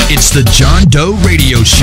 It's the John Doe Radio Show.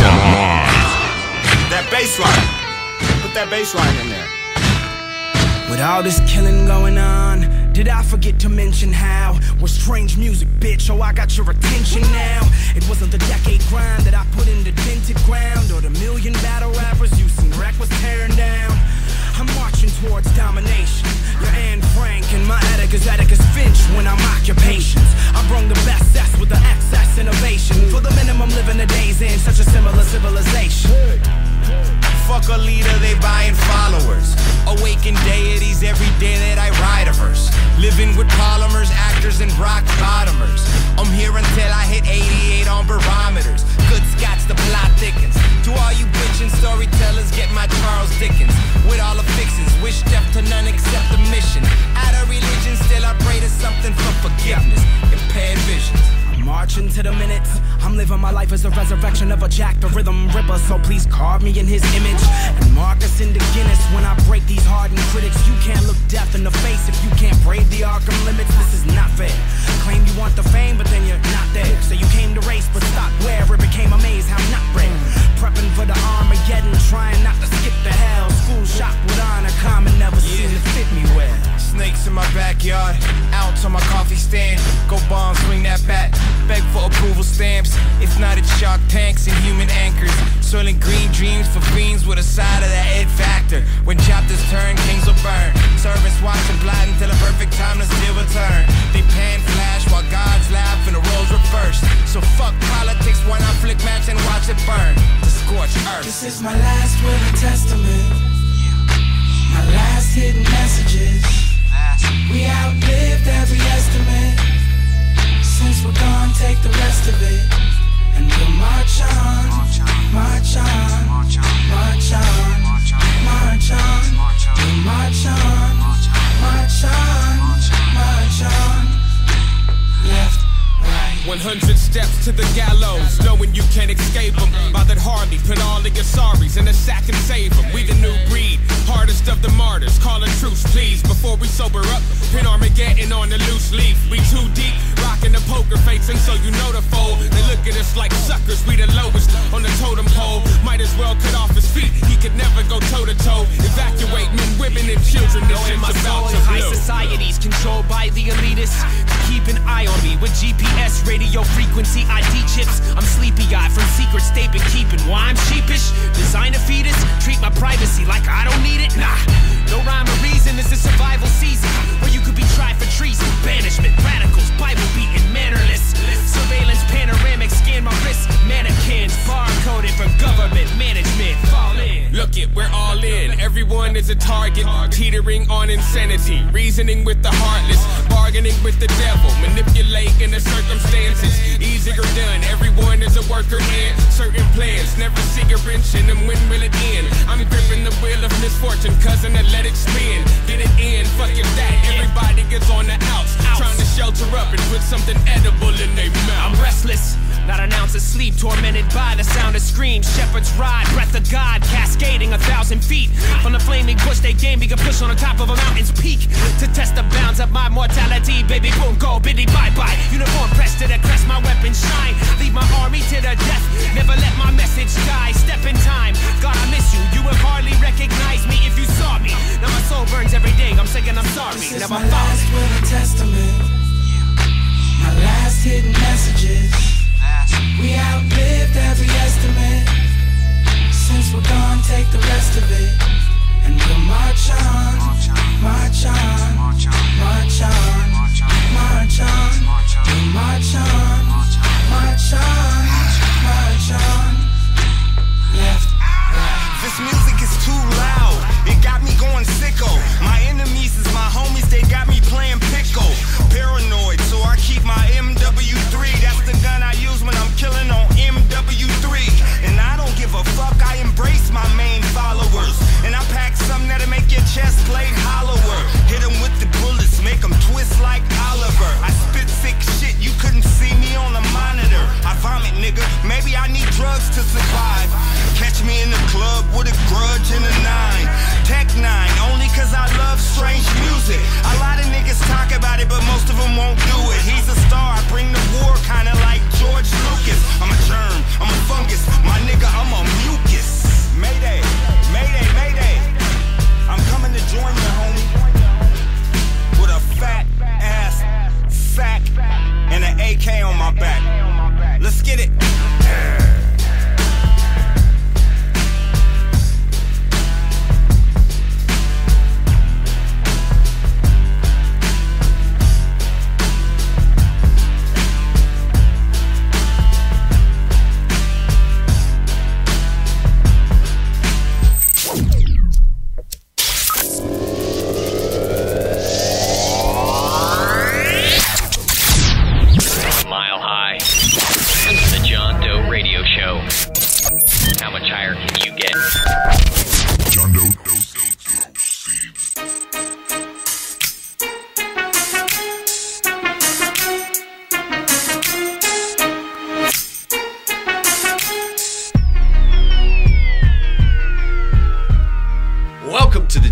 That bass line. Put that bass line in there. With all this killing going on, did I forget to mention how with strange music, bitch, oh I got your attention now. It wasn't the decade grind that I put in the dented ground, or the million battle rappers you seen wreck was tearing down. I'm marching towards domination. Your Anne Frank and my Atticus Finch when I'm occupations. I brung the best S with the excess innovation. For the minimum living the days in such a similar civilization. Fuck a leader, they buying followers. Awaken deities every day that I write a verse. Living with polymers, actors, and rock bottomers. I'm here until I hit 88 on barometers. Good Scots, the plot thickens. To all you bitchin' storytellers, get my Charles Dickens. With all the fixins, wish death to none except the mission. Out of religion, still I pray to something for forgiveness. Impaired visions. Marching to the minutes, I'm living my life as a resurrection of a Jack the Rhythm Ripper. So please carve me in his image and mark us into Guinness. When I break these hardened critics, you can't look death in the face if you can't brave the Arkham limits. This is not fair. Claim you want the fame, but then you're not there. So you came to race, but stopped where it became a maze. How not bred. Prepping for the Armageddon, trying not to skip the hell. School shop with honor, common never seemed to fit me well. Snakes in my backyard, ounce on my coffee stand. Go bomb, swing that bat, beg for approval stamps. If not, it's shark tanks and human anchors. Soiling green dreams for fiends with a side of that ed factor. When chapters turn, kings will burn. Servants watch and plot until a perfect time to steal a turn. They pan flash while gods laugh and the roles reversed. So fuck politics when I flick match and watch it burn. To scorch earth. This is my last will and testament. My last hidden messages. We outlived every estimate. Since we're gone, take the rest of it. And we'll march on, march on, march on, march on, march on, we'll march on, march on, march on. Left, right. 100 steps to the gallows, knowing you can't escape them. Bothered hardly, put all of your sorries in a sack and save them. We the new breed, hardest of the martyrs. Call a truce, please, before we sober up. Pin Armageddon on the loose leaf. We too deep, rocking the poker face, and so you know the fold. They look at us like suckers, we the lowest on the totem pole. Might as well cut off his feet, he could never go toe to toe. Evacuate men, women, and children. This shit's about to high blow. societies controlled by the elitists. Keep an eye on me with GPS, radio frequency, ID chips. I'm sleepy-eyed from secret statement keeping. Why I'm sheepish? Design a fetus, treat my privacy like I don't need it. Nah, no rhyme or reason. This is survival season, where you could be tried for treason, banishment, radicals, Bible beating, mannerless. Surveillance, panoramic, scan my wrist. Mannequins, barcoded for government management. Fall in. Look it, we're all in. Everyone is a target, teetering on insanity. Reasoning with the heartless, bargaining with the devil, manipulating the circumstances. Easier done, everyone is a worker in certain plans. Never see a wrench in them, when will it end? I'm gripping the wheel of misfortune, cousin, and let it spin. Get it in, fuck it that. Everybody gets on the outs, trying to shelter up and put something edible in their mouth. I'm restless, not an ounce of sleep, tormented by the sound of screams. Shepherds ride, breath of God, cascading 1,000 feet. From the flaming bush they gave me a push on the top of a mountain's peak. To test the bounds of my mortality, baby, boom, go, biddy, bye-bye. Uniform pressed to the crest, my weapon shine. Leave my army to the death, never let my message die. Step in time, God, I miss you. You would hardly recognize me if you saw me. Now my soul burns every day, I'm saying I'm sorry. This is Never my last will and testament. My last hidden messages. We outlived every estimate. Since we're gone, take the rest of it. And we'll march on, march on, march on, march on, march on, we'll march on, march on, march on. Left, right. This music is too loud, it got me going sicko. My enemies is my homies, they got me playing pickle. Paranoid, so I keep my MW3. That's the gun I use when I'm killing on MW3. And I don't give a fuck, I embrace my main followers. And I pack something that'll make your chest plate hollower. Hit them with the bullets, make them twist like Oliver. I spit sick shit, you couldn't see me on the monitor. I vomit, nigga, maybe I need drugs to survive. Catch me in the club with a grudge and a 9. Tech 9, only cause I love strange music. A lot of niggas talk about it, but most of them won't do it. He's a star, I bring the war, kinda like George Lucas. I'm a journalist.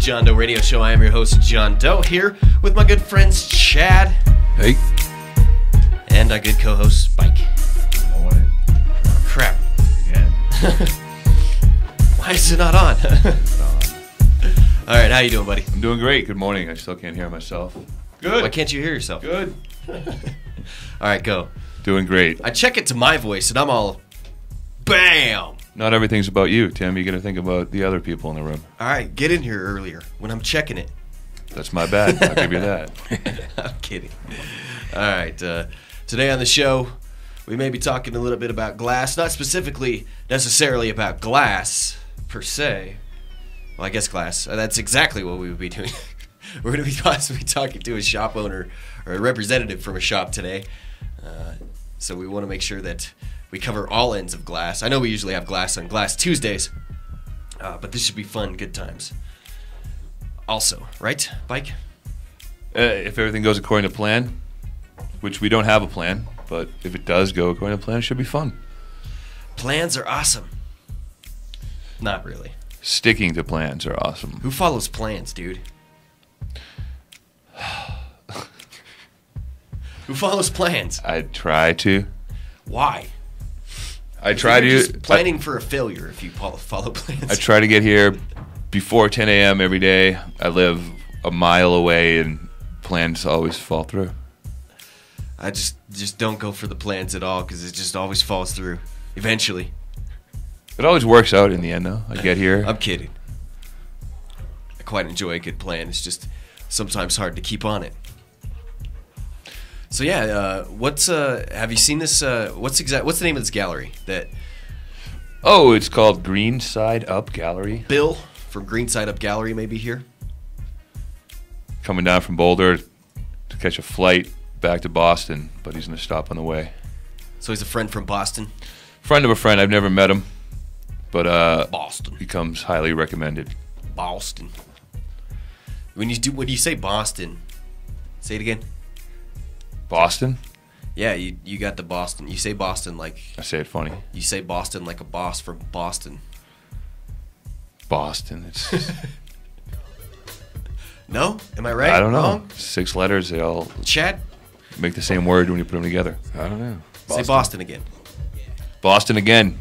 John Doe Radio Show. I am your host, John Doe, here with my good friends Chad. Hey. And our good co-host, Spike. Morning. Crap. Again. Why is it not on? All right, how you doing, buddy? I'm doing great. Good morning. I still can't hear myself. Good. Why can't you hear yourself? Good. All right, go. Doing great. I check it to my voice, and I'm all, bam! Not everything's about you, Tim. You got to think about the other people in the room. All right, get in here earlier when I'm checking it. That's my bad. I'll give you that. I'm kidding. All right, today on the show, we may be talking a little bit about glass, not specifically necessarily about glass per se. Well, I guess glass. That's exactly what we would be doing. We're going to be possibly talking to a shop owner or a representative from a shop today. So we want to make sure that we cover all ends of glass. I know we usually have glass on Glass Tuesdays, but this should be fun, good times. Also, right, Mike? If everything goes according to plan, which we don't have a plan, but if it does go according to plan, it should be fun. Plans are awesome. Not really. Sticking to plans are awesome. Who follows plans, dude? Who follows plans? I try to. Why? I try to. You're just planning for a failure if you follow plans. I try to get here before 10 a.m. every day. I live a mile away, and plans always fall through. I just don't go for the plans at all because it just always falls through eventually. It always works out in the end, though. I get here. I'm kidding. I quite enjoy a good plan. It's just sometimes hard to keep on it. So yeah, have you seen this? What's the name of this gallery? Oh, it's called Green Side Up Gallery. Bill from Green Side Up Gallery may be here. Coming down from Boulder to catch a flight back to Boston, but he's going to stop on the way. So he's a friend from Boston? Friend of a friend. I've never met him, but Boston. He comes highly recommended. Boston. When you say Boston, say it again. Boston? Yeah, you got the Boston. You say Boston like... I say it funny. You say Boston like a boss from Boston. Boston. It's... No? Am I right? I don't know. Wrong? 6 letters, they all Chad? make the same word when you put them together. I don't know. Say Boston again. Boston again.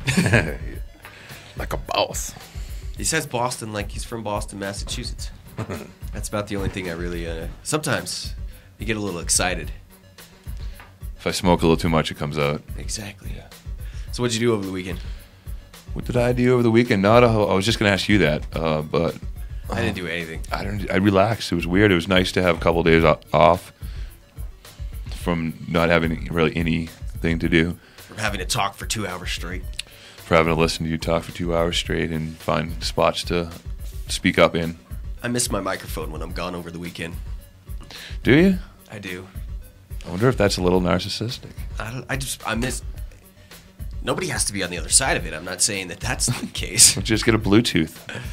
Like a boss. He says Boston like he's from Boston, Massachusetts. That's about the only thing I really... sometimes you get a little excited. If I smoke a little too much, it comes out. Exactly. Yeah. So what'd you do over the weekend? What did I do over the weekend? I was just going to ask you that, but... I didn't do anything. I relaxed. It was weird. It was nice to have a couple of days off from not having really anything to do. From having to talk for 2 hours straight. For having to listen to you talk for 2 hours straight and find spots to speak up in. I miss my microphone when I'm gone over the weekend. Do you? I do. I wonder if that's a little narcissistic. I miss... Nobody has to be on the other side of it. I'm not saying that that's the case. Just get a Bluetooth.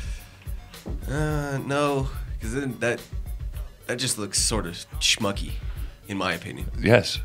No, because then that just looks sort of schmucky, in my opinion. Yes.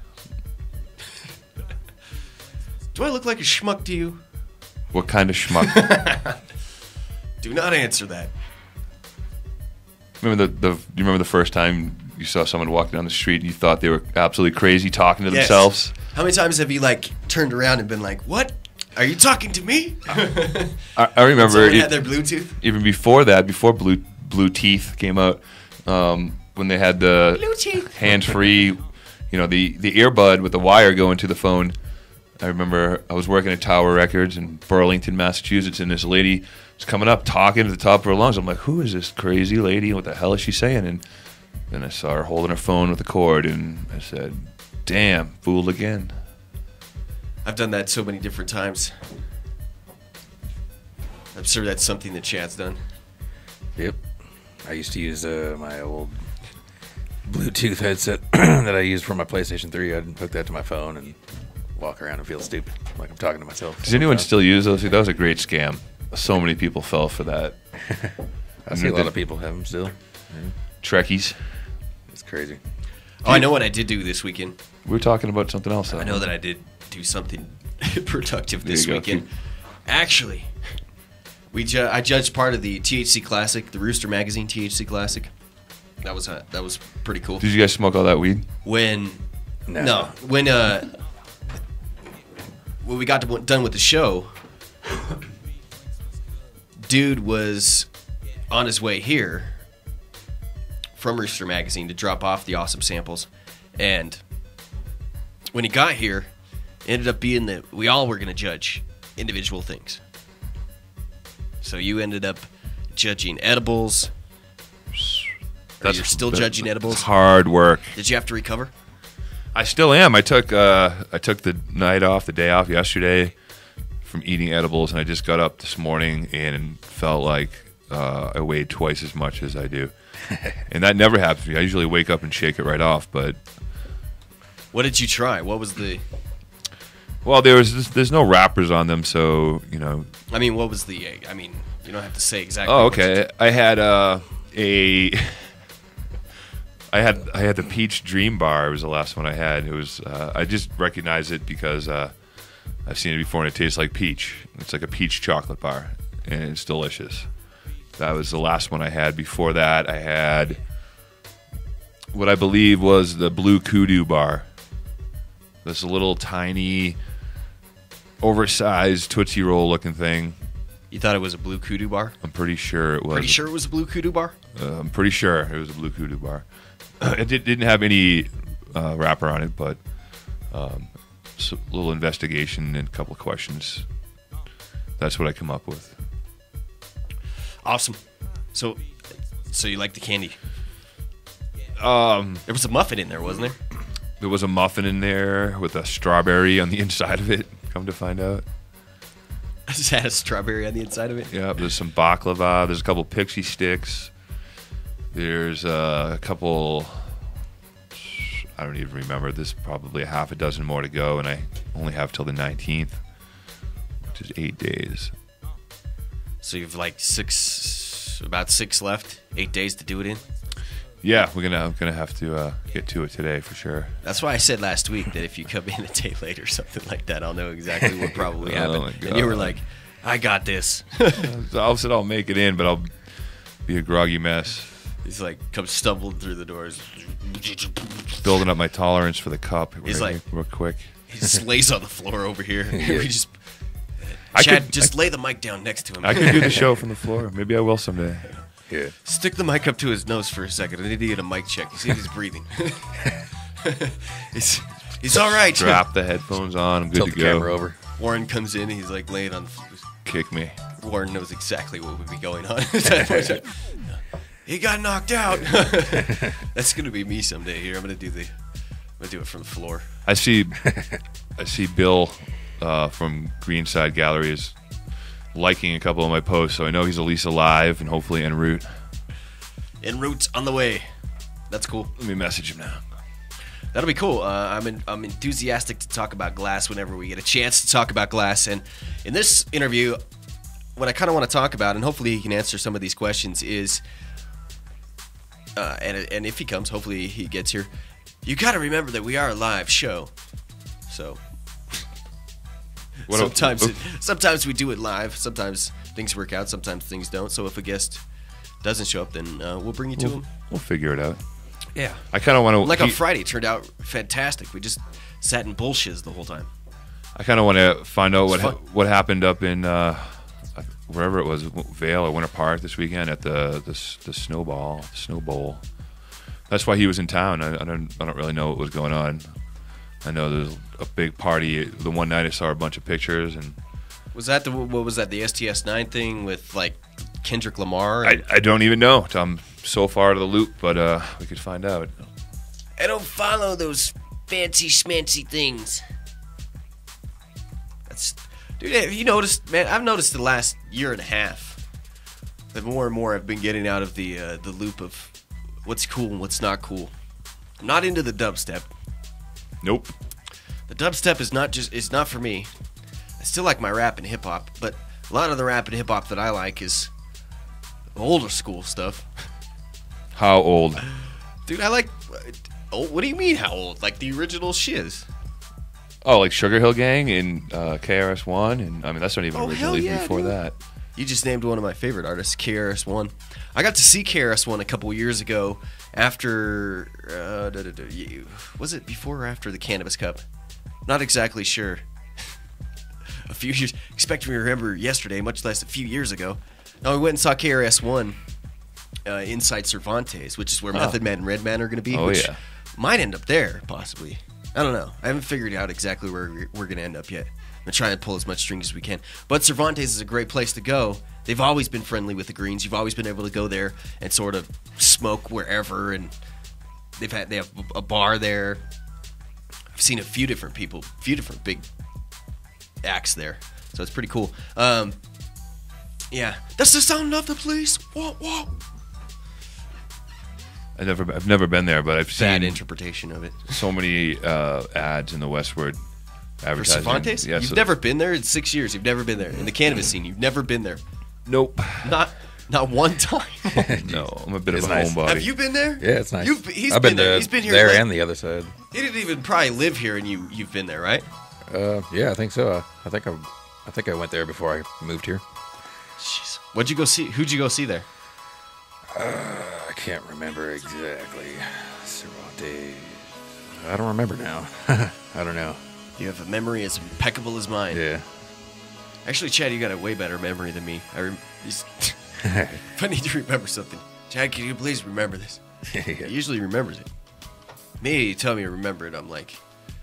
Do I look like a schmuck to you? What kind of schmuck? Do not answer that. Remember do you remember the first time you saw someone walking down the street and you thought they were absolutely crazy talking to themselves? How many times have you turned around and been like, "What? Are you talking to me?" I remember someone had their Bluetooth. Even before that, before Bluetooth came out, when they had the hands-free, the earbud with the wire going to the phone. I remember I was working at Tower Records in Burlington, Massachusetts, and this lady was coming up talking to the top of her lungs. I'm like, who is this crazy lady? What the hell is she saying? And then I saw her holding her phone with a cord, and I said, damn, fooled again. I've done that so many different times. I'm sure that's something that Chad's done. Yep. I used to use my old Bluetooth headset that I used for my PlayStation 3. I'd hook that to my phone and walk around and feel stupid, like I'm talking to myself. Does anyone still use those? That was a great scam. So many people fell for that. I see a lot of people have them still. Yeah. Trekkies. It's crazy. Oh, I know what I did do this weekend. We were talking about something else. I know that I did do something productive this weekend. Actually, I judged part of the THC Classic, the Rooster Magazine THC Classic. That was pretty cool. Did you guys smoke all that weed? When we got done with the show, dude was on his way here from Rooster Magazine to drop off the awesome samples, and when he got here, it ended up being that we all were going to judge individual things. So you ended up judging edibles. You're still judging edibles. It's hard work. Did you have to recover? I still am. I took the night off, the day off yesterday from eating edibles, and I just got up this morning and felt like I weighed twice as much as I do. And that never happens to me. I usually wake up and shake it right off. But what did you try? What was the? Well, there's no wrappers on them, so you know. I mean, what was the? I mean, you don't have to say exactly. Oh, okay. I had I had the Peach Dream Bar. It was the last one I had. It was I just recognized it because I've seen it before, and it tastes like peach. It's like a peach chocolate bar, and it's delicious. That was the last one I had. Before that, I had what I believe was the Blue Kudu Bar. This little tiny, oversized Tootsie Roll looking thing. You thought it was a Blue Kudu Bar? I'm pretty sure it was. Pretty sure it was a Blue Kudu Bar? I'm pretty sure it was a Blue Kudu Bar. It didn't have any wrapper on it, but so a little investigation and a couple of questions. That's what I come up with. Awesome. So you like the candy? There was a muffin in there, wasn't there? There was a muffin in there with a strawberry on the inside of it, come to find out. It just had a strawberry on the inside of it? Yeah, there's some baklava. There's a couple pixie sticks. There's a couple, I don't even remember. There's probably a half a dozen more to go, and I only have till the 19th, which is 8 days. So you've like about six left, 8 days to do it in? Yeah, we're gonna have to get to it today for sure. That's why I said last week that if you come in a day late or something like that, I'll know exactly what probably happened. My God. And you were like, I got this. I said I'll make it in, but I'll be a groggy mess. He's like, comes stumbling through the doors. Building up my tolerance for the cup. He's like, real quick. He just lays on the floor over here. We just, Chad, lay the mic down next to him. I could do the show from the floor. Maybe I will someday. Yeah. Stick the mic up to his nose for a second. I need to get a mic check. See if he's breathing. He's all right. Strap the headphones on. I'm good Tilt to the go. camera over. Warren comes in. He's like laying on. Kick me. Warren knows exactly what would be going on. He got knocked out. That's gonna be me someday. Here, I'm gonna do it from the floor. I see Bill from Greenside Gallery is liking a couple of my posts, so I know he's at least alive and hopefully en route. En route on the way. That's cool. Let me message him now. That'll be cool. I'm enthusiastic to talk about glass whenever we get a chance to talk about glass. And in this interview, what I kind of want to talk about, and hopefully he can answer some of these questions, is, and if he comes, hopefully he gets here, you got to remember that we are a live show. So sometimes we do it live. Sometimes things work out. Sometimes things don't. So if a guest doesn't show up, then we'll bring you to him. We'll figure it out. Yeah. I kind of want to... Like on Friday, it turned out fantastic. We just sat in bullshiz the whole time. I kind of want to find out what happened up in wherever it was, Vail or Winter Park this weekend at the Snow Bowl. That's why he was in town. I don't really know what was going on. I know there's a big party. The one night I saw a bunch of pictures, and was that the STS-9 thing with like Kendrick Lamar? I don't even know. I'm so far out of the loop, but we could find out. I don't follow those fancy schmancy things. Dude, have you noticed, man? I've noticed the last year and a half that more and more I've been getting out of the loop of what's cool and what's not cool. I'm not into the dubstep. Nope. The dubstep is not for me. I still like my rap and hip hop, but a lot of the rap and hip hop that I like is older school stuff. How old? Dude, I like. Oh, what do you mean? How old? Like the original shiz. Oh, like Sugar Hill Gang and KRS-One, and I mean that's not even hell originally yeah, before dude. that. You just named one of my favorite artists, KRS-One. I got to see KRS-One a couple years ago after, was it before or after the Cannabis Cup? Not exactly sure. A few years, expect me to remember yesterday, much less a few years ago. No, we went and saw KRS-One inside Cervantes, which is where Method Man and Redman are going to be. Oh, yeah. Might end up there, possibly. I don't know. I haven't figured out exactly where we're going to end up yet. I'm going to try and pull as much strings as we can. But Cervantes is a great place to go. They've always been friendly with the Greens. You've always been able to go there and sort of smoke wherever. And they have a bar there. I've seen a few different big acts there. So it's pretty cool. Yeah. That's the sound of the police. Whoa, whoa. I've never been there, but I've Bad seen interpretation of it. so many ads in the Westward For advertising. Cervantes? Yeah, You've so- never been there in 6 years. You've never been there. In the cannabis scene, you've never been there. Nope. Not one time. No, I'm a bit It's of a nice. homebody. Have you been there? Yeah, it's nice. He's I've been been there. to He's been here there like- and the other side. He didn't even probably live here, and you've been there, right? Yeah, I think so. I think I went there before I moved here. Jeez. What'd you go see? Who'd you go see there? I can't remember exactly. Cervantes. I don't remember now. I don't know. You have a memory as impeccable as mine. Yeah. Actually, Chad, you got a way better memory than me. If I need to remember something, Chad, can you please remember this? He usually remembers it. Me, you tell me to remember it, I'm like,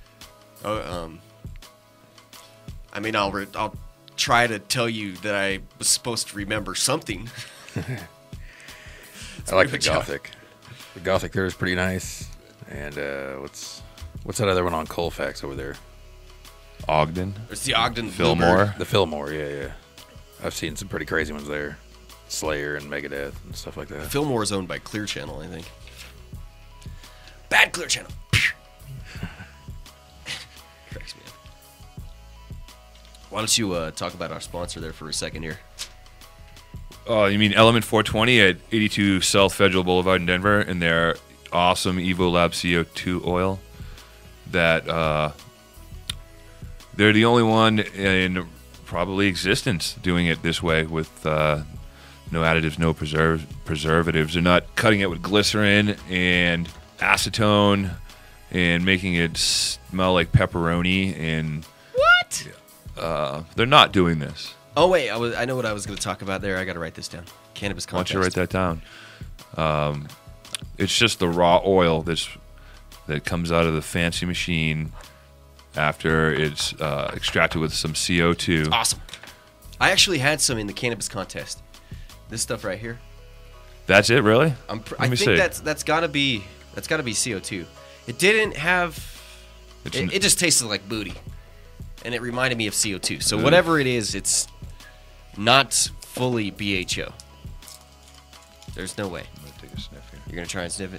I mean, I'll try to tell you that I was supposed to remember something. I like the much how- Gothic. The Gothic there is pretty nice. And what's that other one on Colfax over there? Ogden. It's the Ogden Fillmore. Bluebird. The Fillmore, yeah. I've seen some pretty crazy ones there. Slayer and Megadeth and stuff like that. Fillmore is owned by Clear Channel, I think. Bad Clear Channel. Cracks me up. Why don't you talk about our sponsor there for a second here? Oh, you mean Element 420 at 82 South Federal Boulevard in Denver, and their awesome Evo Lab CO2 oil. That they're the only one in probably existence doing it this way with no additives, no preservatives. They're not cutting it with glycerin and acetone and making it smell like pepperoni. And What? they're not doing this. Oh, wait. I know what I was going to talk about there. I got to write this down. Cannabis Why don't contest. you write that down? It's just the raw oil that comes out of the fancy machine after it's extracted with some CO2. Awesome. I actually had some in the cannabis contest. This stuff right here. That's it, really? I Let think me see. that's got to be CO2. It didn't have. It just tasted like booty, and it reminded me of CO2. So whatever it is, it's not fully BHO. There's no way. I'm gonna take a sniff here. You're gonna try and sniff it.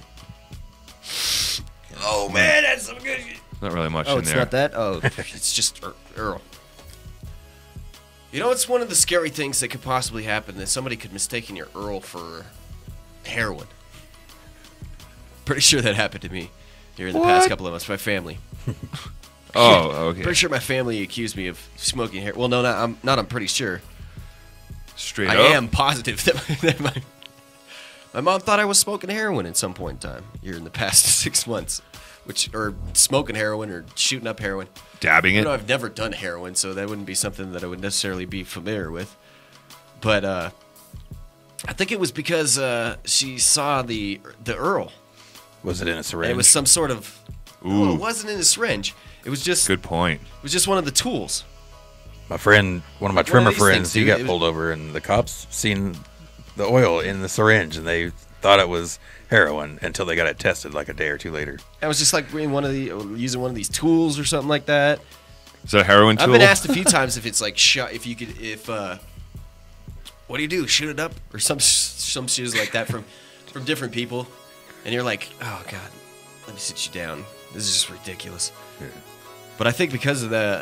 Oh man, that's some good. Not really much Oh, in it's there. not that. Oh, it's just Earl. You know, it's one of the scary things that could possibly happen, that somebody could mistake your Earl for heroin. Pretty sure that happened to me here in the past couple of months. My family. Oh, okay. Pretty sure my family accused me of smoking heroin. Well, no, I'm pretty sure. Straight I up. am positive that my mom thought I was smoking heroin at some point in time here in the past 6 months, or smoking heroin or shooting up heroin. Dabbing it. You know, I've never done heroin, so that wouldn't be something that I would necessarily be familiar with. But I think it was because she saw the Earl. Was it in a syringe? And it was some sort of. No, it wasn't in a syringe. It was just. Good point. It was just one of the tools. My friend, one of my Like one trimmer of these friends, things, he dude. got It was- pulled over, and the cops seen the oil in the syringe, and they thought it was heroin until they got it tested like a day or two later. I was just like using one of these tools or something like that. Is that a heroin tool? I've been asked a few times if it's like shot. What do you do? Shoot it up or some shit like that from different people, and you're like, oh god, let me sit you down. This is just ridiculous. Yeah. But I think because of the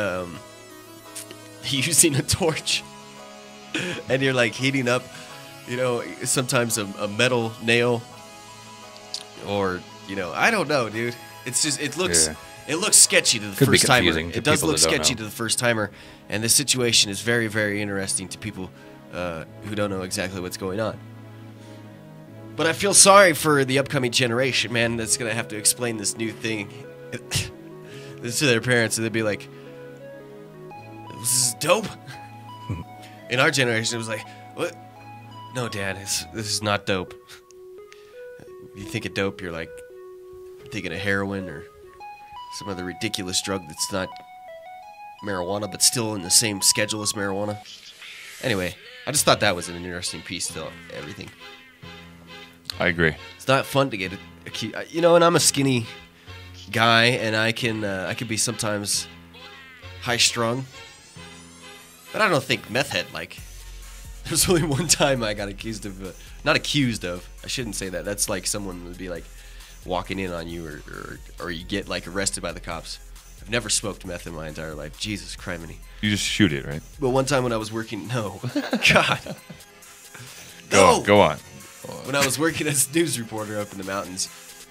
using a torch, and you're like heating up, you know, sometimes a metal nail, or I don't know, dude. It's just it looks. Yeah. It looks sketchy to the Could be first timer. confusing to It does people look that don't sketchy know. to the first timer, and this situation is very, very interesting to people who don't know exactly what's going on. But I feel sorry for the upcoming generation, man, that's going to have to explain this new thing this to their parents, and they'd be like, this is dope. In our generation, it was like, what? No, Dad, this is not dope. You think of dope, you're like thinking of heroin or some other ridiculous drug that's not marijuana, but still in the same schedule as marijuana. Anyway, I just thought that was an interesting piece to everything. I agree. It's not fun to get and I'm a skinny guy, and I can be sometimes high strung, but I don't think meth head like. There's only one time I got accused of, not accused of. I shouldn't say that. That's like someone would be like walking in on you, or you get like arrested by the cops. I've never smoked meth in my entire life. Jesus criminy. You just shoot it, right? But one time when I was working, no, God, Go on. When I was working as a news reporter up in the mountains,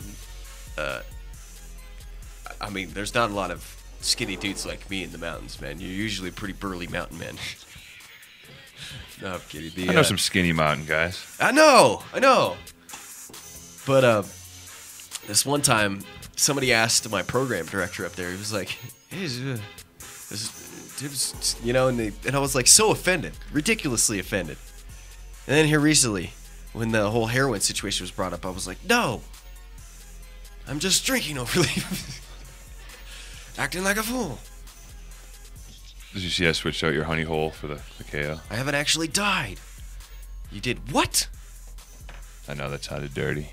I mean, there's not a lot of skinny dudes like me in the mountains, man. You're usually pretty burly mountain men. No, I'm kidding. I know some skinny mountain guys. I know. But this one time, somebody asked my program director up there. He was like, "Hey, and I was like so offended, ridiculously offended. And then here recently, when the whole heroin situation was brought up, I was like, no, I'm just drinking overly, acting like a fool. Did you see I switched out your honey hole for the KO? I haven't actually died. You did what? I know that sounded dirty.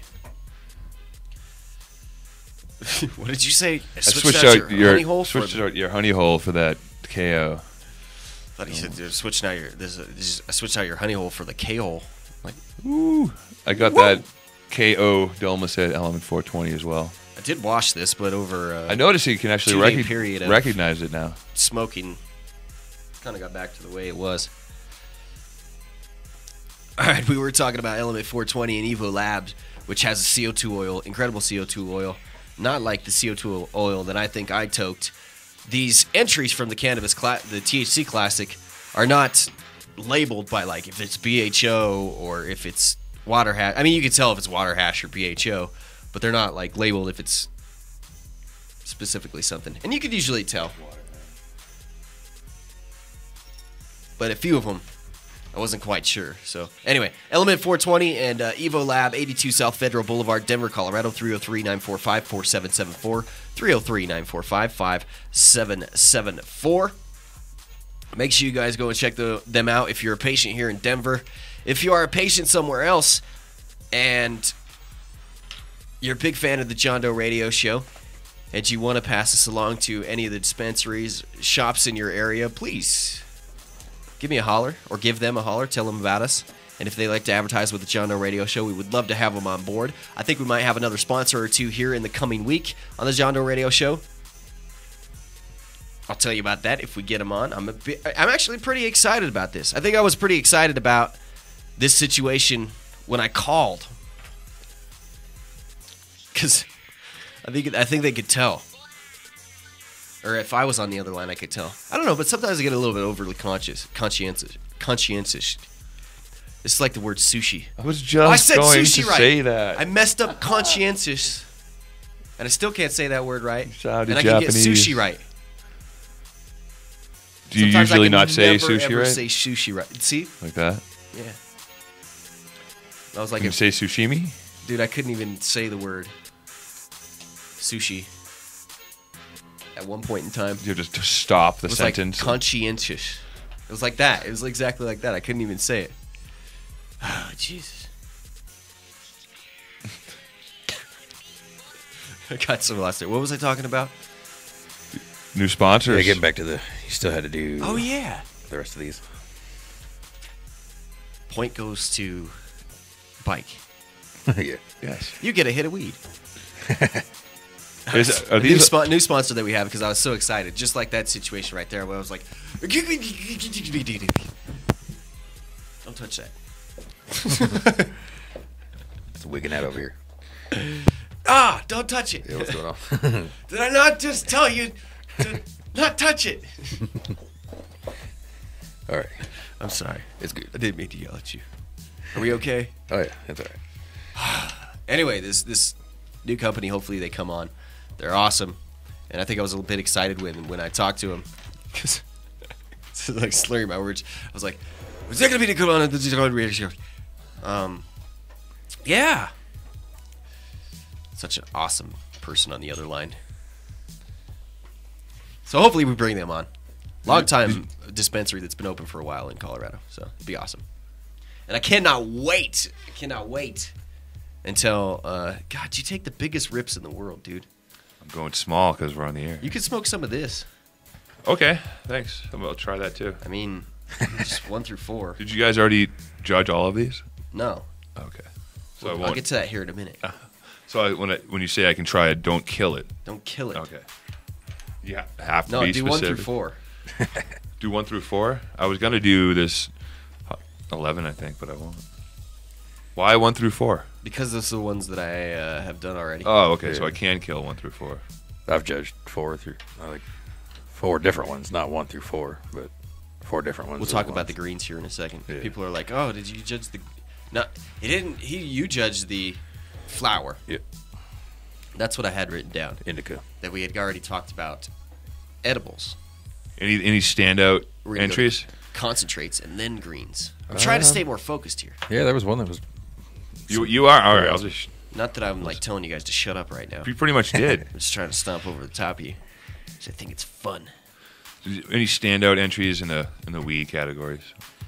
What did you say? I switched out your honey hole out your honey hole for that KO. I thought you said switching out I switched out your honey hole for the K hole. Like, ooh, I got that KO Delma said Element 420 as well. I did wash this, but over I noticed you can actually recognize it now. Smoking kind of got back to the way it was. All right, we were talking about Element 420 and Evo Labs, which has a CO2 oil, incredible CO2 oil, not like the CO2 oil that I think I toked. These entries from the cannabis, the THC Classic, are not labeled by like if it's BHO or if it's water hash. I mean, you can tell if it's water hash or BHO, but they're not like labeled if it's specifically something. And you could usually tell. But a few of them, I wasn't quite sure. So anyway, Element 420 and Evo Lab, 82 South Federal Boulevard, Denver, Colorado, 303-945-4774, 303-945-5774. Make sure you guys go and check them out if you're a patient here in Denver. If you are a patient somewhere else and you're a big fan of the John Doe Radio Show and you want to pass this along to any of the dispensaries, shops in your area, please give me a holler or give them a holler. Tell them about us. And if they like to advertise with the John Doe Radio Show, we would love to have them on board. I think we might have another sponsor or two here in the coming week on the John Doe Radio Show. I'll tell you about that if we get them on. I'm actually pretty excited about this. I think I was pretty excited about this situation when I called, because I think they could tell, or if I was on the other line, I could tell. I don't know, but sometimes I get a little bit overly conscientious. It's like the word sushi. I was just going to say that. I messed up conscientious, and I still can't say that word right. Sounded and I Japanese. can get sushi right. Do you Sometimes usually I can not say never, sushi ever right? say sushi right. See? Like that? Yeah. I was like, Can you say sushimi? dude, I couldn't even say the word sushi at one point in time. You just to stop the It was sentence. like conscientious. It was like that. It was exactly like that. I couldn't even say it. Oh, Jesus. I got so lost there. What was I talking about? New sponsors. Yeah, getting back to you still had to do Oh, yeah. the rest of these. Point goes to bike. Yeah. Yes. You get a hit of weed. Are these New sponsor that we have, because I was so excited. Just like that situation right there where I was like, don't touch that. It's wigging out over here. Ah, don't touch it. Yeah, what's going on? Did I not just tell you to not touch it? All right. I'm sorry. It's good. I didn't mean to yell at you. Are we okay? Oh yeah, it's all right. Anyway, this new company, hopefully they come on. They're awesome. And I think I was a little bit excited when I talked to them. Because it's like slurring my words. I was like, is that going to be to come on the radio show? Yeah. Such an awesome person on the other line. So hopefully we bring them on. Long time dispensary that's been open for a while in Colorado. So it'd be awesome. And I cannot wait. Until, God, you take the biggest rips in the world, dude. I'm going small because we're on the air. You could smoke some of this. Okay, thanks. I'll try that too. I mean, just 1 through 4. Did you guys already judge all of these? No. Okay. So I'll get to that here in a minute. So when you say I can try it, don't kill it. Don't kill it. Okay. Yeah, have to No, be do specific. 1 through 4. Do 1 through 4? I was gonna do this 11, I think, but I won't. Why 1 through 4? Because those are the ones that I have done already. Oh, okay. So I can kill 1 through 4. I've judged 4 through, like 4 different ones, not 1 through 4, but 4 different ones. We'll talk about the greens here in a second. Yeah. People are like, "Oh, did you judge the?" No, he didn't. You judged the flower. Yep. That's what I had written down. Indica. That we had already talked about edibles. Any standout We're gonna go entries? concentrates and then greens. I'm trying to stay more focused here. Yeah, there was one that was. You are all right. I'll just. Not that I'm like telling you guys to shut up right now. You pretty much did. I'm just trying to stomp over the top of you. 'Cause I think it's fun. Any standout entries in the weed categories?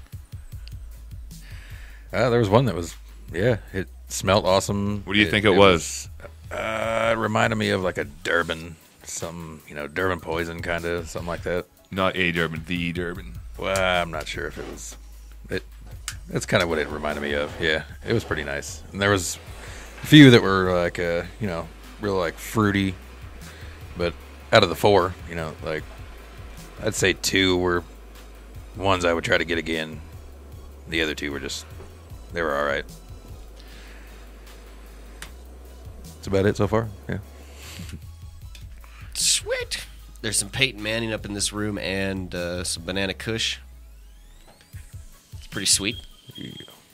There was one that was. Yeah, it smelled awesome. What do you think it was? It reminded me of like a Durban, Durban poison kind of something like that. Not a Durban, the Durban. Well, I'm not sure if it was. That's kind of what it reminded me of. Yeah, it was pretty nice. And there was a few that were like, real like fruity. But out of the 4, like I'd say 2 were ones I would try to get again. The other 2 were they were all right. That's about it so far. Yeah. Sweet. There's some Peyton Manning up in this room and some Banana Kush. It's pretty sweet. Yeah.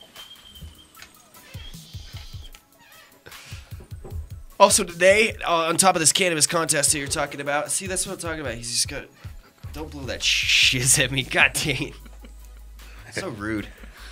Also today, on top of this cannabis contest that you're talking about, see, that's what I'm talking about. He's just got, don't blow that shiz at me. God dang it. So rude.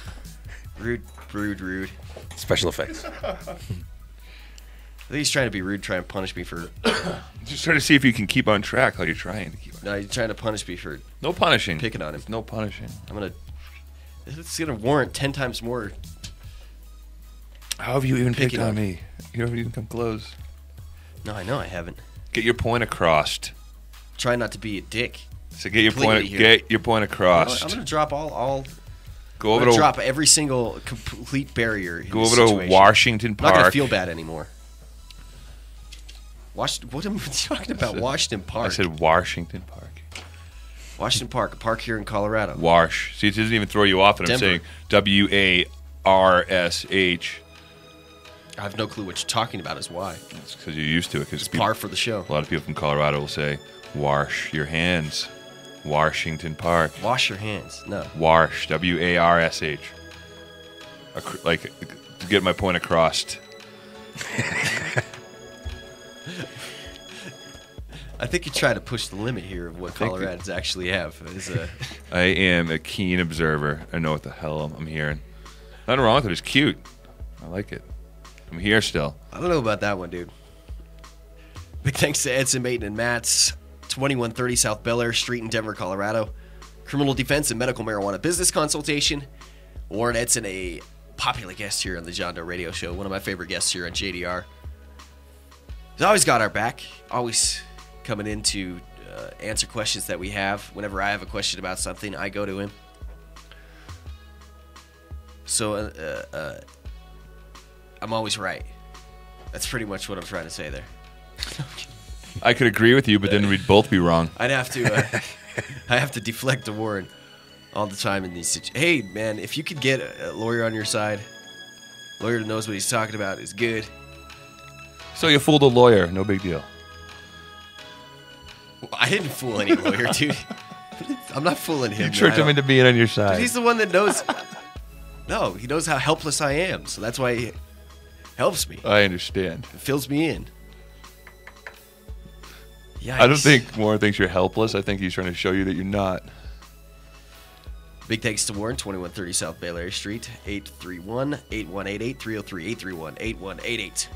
Rude. Special effects. I think he's trying to be rude, trying to punish me for... Just trying to see if you can keep on track how you're trying to keep on. No, he's trying to punish me for No punishing. picking on him. No punishing. It's going to warrant 10 times more. How have you even picked Picking on on. me? You haven't even come close. No, I know I haven't. Get your point across. Try not to be a dick. So get your Completely here. Get your point across. I'm going to drop all Go I'm over going to to drop every single complete barrier in go this over to situation. Washington I'm not going to Park. feel bad anymore. What am I talking about? Washington Park. I said Washington Park. Washington Park, a park here in Colorado. Wash. See, it doesn't even throw you off that I'm Denver. saying WARSH. I have no clue what you're talking about is why. It's because you're used to it. Because It's par for the show. a lot of people from Colorado will say, "Wash your hands." Washington Park. Wash your hands. No. Warsh. WARSH. Like to get my point across. I think you're trying to push the limit here of what Coloradans actually have. I am a keen observer. I know what the hell I'm hearing. Nothing wrong with it. It's cute. I like it. I'm here still. I don't know about that one, dude. Big thanks to Edson, Maiden, and Matt's 2130 South Bel Air Street in Denver, Colorado. Criminal defense and medical marijuana business consultation. Warren Edson, a popular guest here on the John Doe Radio Show. One of my favorite guests here on JDR. He's always got our back. Always coming in to answer questions that we have. Whenever I have a question about something, I go to him. So, I'm always right. That's pretty much what I'm trying to say there. I could agree with you, but then we'd both be wrong. I'd have to, I have to deflect to Warren all the time in these situations. Hey, man, if you could get a lawyer on your side, lawyer that knows what he's talking about is good. So you fooled a lawyer. No big deal. Well, I didn't fool any lawyer, dude. I didn't I'm not fooling him. You tricked him into being on your side. Dude, he's the one that knows. No, he knows how helpless I am, so that's why he helps me. I understand. It fills me in. Yikes. I don't think Warren thinks you're helpless. I think he's trying to show you that you're not. Big thanks to Warren, 2130 South Bel Air Street, 831-8188, 303-831-8188.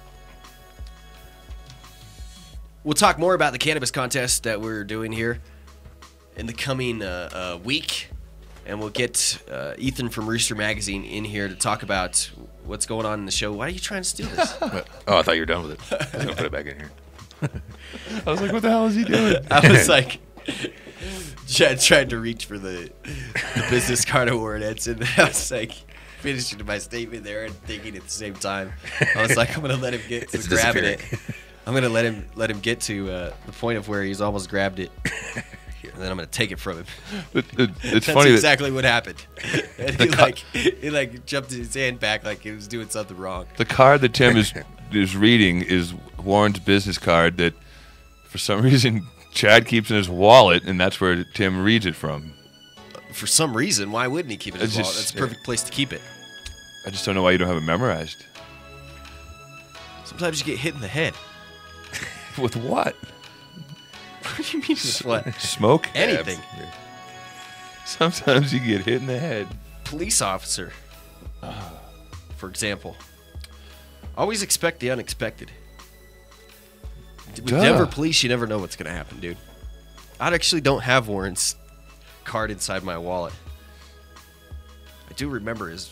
We'll talk more about the cannabis contest that we're doing here in the coming week. And we'll get Ethan from Rooster Magazine in here to talk about what's going on in the show. Why are you trying to steal this? Oh, I thought you were done with it. I was going to put it back in here. I was like, what the hell is he doing? I was like, Chad tried to reach for the business card award. And I was like, finishing my statement there and thinking at the same time. I was like, I'm going to let him get to grabbing it. I'm going to let him get to the point of where he's almost grabbed it. And then I'm gonna take it from him. It's That's funny exactly what happened. And he jumped his hand back like he was doing something wrong. The card that Tim is reading is Warren's business card that, for some reason, Chad keeps in his wallet, and that's where Tim reads it from. For some reason, why wouldn't he keep it in his wallet? That's the perfect place to keep it. I just don't know why you don't have it memorized. Sometimes you get hit in the head. With what? What do you mean with what? Smoke? Anything. Yeah. Sometimes you get hit in the head. Police officer, for example. Always expect the unexpected. With Denver police, you never know what's going to happen, dude. I actually don't have Warren's card inside my wallet. I do remember the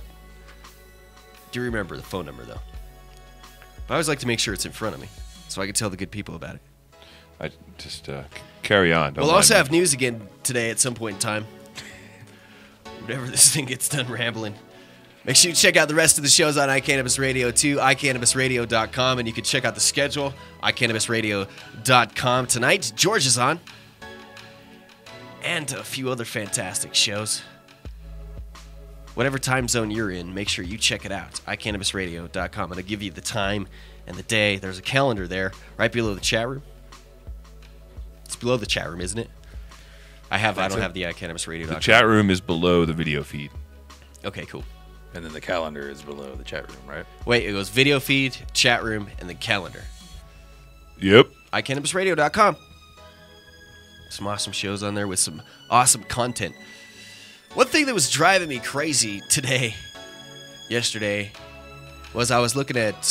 phone number, though. But I always like to make sure it's in front of me so I can tell the good people about it. I just carry on. We'll also have news again today at some point in time. Whenever this thing gets done rambling. Make sure you check out the rest of the shows on iCannabis Radio too, iCannabisRadio.com, and you can check out the schedule, iCannabisRadio.com. Tonight, George is on. And a few other fantastic shows. Whatever time zone you're in, make sure you check it out, iCannabisRadio.com. It'll give you the time and the day. There's a calendar there right below the chat room. It's below the chat room, isn't it? I don't have the iCannabisRadio.com. The chat room is below the video feed. Okay, cool. And then the calendar is below the chat room, right? Wait, it goes video feed, chat room, and then calendar. Yep. iCannabisRadio.com. Some awesome shows on there with some awesome content. One thing that was driving me crazy yesterday, was I was looking at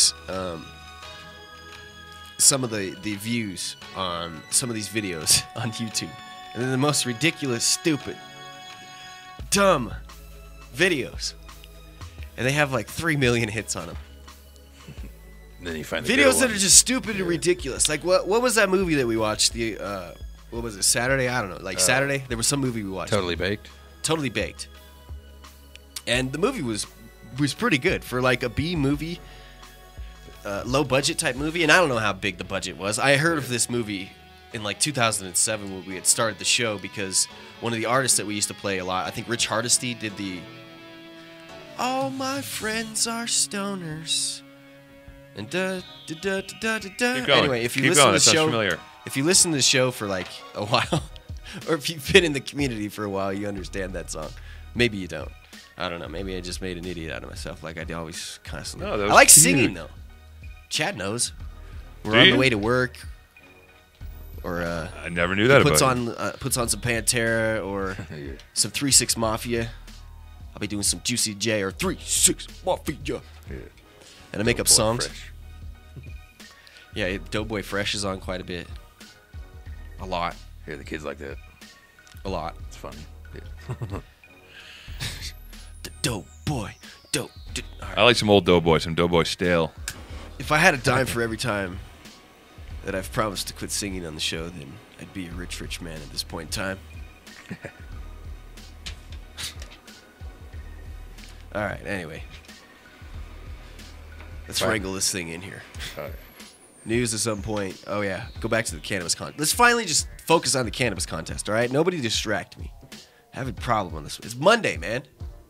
some of the views on some of these videos on YouTube. And they're the most ridiculous, stupid, dumb videos. And they have like 3 million hits on them. And then you find the Videos good that are ones. just stupid and ridiculous. Like, what was that movie that we watched? What was it, Saturday? I don't know. Like, Saturday? There was some movie we watched. Totally Baked. Totally Baked. And the movie was pretty good for like a B movie, low budget type movie. And I don't know how big the budget was. I heard of this movie in like 2007 when we had started the show because one of the artists that we used to play a lot, I think Rich Hardesty, did the "All My Friends Are Stoners." And Keep going. Anyway, if you Keep listen going. to That the sounds show, familiar. if you listen to the show for like a while, or if you've been in the community for a while, you understand that song. Maybe you don't. I don't know. Maybe I just made an idiot out of myself, like I always constantly. No, that I was like cute. singing though. Chad knows. We're Do on you? the way to work, or I never knew that puts about on puts on some Pantera or some 3 6 Mafia. I'll be doing some Juicy J or 3 6 Mafia. Yeah. And I make up Boy, songs. fresh. Yeah, Doughboy Fresh is on quite a bit. A lot. Yeah, the kids like that. A lot. It's funny. Yeah. Doughboy. All it. right. I like some old Doughboy, some Doughboy stale. If I had a dime for every time that I've promised to quit singing on the show, then I'd be a rich, rich man at this point in time. All right, anyway. Let's wrangle this thing in here. All right. News at some point. Oh, yeah. Go back to the cannabis contest. Let's finally just focus on the cannabis contest, all right? Nobody distract me. I have a problem on this one. It's Monday, man.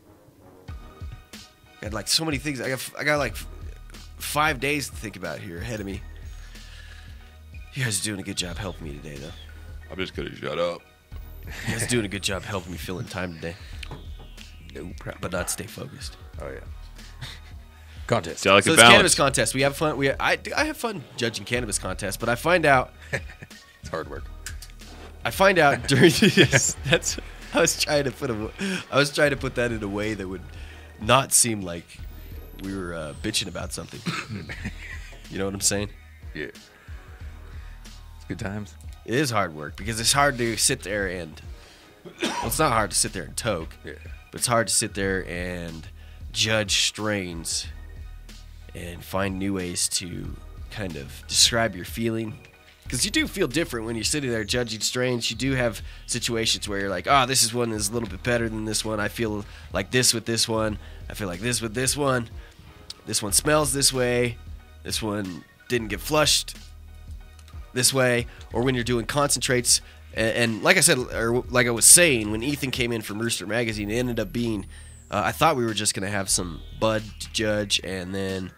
I got like so many things. I got like 5 days to think about here ahead of me. You guys are doing a good job helping me today, though. I'm just gonna shut up. You guys doing a good job helping me fill in time today, No problem. but not stay focused. Oh yeah. Contest. Delicate So this balance. cannabis contest, we have fun. I have fun judging cannabis contests, but I find out It's hard work. during this. I was trying to put that in a way that would not seem like we were bitching about something. You know what I'm saying? Yeah. It's good times. It is hard work because it's hard to sit there and. Well, it's not hard to sit there and toke, Yeah. but it's hard to sit there and judge strains and find new ways to kind of describe your feeling. Because you do feel different when you're sitting there judging strains. You do have situations where you're like, oh, this is one that's a little bit better than this one. I feel like this with this one. I feel like this with this one. This one smells this way. This one didn't get flushed this way. Or when you're doing concentrates. And like I said, or like I was saying, when Ethan came in from Rooster Magazine, it ended up being, I thought we were just going to have some bud to judge and then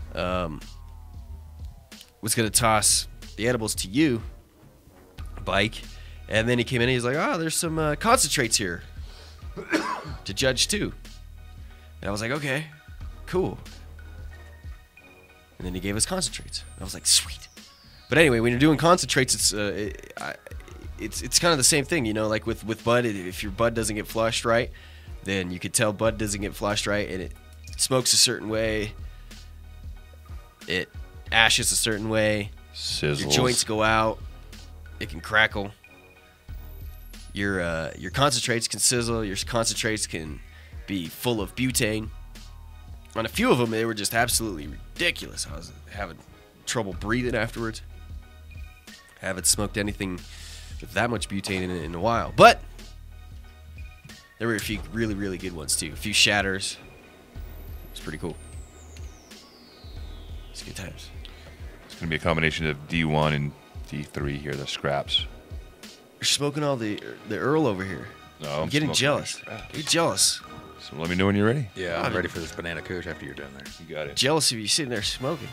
was going to toss the edibles to you, Bike. And then he came in and he's like, oh, there's some concentrates here to judge too. And I was like, okay, cool. And then he gave us concentrates. And I was like, sweet. But anyway, when you're doing concentrates, it's kind of the same thing, you know, like with bud. If your bud doesn't get flushed right, then you could tell bud doesn't get flushed right, and it smokes a certain way. It ashes a certain way. Sizzles. Your joints go out. It can crackle. Your concentrates can sizzle. Your concentrates can be full of butane. On a few of them, they were just absolutely ridiculous. I was having trouble breathing afterwards. I haven't smoked anything with that much butane in it in a while. But there were a few really, really good ones, too. A few shatters. It's pretty cool. It's good times. It's going to be a combination of D1 and D3 here, the scraps. You're smoking all the Earl over here. No, I'm I'm getting smoking jealous. scraps. You're jealous. So let me know when you're ready. Yeah, I'm ready for this banana kush after you're done there. You got it. Jealous of you sitting there smoking.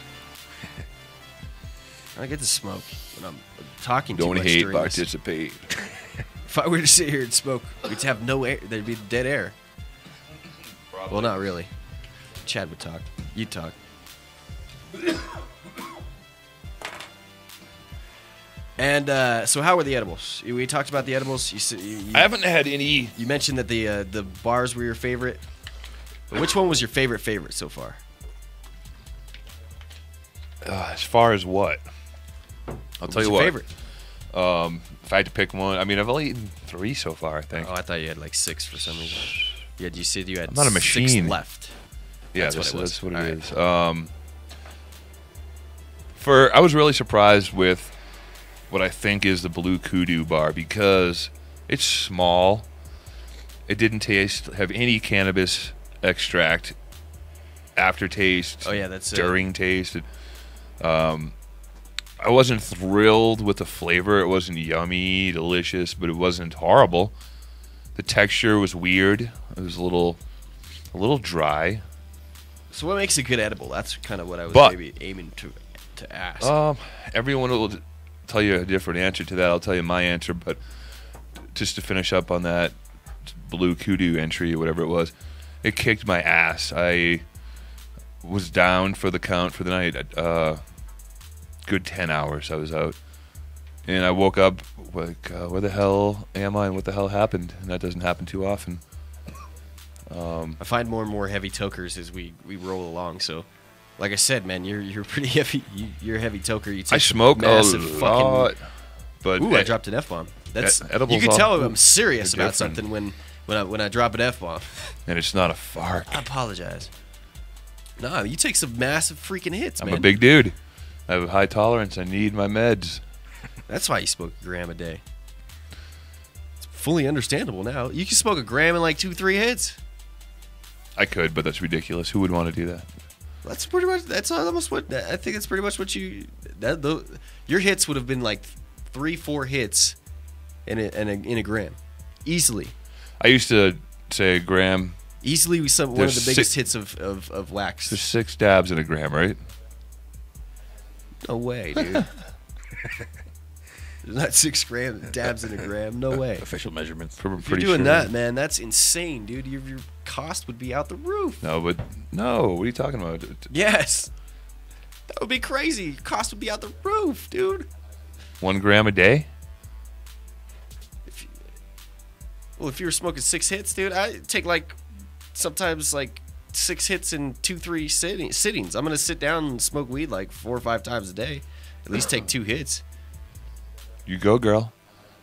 I get to smoke when I'm talking too Don't much hate, during this. participate. If I were to sit here and smoke, we'd have no air. There'd be dead air. Well, not really. Chad would talk. You'd talk. And so, how were the edibles? We talked about the edibles. I haven't had any. You mentioned that the bars were your favorite. But which one was your favorite so far? As far as what? I'll tell you What's what. your favorite? If I had to pick one, I mean, I've only eaten 3 so far, I think. Oh, I thought you had like 6 for some reason. Yeah, you said you had I'm not a 6 machine. left. Yeah, That's what it was. that's what All it right. is. I was really surprised with what I think is the Blue Kudu bar because it's small. It didn't have any cannabis extract aftertaste. Oh, yeah, that's it. during taste. I wasn't thrilled with the flavor. It wasn't yummy, delicious, but it wasn't horrible. The texture was weird. It was a little dry. So what makes a good edible? That's kind of what I was But- maybe aiming to ask. Everyone will tell you a different answer to that. I'll tell you my answer, but just to finish up on that Blue Kudu entry or whatever it was, it kicked my ass. I was down for the count for the night. Good 10 hours I was out. And I woke up like, where the hell am I and what the hell happened? And that doesn't happen too often. I find more and more heavy tokers as we roll along. So, like I said, man, you're pretty heavy. You're a heavy toker. You take I smoke a massive lot. But Ooh, I dropped an F-bomb. That's edibles you can tell all- I'm serious they're about different. something when I drop an F-bomb. and it's not a fart. I apologize. No, you take some massive freaking hits, I'm man. a big dude. I have a high tolerance. I need my meds. That's why you smoke a gram a day. It's fully understandable now. You can smoke a gram in like 2-3 hits. I could, but that's ridiculous. Who would want to do that? That's pretty much. That's almost what I think. That's pretty much what you. Your hits would have been like 3-4 hits in a gram, easily. I used to say a gram. Easily, one of There's the biggest six- hits of wax. There's 6 dabs in a gram, right? No way, dude. There's not 6 gram dabs in a gram. No way. Official measurements. I'm If you're pretty doing sure. that, man, that's insane, dude. Your cost would be out the roof. No, but no. What are you talking about? Yes. That would be crazy. Your cost would be out the roof, dude. 1 gram a day? Well, if you were smoking 6 hits, dude, I take sometimes 6 hits in 2-3 sittings. I'm gonna sit down and smoke weed 4 or 5 times a day. At least take 2 hits. You go, girl.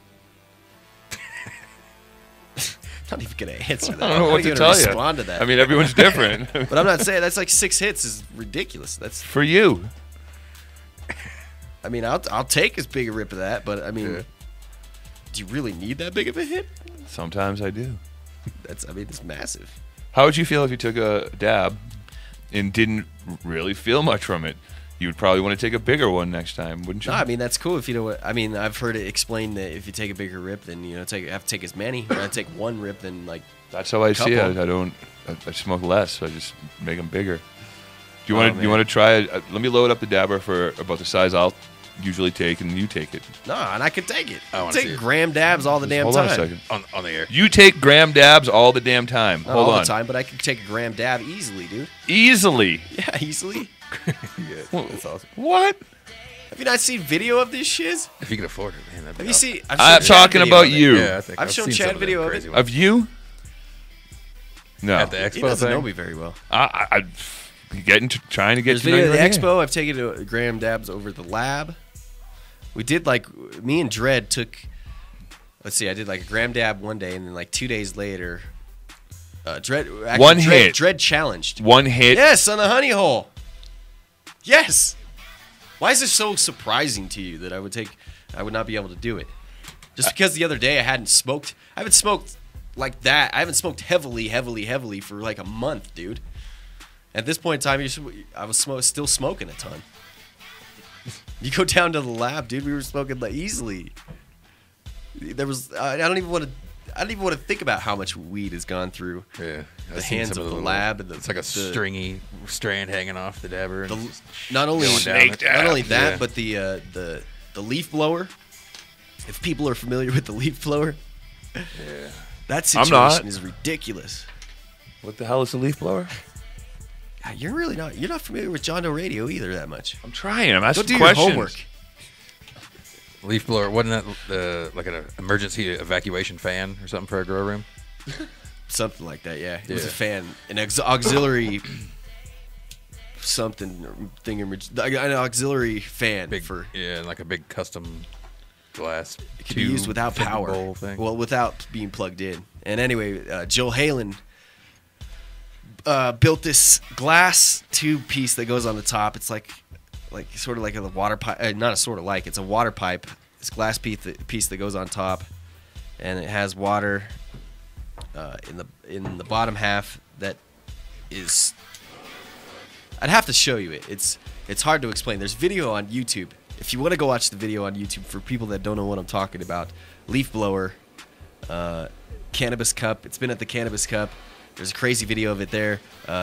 I'm not even gonna answer that. I don't know what to tell you. Respond to that. I mean, everyone's different. but I'm not saying that's 6 hits is ridiculous. That's. For you. I mean, I'll take as big a rip of that, but I mean, do you really need that big of a hit? Sometimes I do. It's massive. How would you feel if you took a dab and didn't really feel much from it? You would probably want to take a bigger one next time, wouldn't you? No, I mean that's cool if you know what. I mean, I've heard it explained that if you take a bigger rip, then you have to take as many. Or I take 1 rip, then That's how I see it. couple. I smoke less, so I just make them bigger. Do you Oh, want to? man. You want to try it? Let me load up the dabber for about the size I'll usually take, and you take it. No, and I could take it. I wanna take see it. gram dabs all the damn Hold time. on a second. On the air. You take gram dabs all the damn time. Not Hold all on. the time, but I could take a gram dab easily, dude. Easily. Yeah, easily. That's awesome. What? Have you not seen video of this shiz? If you can afford it, man. That'd be Have you awesome. seen? I've I'm shown Chad talking video about of it. you. Yeah, I think I've shown seen Chad some of the video of crazy it. ones. Of you? No. At the He expo doesn't know thing. me very well. I trying to get There's to know video you of the right expo. I've taken gram dabs over the lab. We did me and Dredd took. Let's see, I did a gram dab one day, and then 2 days later, hit. Dredd challenged. 1 hit. Yes, on the honey hole. Yes. Why is this so surprising to you that I would not be able to do it? Just because the other day I haven't smoked like that. I haven't smoked heavily for a month, dude. At this point in time, I was still smoking a ton. You go down to the lab, dude. We were smoking easily. There was. I don't even want to think about how much weed has gone through. Yeah. The hands of the lab and It's like a stringy strand hanging off the dabber. And it's just Not only going down it. not only that, Yeah. but the leaf blower. If people are familiar with the leaf blower, Yeah. that I'm not. situation is ridiculous. What the hell is a leaf blower? You're really not. You're not familiar with John Doe Radio either that much. I'm trying. I'm Go asking do your questions. homework. Leaf blower. Wasn't that like an emergency evacuation fan or something for a grow room? Something like that. Yeah, it was a Yeah. fan, an auxiliary something thing, an auxiliary fan Big, for. yeah, like a big custom glass. It could be used without power. Bowl thing. Well, without being plugged in. And anyway, Jill Halen built this glass tube piece that goes on the top. It's like sort of like a water pipe. Not a sort of like. It's a water pipe. This glass piece that goes on top, and it has water in the bottom half. That is. I'd have to show you it. It's hard to explain. There's video on YouTube. If you want to go watch the video on YouTube, for people that don't know what I'm talking about, leaf blower, cannabis cup. It's been at the cannabis cup. There's a crazy video of it there.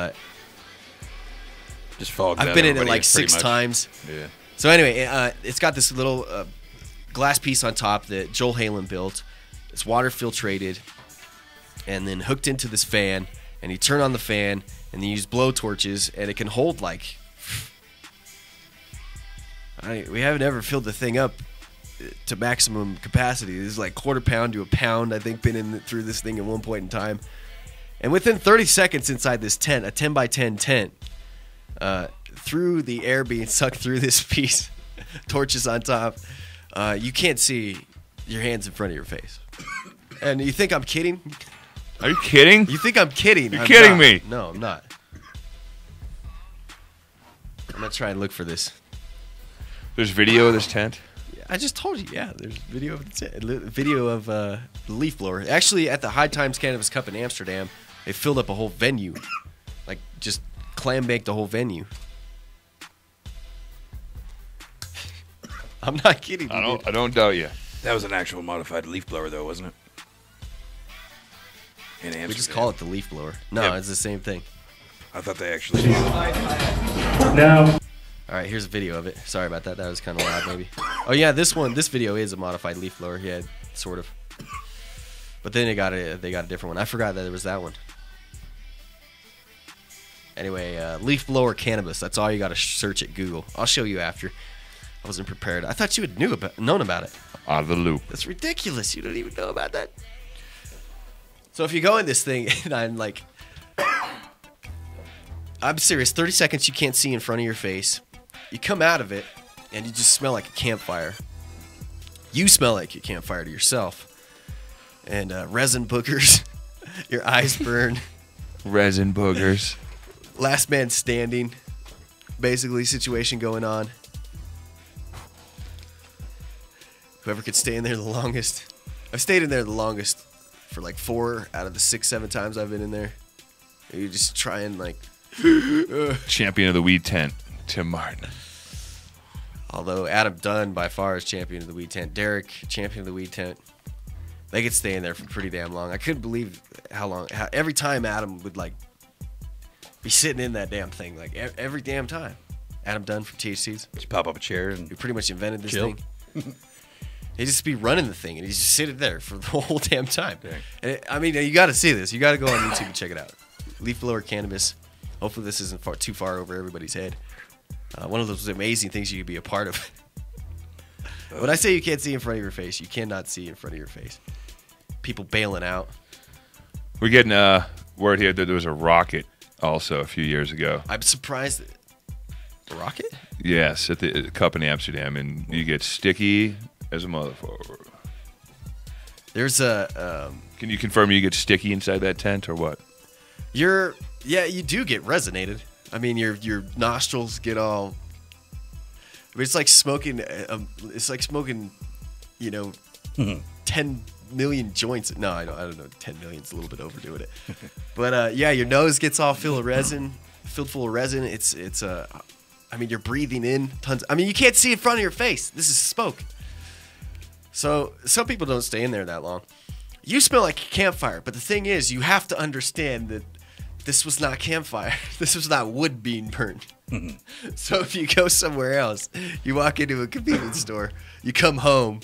Just fogged I've out been in it everybody like pretty 6 much. times. Yeah. So anyway, it's got this little glass piece on top that Joel Halen built. It's water filtrated and then hooked into this fan. And you turn on the fan and you use blow torches, and it can hold we haven't ever filled the thing up to maximum capacity. This is like 1/4 pound to a pound, I think, been in through this thing at one point in time. And within 30 seconds inside this tent, a 10 by 10 tent, through the air being sucked through this piece, torches on top, you can't see your hands in front of your face. And you think I'm kidding? Are you kidding? You think I'm kidding? You're I'm kidding not. me. No, I'm not. I'm gonna try and look for this. There's video of this tent. I just told you, yeah. There's video of the leaf blower. Actually, at the High Times Cannabis Cup in Amsterdam, they filled up a whole venue, just clam baked the whole venue. I'm not kidding. I don't doubt you. That was an actual modified leaf blower, though, wasn't it? In Amsterdam. We just call it the leaf blower. No, Yeah. it's the same thing. I thought they actually. All right, here's a video of it. Sorry about that. That was kind of loud, maybe. Oh yeah, this video is a modified leaf blower. Yeah, sort of. But then they got a different one. I forgot that there was that one. Anyway, leaf blower cannabis. That's all you got to search at Google. I'll show you after. I wasn't prepared. I thought you had known about it. Out of the loop. That's ridiculous. You don't even know about that. So if you go in this thing, and I'm serious. 30 seconds you can't see in front of your face. You come out of it, and you just smell like a campfire. You smell like a campfire to yourself. And resin boogers. Your eyes burn. Resin boogers. Last man standing. Basically, situation going on. Whoever could stay in there the longest. I've stayed in there the longest for like 4 out of the 6-7 times I've been in there. You just try and like... Champion of the weed tent, Tim Martin. Although Adam Dunn by far is champion of the weed tent. Derek, champion of the weed tent. They could stay in there for pretty damn long. I couldn't believe how long. Every time Adam would like be sitting in that damn thing, like every damn time. Adam Dunn from THC's. Just pop up a chair and he pretty much invented this chill. thing. He'd just be running the thing and he'd just sit it there for the whole damn time. And I mean, you got to see this. You got to go on YouTube and check it out. Leaf blower cannabis. Hopefully this isn't too far over everybody's head. One of those amazing things you could be a part of. When I say you can't see in front of your face, you cannot see in front of your face. People bailing out. We're getting word here that there was a rocket also a few years ago. I'm surprised. A rocket? Yes, at the Cup in Amsterdam, and you get sticky as a motherfucker. There's a... Can you confirm you get sticky inside that tent or what? Yeah, you do get resonated. I mean, your nostrils get all... I mean, it's like smoking... you know, 10 million joints. No, I don't know. 10 million's a little bit overdoing it. But yeah, your nose gets all filled full of resin. It's I mean, you're breathing in tons. I mean, you can't see in front of your face. This is smoke. So some people don't stay in there that long. You smell like a campfire, but the thing is, you have to understand that this was not campfire. This was not wood being burned. So if you go somewhere else, you walk into a convenience store, you come home,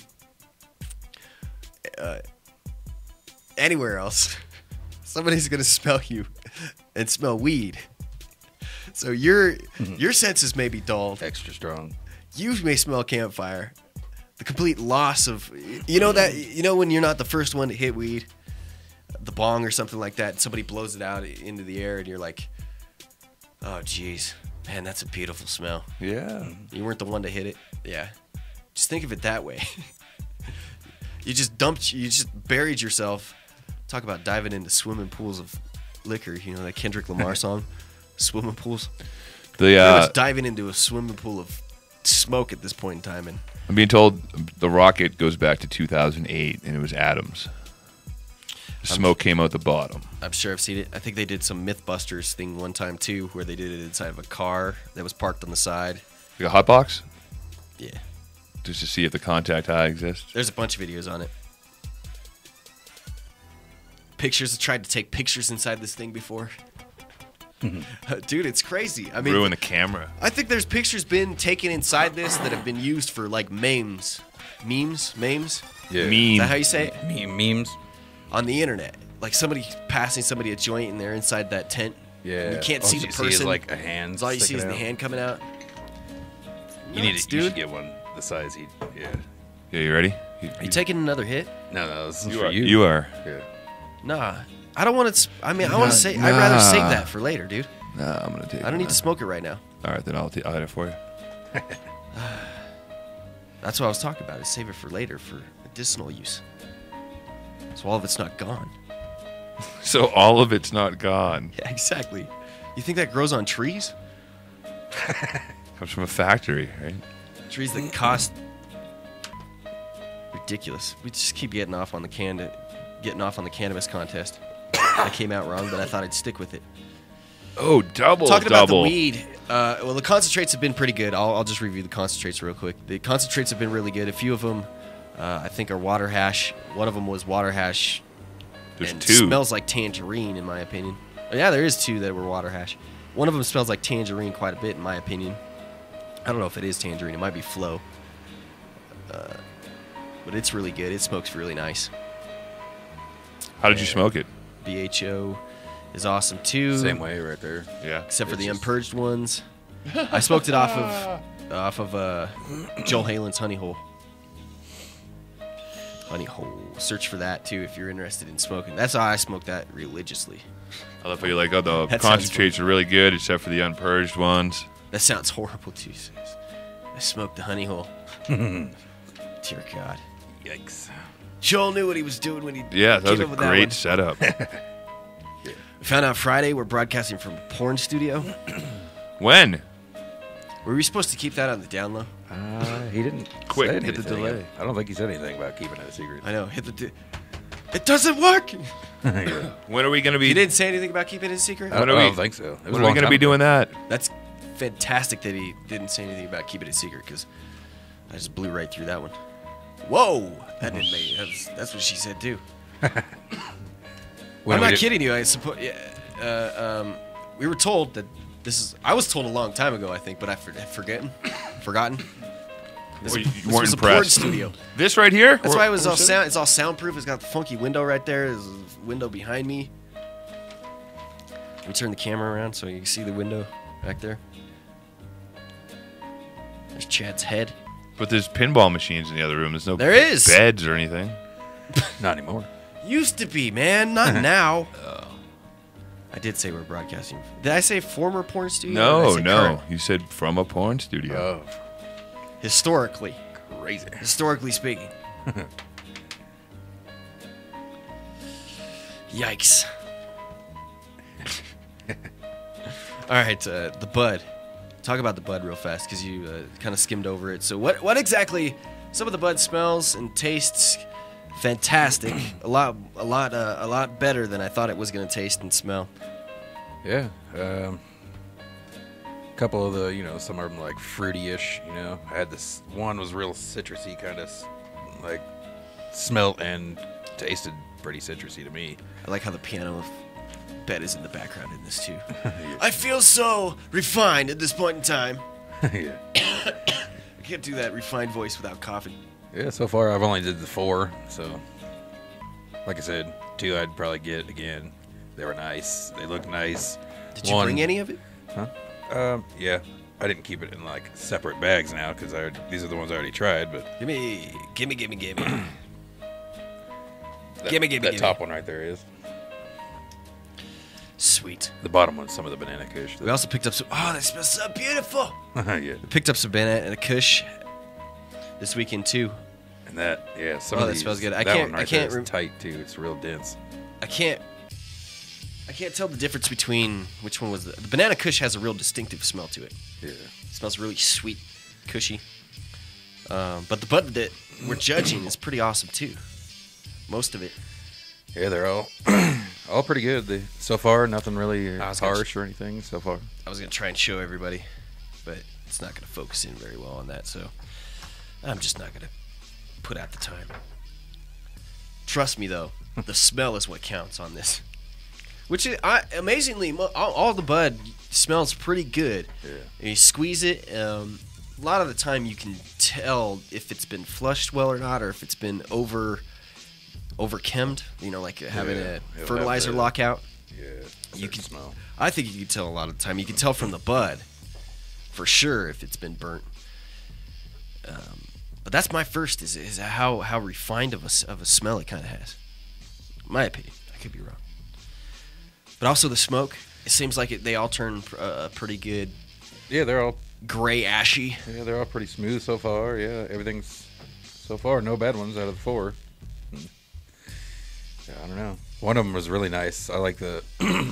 anywhere else, somebody's gonna smell you and smell weed. So your senses may be dulled. extra strong. You may smell campfire. The complete loss of when you're not the first one to hit weed, the bong or something like that, and somebody blows it out into the air, and you're like, oh geez, man, that's a beautiful smell. Yeah. You weren't the one to hit it. Yeah. Just think of it that way. You just buried yourself. Talk about diving into swimming pools of liquor. You know that Kendrick Lamar song, swimming pools. You're just diving into a swimming pool of smoke at this point in time, and I'm being told the rocket goes back to 2008, and it was Adams. Smoke came out the bottom. I'm sure I've seen it. I think they did some Mythbusters thing one time too, where they did it inside of a car that was parked on the side. Like a hot box? Yeah. Just to see if the contact high exists. There's a bunch of videos on it. Pictures. I tried to take pictures inside this thing before. Dude, it's crazy. I mean, ruin the camera. I think there's pictures been taken inside this that have been used for like memes. Memes? Yeah. Meme. Is that how you say it? Memes. On the internet. Like somebody passing somebody a joint and they're inside that tent. Yeah. And you can't see the person. See is like a hand. All you see is sticking the out. hand coming out. You need Nuts, to. You dude. should get one the size he. Yeah. Yeah, you ready? Are you taking another hit? No, this is You for are. you. You are. Yeah. Nah. I don't want to. I mean, I want to say. I'd rather save that for later, dude. Nah, I'm gonna take it. I don't need to smoke it right now. All right, then I'll hit it for you. That's what I was talking about. Is save it for later for medicinal use. So all of it's not gone. So all of it's not gone. Yeah, exactly. You think that grows on trees? Comes from a factory, right? Trees that cost ridiculous. We just keep getting off on the cannabis contest. I came out wrong, but I thought I'd stick with it. Oh, double. Talking about the weed, well, the concentrates have been pretty good. I'll just review the concentrates real quick. The concentrates have been really good. A few of them, I think, are water hash. One of them was water hash. There's and two. Smells like tangerine, in my opinion. Yeah, there is two that were water hash. One of them smells like tangerine quite a bit, in my opinion. I don't know if it is tangerine. It might be Flow. But it's really good. It smokes really nice. How did you smoke it? BHO is awesome too. Same way right there. Yeah. Except for the unpurged ones. I smoked it off of Joel Halen's Honey Hole. Honey Hole. Search for that too if you're interested in smoking. That's how I smoke that religiously. I love how you're like, oh, the That sounds concentrates are really good except for the unpurged ones. That sounds horrible too. I smoked the Honey Hole. Dear God. Yikes. Joel knew what he was doing when he Yeah, that was came a up with that great one. setup. We found out Friday we're broadcasting from a porn studio. When? Were we supposed to keep that on the down low? He didn't Quick, say hit the anything. delay. I don't think he said anything about keeping it a secret. I know. It doesn't work. Yeah. When are we going to be? He didn't say anything about keeping it a secret. I When are don't we- think so. It was When a are we long going to time be ago. doing that? That's fantastic that he didn't say anything about keeping it secret because I just blew right through that one. Whoa, that didn't make. That's what she said too. When I'm we not did- kidding you. I suppose. We were told that this is. I was told a long time ago, I think, but I had forgotten. This, Well, you this weren't was a porn impressed. studio. This right here? That's why it was all sound. It's all soundproof. It's got the funky window right there. There's a window behind me. Let me turn the camera around so you can see the window back there. There's Chad's head. But there's pinball machines in the other room. There's no There is. beds or anything. Not anymore. Used to be, man. Not now. I did say we're broadcasting. Did I say former porn studio? Or did I say No. current? You said from a porn studio. Oh, Historically. crazy. Historically speaking. Yikes. All right, the bud. Talk about the bud real fast because you kind of skimmed over it. So what exactly? Some of the bud smells and tastes fantastic. a lot better than I thought it was going to taste and smell. Yeah. Couple of the, some of them like fruity-ish, I had this one was real citrusy, kind of like smelled and tasted pretty citrusy to me. I like how the piano bed is in the background in this too. I feel so refined at this point in time. Yeah. I can't do that refined voice without coughing. Yeah, so far I've only did the 4, so like I said, 2 I'd probably get again. They were nice. They looked nice. Did you bring any of it? Yeah. I didn't keep it in like separate bags now because these are the ones I already tried. But Gimme. that top one right there is. Sweet. The bottom one's some of the banana kush. We also picked up some. Oh, that smells so beautiful. Yeah. Picked up some banana and a kush this weekend too. And that, yeah, some Oh, of that these, smells good. That I one right can't there is tight too. It's real dense. I can't tell the difference between which one was the banana kush has a real distinctive smell to it. Yeah. It smells really sweet, cushy. But the bud that we're judging is pretty awesome too. Most of it. Yeah, they're all pretty good. So far, nothing really I was gonna harsh or anything so far. I was gonna try and show everybody, but it's not gonna focus in very well on that. So I'm just not gonna put out the time. Trust me though, the smell is what counts on this. Which is, amazingly, all the bud smells pretty good. Yeah. And you squeeze it. A lot of the time, you can tell if it's been flushed well or not, or if it's been over-chemmed. Like having Yeah, a it'll fertilizer have the- lockout. Yeah. You can smell. I think you can tell a lot of the time. You can tell from the bud, for sure, if it's been burnt. But that's my first. Is how refined of a smell it kind of has. In my opinion, I could be wrong. But also the smoke. It seems like they all turn pretty good Yeah, they're all gray ashy. Yeah, they're all pretty smooth so far. Yeah, everything's so far no bad ones out of the 4. Yeah, I don't know. One of them was really nice. I like the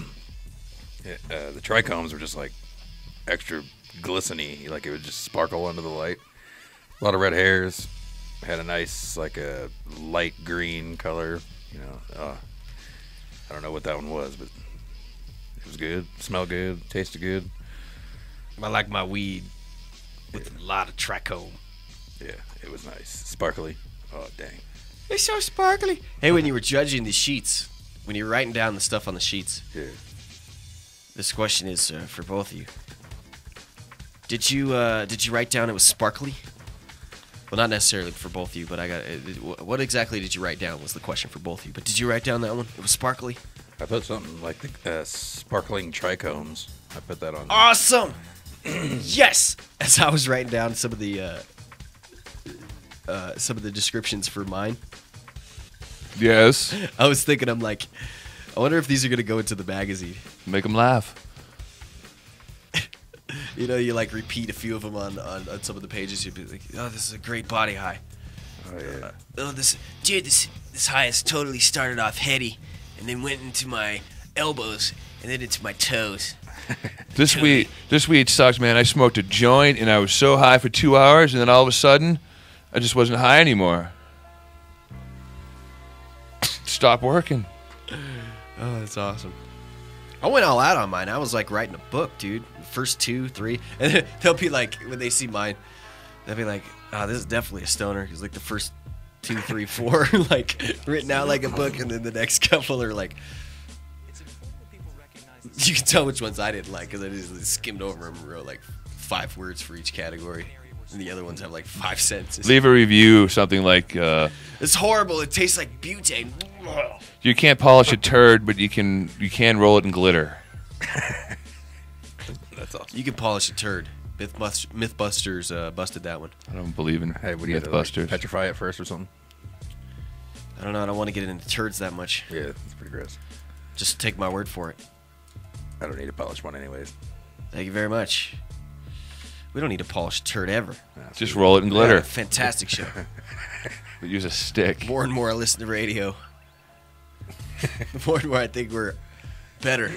the trichomes were just like extra glistening, like it would just sparkle under the light. A lot of red hairs. Had a nice like a light green color. I don't know what that one was, but it was good. Smelled good. Tasted good. I like my weed with a lot of trichome. Yeah, it was nice. Sparkly. Oh, dang. It's so sparkly. Hey, when you were judging the sheets, when you were writing down the stuff on the sheets, Yeah. this question is for both of you. Did you write down it was sparkly? Well, not necessarily for both of you, but I got. What exactly did you write down? Was the question for both of you? But did you write down that one? It was sparkly. I put something like the sparkling trichomes. I put that on. Awesome. Yes. As I was writing down some of the descriptions for mine, Yes. I was thinking, I'm like, I wonder if these are gonna go into the magazine. Make them laugh. You know, you like repeat a few of them on some of the pages. You'd be like, oh, this is a great body high. Oh yeah. This high has totally started off heady, and then went into my elbows, and then into my toes. This weed sucks, man. I smoked a joint, and I was so high for 2 hours, and then all of a sudden, I just wasn't high anymore. Stop working. Oh, that's awesome. I went all out on mine. I was like writing a book, dude. First 2, 3, and then they'll be like, when they see mine, they'll be like, "Oh, this is definitely a stoner." Because like the first 2, 3, 4, like written out like a book, and then the next couple are like, you can tell which ones I didn't like because I just skimmed over them and wrote like 5 words for each category, and the other ones have like 5 sentences. Leave a review, something like, It's horrible. It tastes like butane. you can't polish a turd, but you can roll it in glitter. That's awesome. You can polish a turd. Mythbusters busted that one. I don't believe in Hey, what do you have to, like, Mythbusters. petrify it first or something? I don't know. I don't want to get into turds that much. Yeah, it's pretty gross. Just take my word for it. I don't need to polish one anyways. Thank you very much. We don't need to polish a turd ever. Just roll it in glitter. Yeah, fantastic show. But use a stick. More and more I listen to radio. The more and more I think we're better.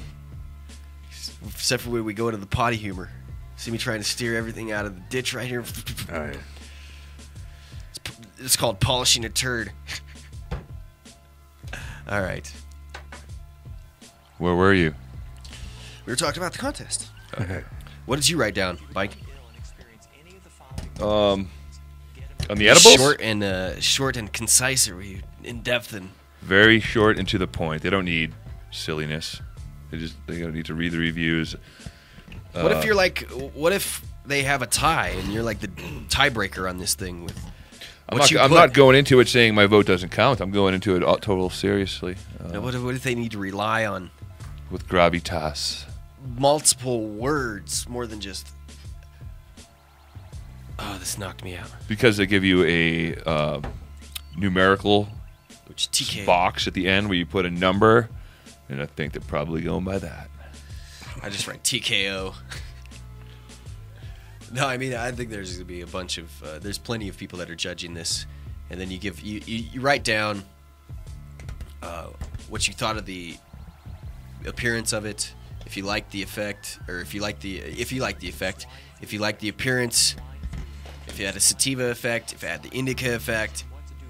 Except for when we go into the potty humor. See me trying to steer everything out of the ditch right here. Oh yeah. It's called polishing a turd. All right. Where were you? We were talking about the contest. Okay. What did you write down, Mike? On the edibles? Short and concise. Or were you in depth and Very short and to the point. They don't need silliness. They don't need to read the reviews. what if you're like? What if they have a tie and you're like the tiebreaker on this thing? With I'm not going into it saying my vote doesn't count. I'm going into it total seriously. What if they need to rely on With gravitas. multiple words more than just? Oh, this knocked me out. Because they give you a numerical Which TK? box at the end where you put a number, and I think they're probably going by that. I just write TKO. No, I mean I think there's gonna be a bunch of there's plenty of people that are judging this, and then you write down what you thought of the appearance of it, if you like the effect, or if you like the effect, if you like the appearance, if it had a sativa effect, if it had the indica effect,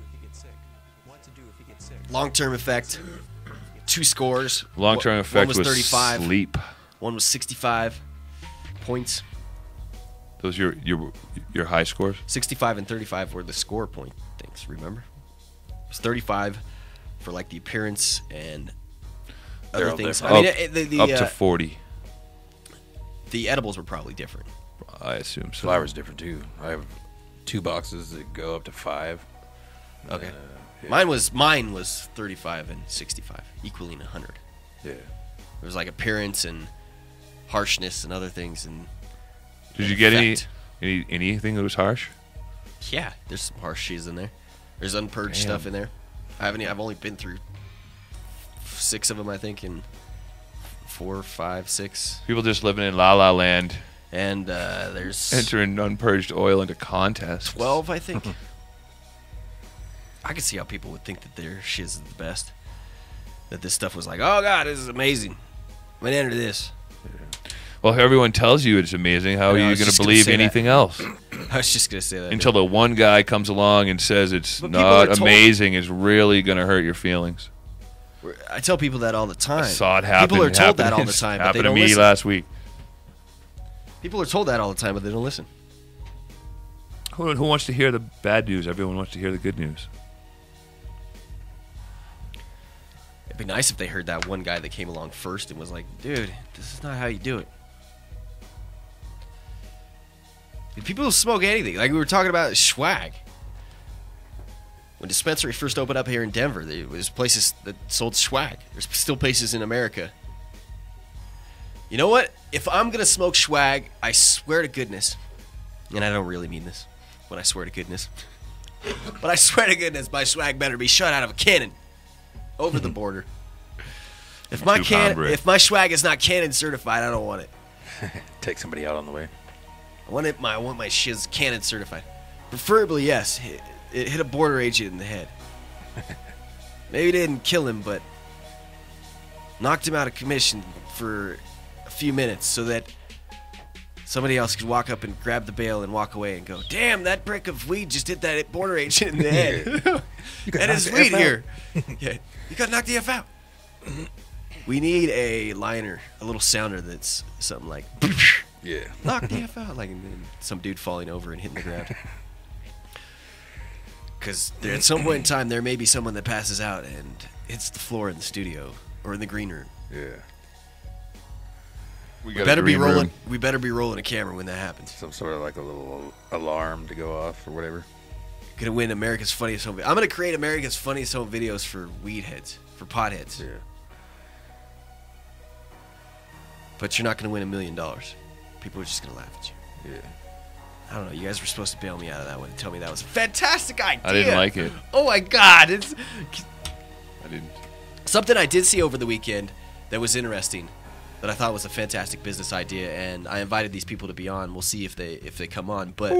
long-term effect, 2 scores. Long-term One effect was 35. sleep. One was 65 points. Those are your high scores? 65 and 35 were the score point things, remember? It was 35 for like the appearance and They're other all things. different. I mean, Up to 40, the edibles were probably different. I assume so. Flower's different too. I have 2 boxes that go up to 5. Okay. Yeah. Mine was 35 and 65, equaling 100. Yeah. There was like appearance and harshness and other things. And Did you get effect. anything that was harsh? Yeah, there's some harsh shit in there. There's unpurged stuff in there. I've only been through 6 of them, I think, in 4, 5, 6. People just living in La La Land, And there's entering unpurged oil into contests. 12, I think. I can see how people would think that their shiz is the best. That this stuff was like, oh god, this is amazing. I'm gonna enter this. Well, if everyone tells you it's amazing, how I are know, I you was going just to gonna believe say that. anything else? I was just gonna say that. Until the one guy comes along and says it's But people not are told- amazing, is really going to hurt your feelings. I tell people that all the time. I saw it happen. People are told that happen- all the time, but they happened to don't me listen. last week. People are told that all the time, but they don't listen. Who wants to hear the bad news? Everyone wants to hear the good news. It'd be nice if they heard that one guy that came along first and was like, dude, this is not how you do it. People smoke anything. Like we were talking about swag. When dispensary first opened up here in Denver, there was places that sold swag. There's still places in America. You know what? If I'm going to smoke swag, I swear to goodness, and I don't really mean this when I swear to goodness, but I swear to goodness, my swag better be shot out of a cannon over the border. If my swag is not cannon certified, I don't want it. Take somebody out on the way. I want my shiz cannon certified. Preferably, yes. It hit a border agent in the head. Maybe it didn't kill him, but knocked him out of commission for a few minutes so that somebody else could walk up and grab the bail and walk away and go, damn, that brick of weed just hit that border agent in the head. That is weed here. Yeah, you got to knock the F out. We need a liner, a little sounder that's something like, Yeah. knock the F out, like some dude falling over and hitting the ground. Because at some point in time, there may be someone that passes out and hits the floor in the studio or in the green room. Yeah. We better be rolling. We better be rolling a camera when that happens. Some sort of like a little alarm to go off or whatever. Gonna win America's Funniest Home. I'm gonna create America's Funniest Home Videos for weed heads, for potheads. Yeah. But you're not gonna win $1 million. People are just gonna laugh at you. Yeah. I don't know. You guys were supposed to bail me out of that one and tell me that was a fantastic idea. I didn't like it. Oh my God! I didn't. Something I did see over the weekend that was interesting, that I thought was a fantastic business idea, and I invited these people to be on. We'll see if they come on. But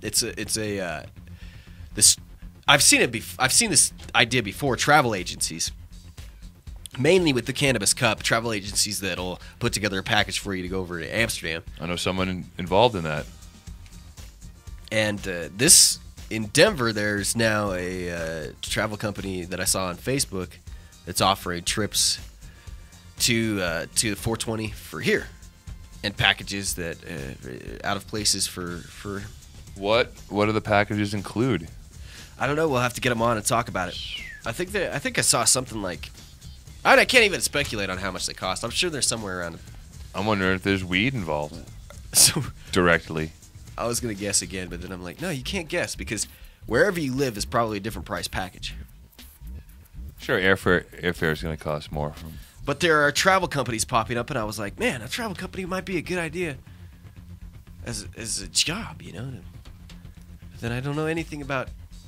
I've seen this idea before. Travel agencies, mainly with the Cannabis Cup, travel agencies that'll put together a package for you to go over to Amsterdam. I know someone involved in that. And this in Denver, there's now a travel company that I saw on Facebook that's offering trips to 420 for here, and packages that out of places for. What do the packages include? I don't know. We'll have to get them on and talk about it. I think I saw something like. I can't even speculate on how much they cost. I'm sure there's somewhere around. I'm wondering if there's weed involved. So Directly. I was gonna guess again, but then I'm like, no, you can't guess because wherever you live is probably a different price package. Sure, airfare is going to cost more. But there are travel companies popping up, and I was like, man, a travel company might be a good idea as a job, you know. But then I don't know anything about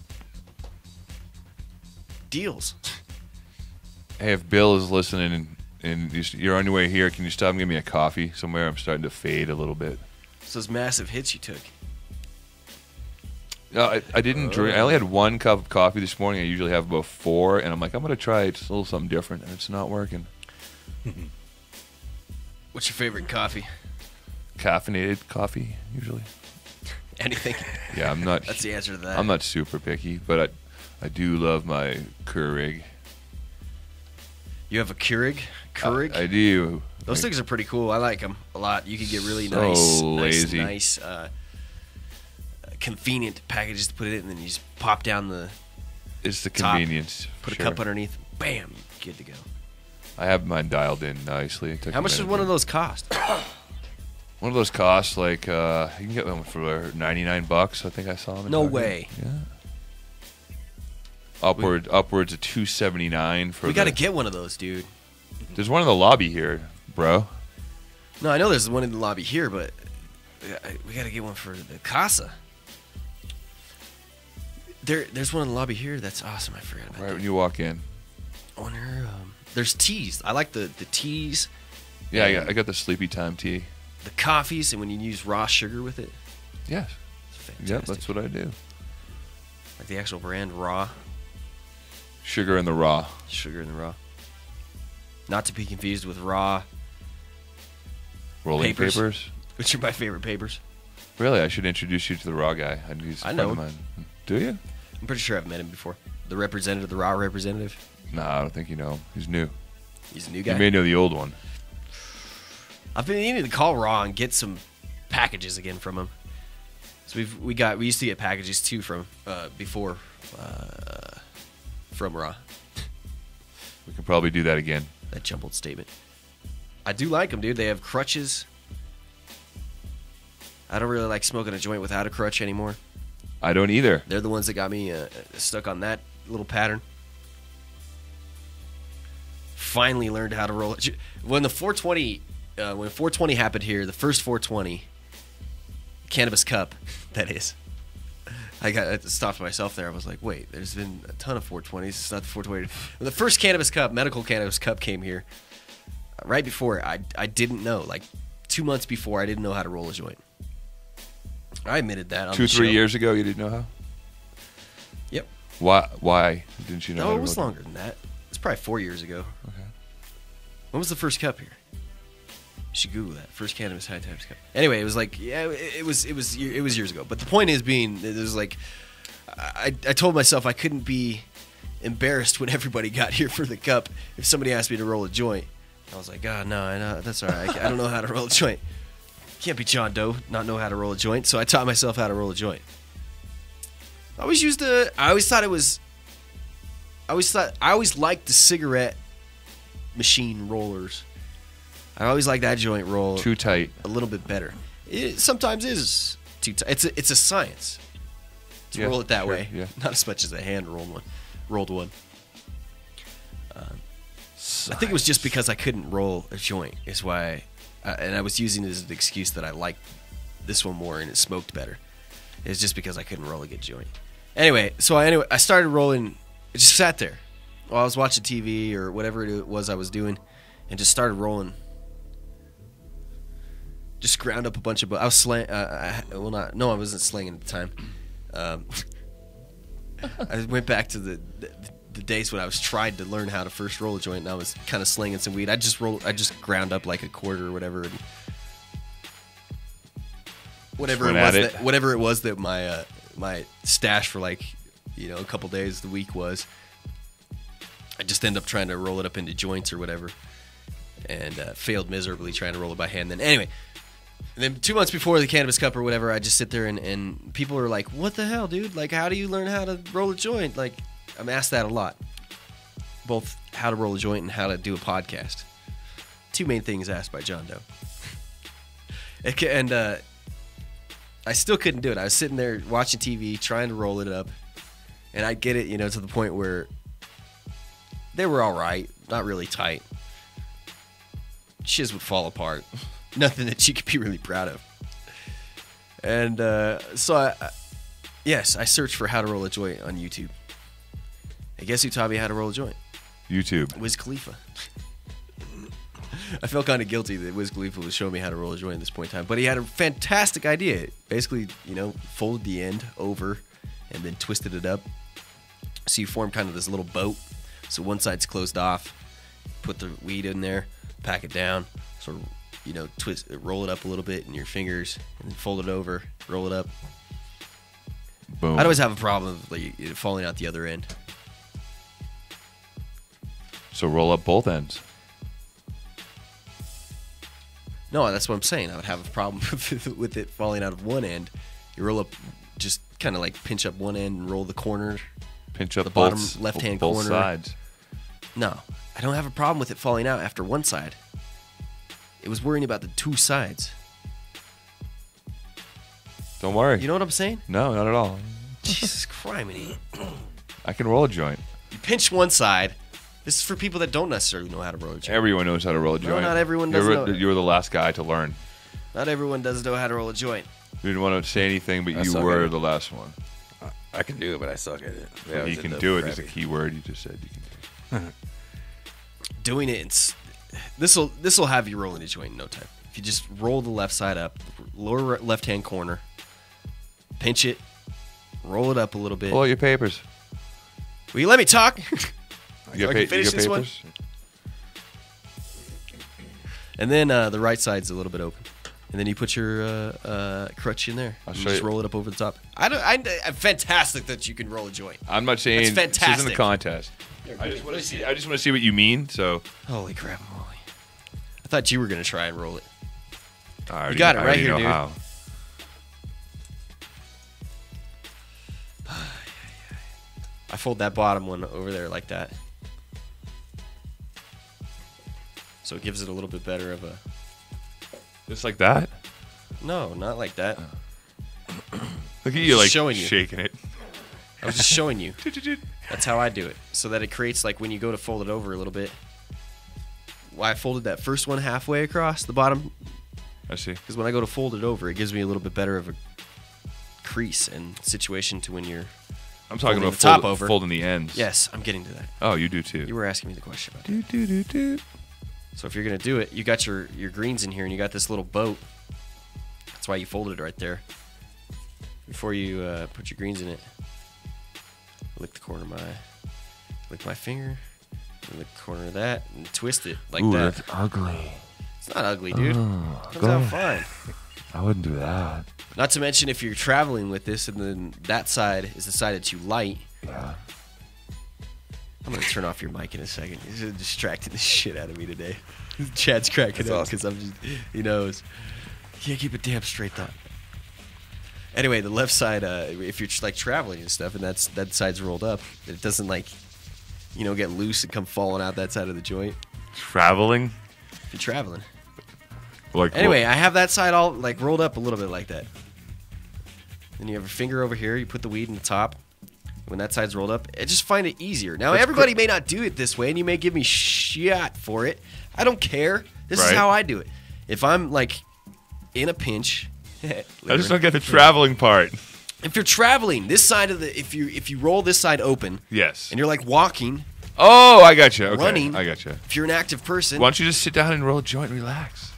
deals. Hey, if Bill is listening and you're on your way here, can you stop and give me a coffee somewhere? I'm starting to fade a little bit. It's those massive hits you took. No, I didn't drink. I only had 1 cup of coffee this morning. I usually have about 4, and I'm like, I'm going to try it. It's a little something different, and it's not working. What's your favorite coffee? Caffeinated coffee, usually. Anything? Yeah, I'm not. That's the answer to that. I'm not super picky, but I do love my Keurig. You have a Keurig? Keurig? I do. Those things are pretty cool. I like them a lot. You can get really lazy. nice, convenient packages to put it in, and then you just pop down the It's the top, convenience. put sure. a cup underneath, bam, good to go. I have mine dialed in nicely. It took How a much does minute one to- of those cost? One of those costs like you can get them for $99. I think I saw them. No way. Yeah. Upwards of $279 for. We got to get one of those, dude. There's one in the lobby here, bro. No, I know there's one in the lobby here, but we got to get one for the Casa. There's one in the lobby here. That's awesome. I forgot about Right that. when you walk in. I wonder, there's teas. I like the teas. Yeah, I got the Sleepy Time tea. The coffees, and when you use raw sugar with it. Yes. It's fantastic. Yep, that's what I do. Like the actual brand, raw. Sugar in the raw. Sugar in the raw. Not to be confused with raw, Rolling Papers. papers. which are my favorite papers. Really, I should introduce you to the raw guy. He's a I friend know of him. mine. Do you? I'm pretty sure I've met him before. The representative, the raw representative. Nah, I don't think you know him. He's new. He's a new You guy. may know the old one. I've been needing to call Raw and get some packages again from him. So we used to get packages too from before from Raw. We can probably do that again. That jumbled statement. I do like them, dude. They have crutches. I don't really like smoking a joint without a crutch anymore. I don't either. They're the ones that got me stuck on that little pattern. Finally learned how to roll it. When the 420, when 420 happened here, the first 420, cannabis cup, that is. I stopped myself there. I was like, wait, there's been a ton of 420s. It's not the 420. When the first cannabis cup, medical cannabis cup came here, right before, I didn't know. Like 2 months before, I didn't know how to roll a joint. I admitted that on the show. 2-3 years ago, you didn't know how? Yep. Why didn't you know how No, to it was roll? longer than that. It's probably 4 years ago. Okay. When was the first cup here? You should Google that. First cannabis high times cup. Anyway, it was like, yeah, it was years ago. But the point is being, it was like, I told myself I couldn't be embarrassed when everybody got here for the cup if somebody asked me to roll a joint. I was like, oh, no, I know, that's all right. I don't know how to roll a joint. Can't be John Doe, not know how to roll a joint. So I taught myself how to roll a joint. I always liked the cigarette machine rollers. I always like that joint roll Too tight. a little bit better. It sometimes is too tight. It's a science to Yeah, roll it that sure, way. yeah. Not as much as a hand rolled one. I think it was just because I couldn't roll a joint is why, and I was using it as an excuse that I liked this one more and it smoked better. It's just because I couldn't roll a good joint. Anyway, I started rolling. I just sat there while I was watching TV or whatever it was I was doing, and just started rolling. Just ground up a bunch of. I was slang. I wasn't slanging at the time. I went back to the days when I was trying to learn how to first roll a joint, and I was kind of slinging some weed. I just ground up like a quarter or whatever, and whatever it was that my stash for like a couple days the week was. I just ended up trying to roll it up into joints or whatever, and failed miserably trying to roll it by hand. Then anyway. And then 2 months before the cannabis cup or whatever, I just sit there and people are like, what the hell, dude? Like, how do you learn how to roll a joint? Like, I'm asked that a lot. Both how to roll a joint and how to do a podcast. Two main things asked by John Doe. And I still couldn't do it. I was sitting there watching TV, trying to roll it up. And I'd get it, to the point where they were all right, not really tight. Shiz would fall apart. Nothing that you could be really proud of. And so I searched for how to roll a joint on YouTube. And guess who taught me how to roll a joint? YouTube. Wiz Khalifa. I felt kind of guilty that Wiz Khalifa was showing me how to roll a joint at this point in time. But he had a fantastic idea. Basically, folded the end over and then twisted it up. So you form kind of this little boat. So one side's closed off. Put the weed in there. Pack it down. Sort of twist, roll it up a little bit in your fingers, and then fold it over, roll it up. Boom. I'd always have a problem with falling out the other end. So roll up both ends. No, that's what I'm saying. I would have a problem with it falling out of one end. You roll up, just kind of like pinch up one end and roll the corner. Pinch up the bottom both, left-hand both corner. sides. No, I don't have a problem with it falling out after one side. It was worrying about the two sides. Don't worry. You know what I'm saying? No, not at all. Jesus criminy. I can roll a joint. You pinch one side. This is for people that don't necessarily know how to roll a joint. Everyone knows how to roll a joint. not everyone does know. You were the last guy to learn. Not everyone does know how to roll a joint. You didn't want to say anything, but I you suck were at it. the last one. I can do it, but I suck at it. Yeah, You can do it is a key word you just said. You can do it. Doing it, this will have you rolling a joint in no time. If you just roll the left side up, lower left-hand corner, pinch it, roll it up a little bit. Pull out your papers. Will you let me talk? You I got can finish this one? papers? And then the right side's a little bit open. And then you put your crutch in there. I'll And show just you. roll it up over the top. I'm fantastic that you can roll a joint. I'm not saying That's this isn't a fantastic. contest. I just want to see what you mean. So Holy crap, Molly. I thought you were going to try and roll it. I already, got it I right already here, know dude. how. I fold that bottom one over there like that. So it gives it a little bit better of a... Just like that. No, not like that. Look at you, like, showing you. shaking it. I was just showing you. That's how I do it. So that it creates, like, when you go to fold it over a little bit. Why I folded that first one halfway across the bottom. I see. Because when I go to fold it over, it gives me a little bit better of a crease and situation to when you're I'm talking folding about the top over. folding the ends. Yes, I'm getting to that. Oh, you do too. You were asking me the question about that. So if you're going to do it, you got your greens in here and you got this little boat. That's why you folded it right there. Before you put your greens in it, lick the corner of my finger, lick the corner of that, and twist it like that. That's ugly. It's not ugly, dude. Comes out fine. I wouldn't do that. Not to mention if you're traveling with this and then that side is the side that you light. Yeah. I'm going to turn off your mic in a second. You're distracting the shit out of me today. Chad's cracking up because I'm just, he knows. You can't keep a damn straight thought. Anyway, the left side, if you're like traveling and stuff and that side's rolled up, it doesn't like, get loose and come falling out that side of the joint. Traveling? If you're traveling. Like anyway, I have that side all like rolled up a little bit like that. Then you have your finger over here. You put the weed in the top. When that side's rolled up, I just find it easier. Now, everybody may not do it this way, and you may give me shit for it. I don't care. This is how I do it. If I'm like in a pinch, I just don't get the traveling part. If you're traveling, this side of the if you roll this side open, yes, and you're like walking. Oh, I got you. Okay, running. I got you. If you're an active person, why don't you just sit down and roll a joint and relax?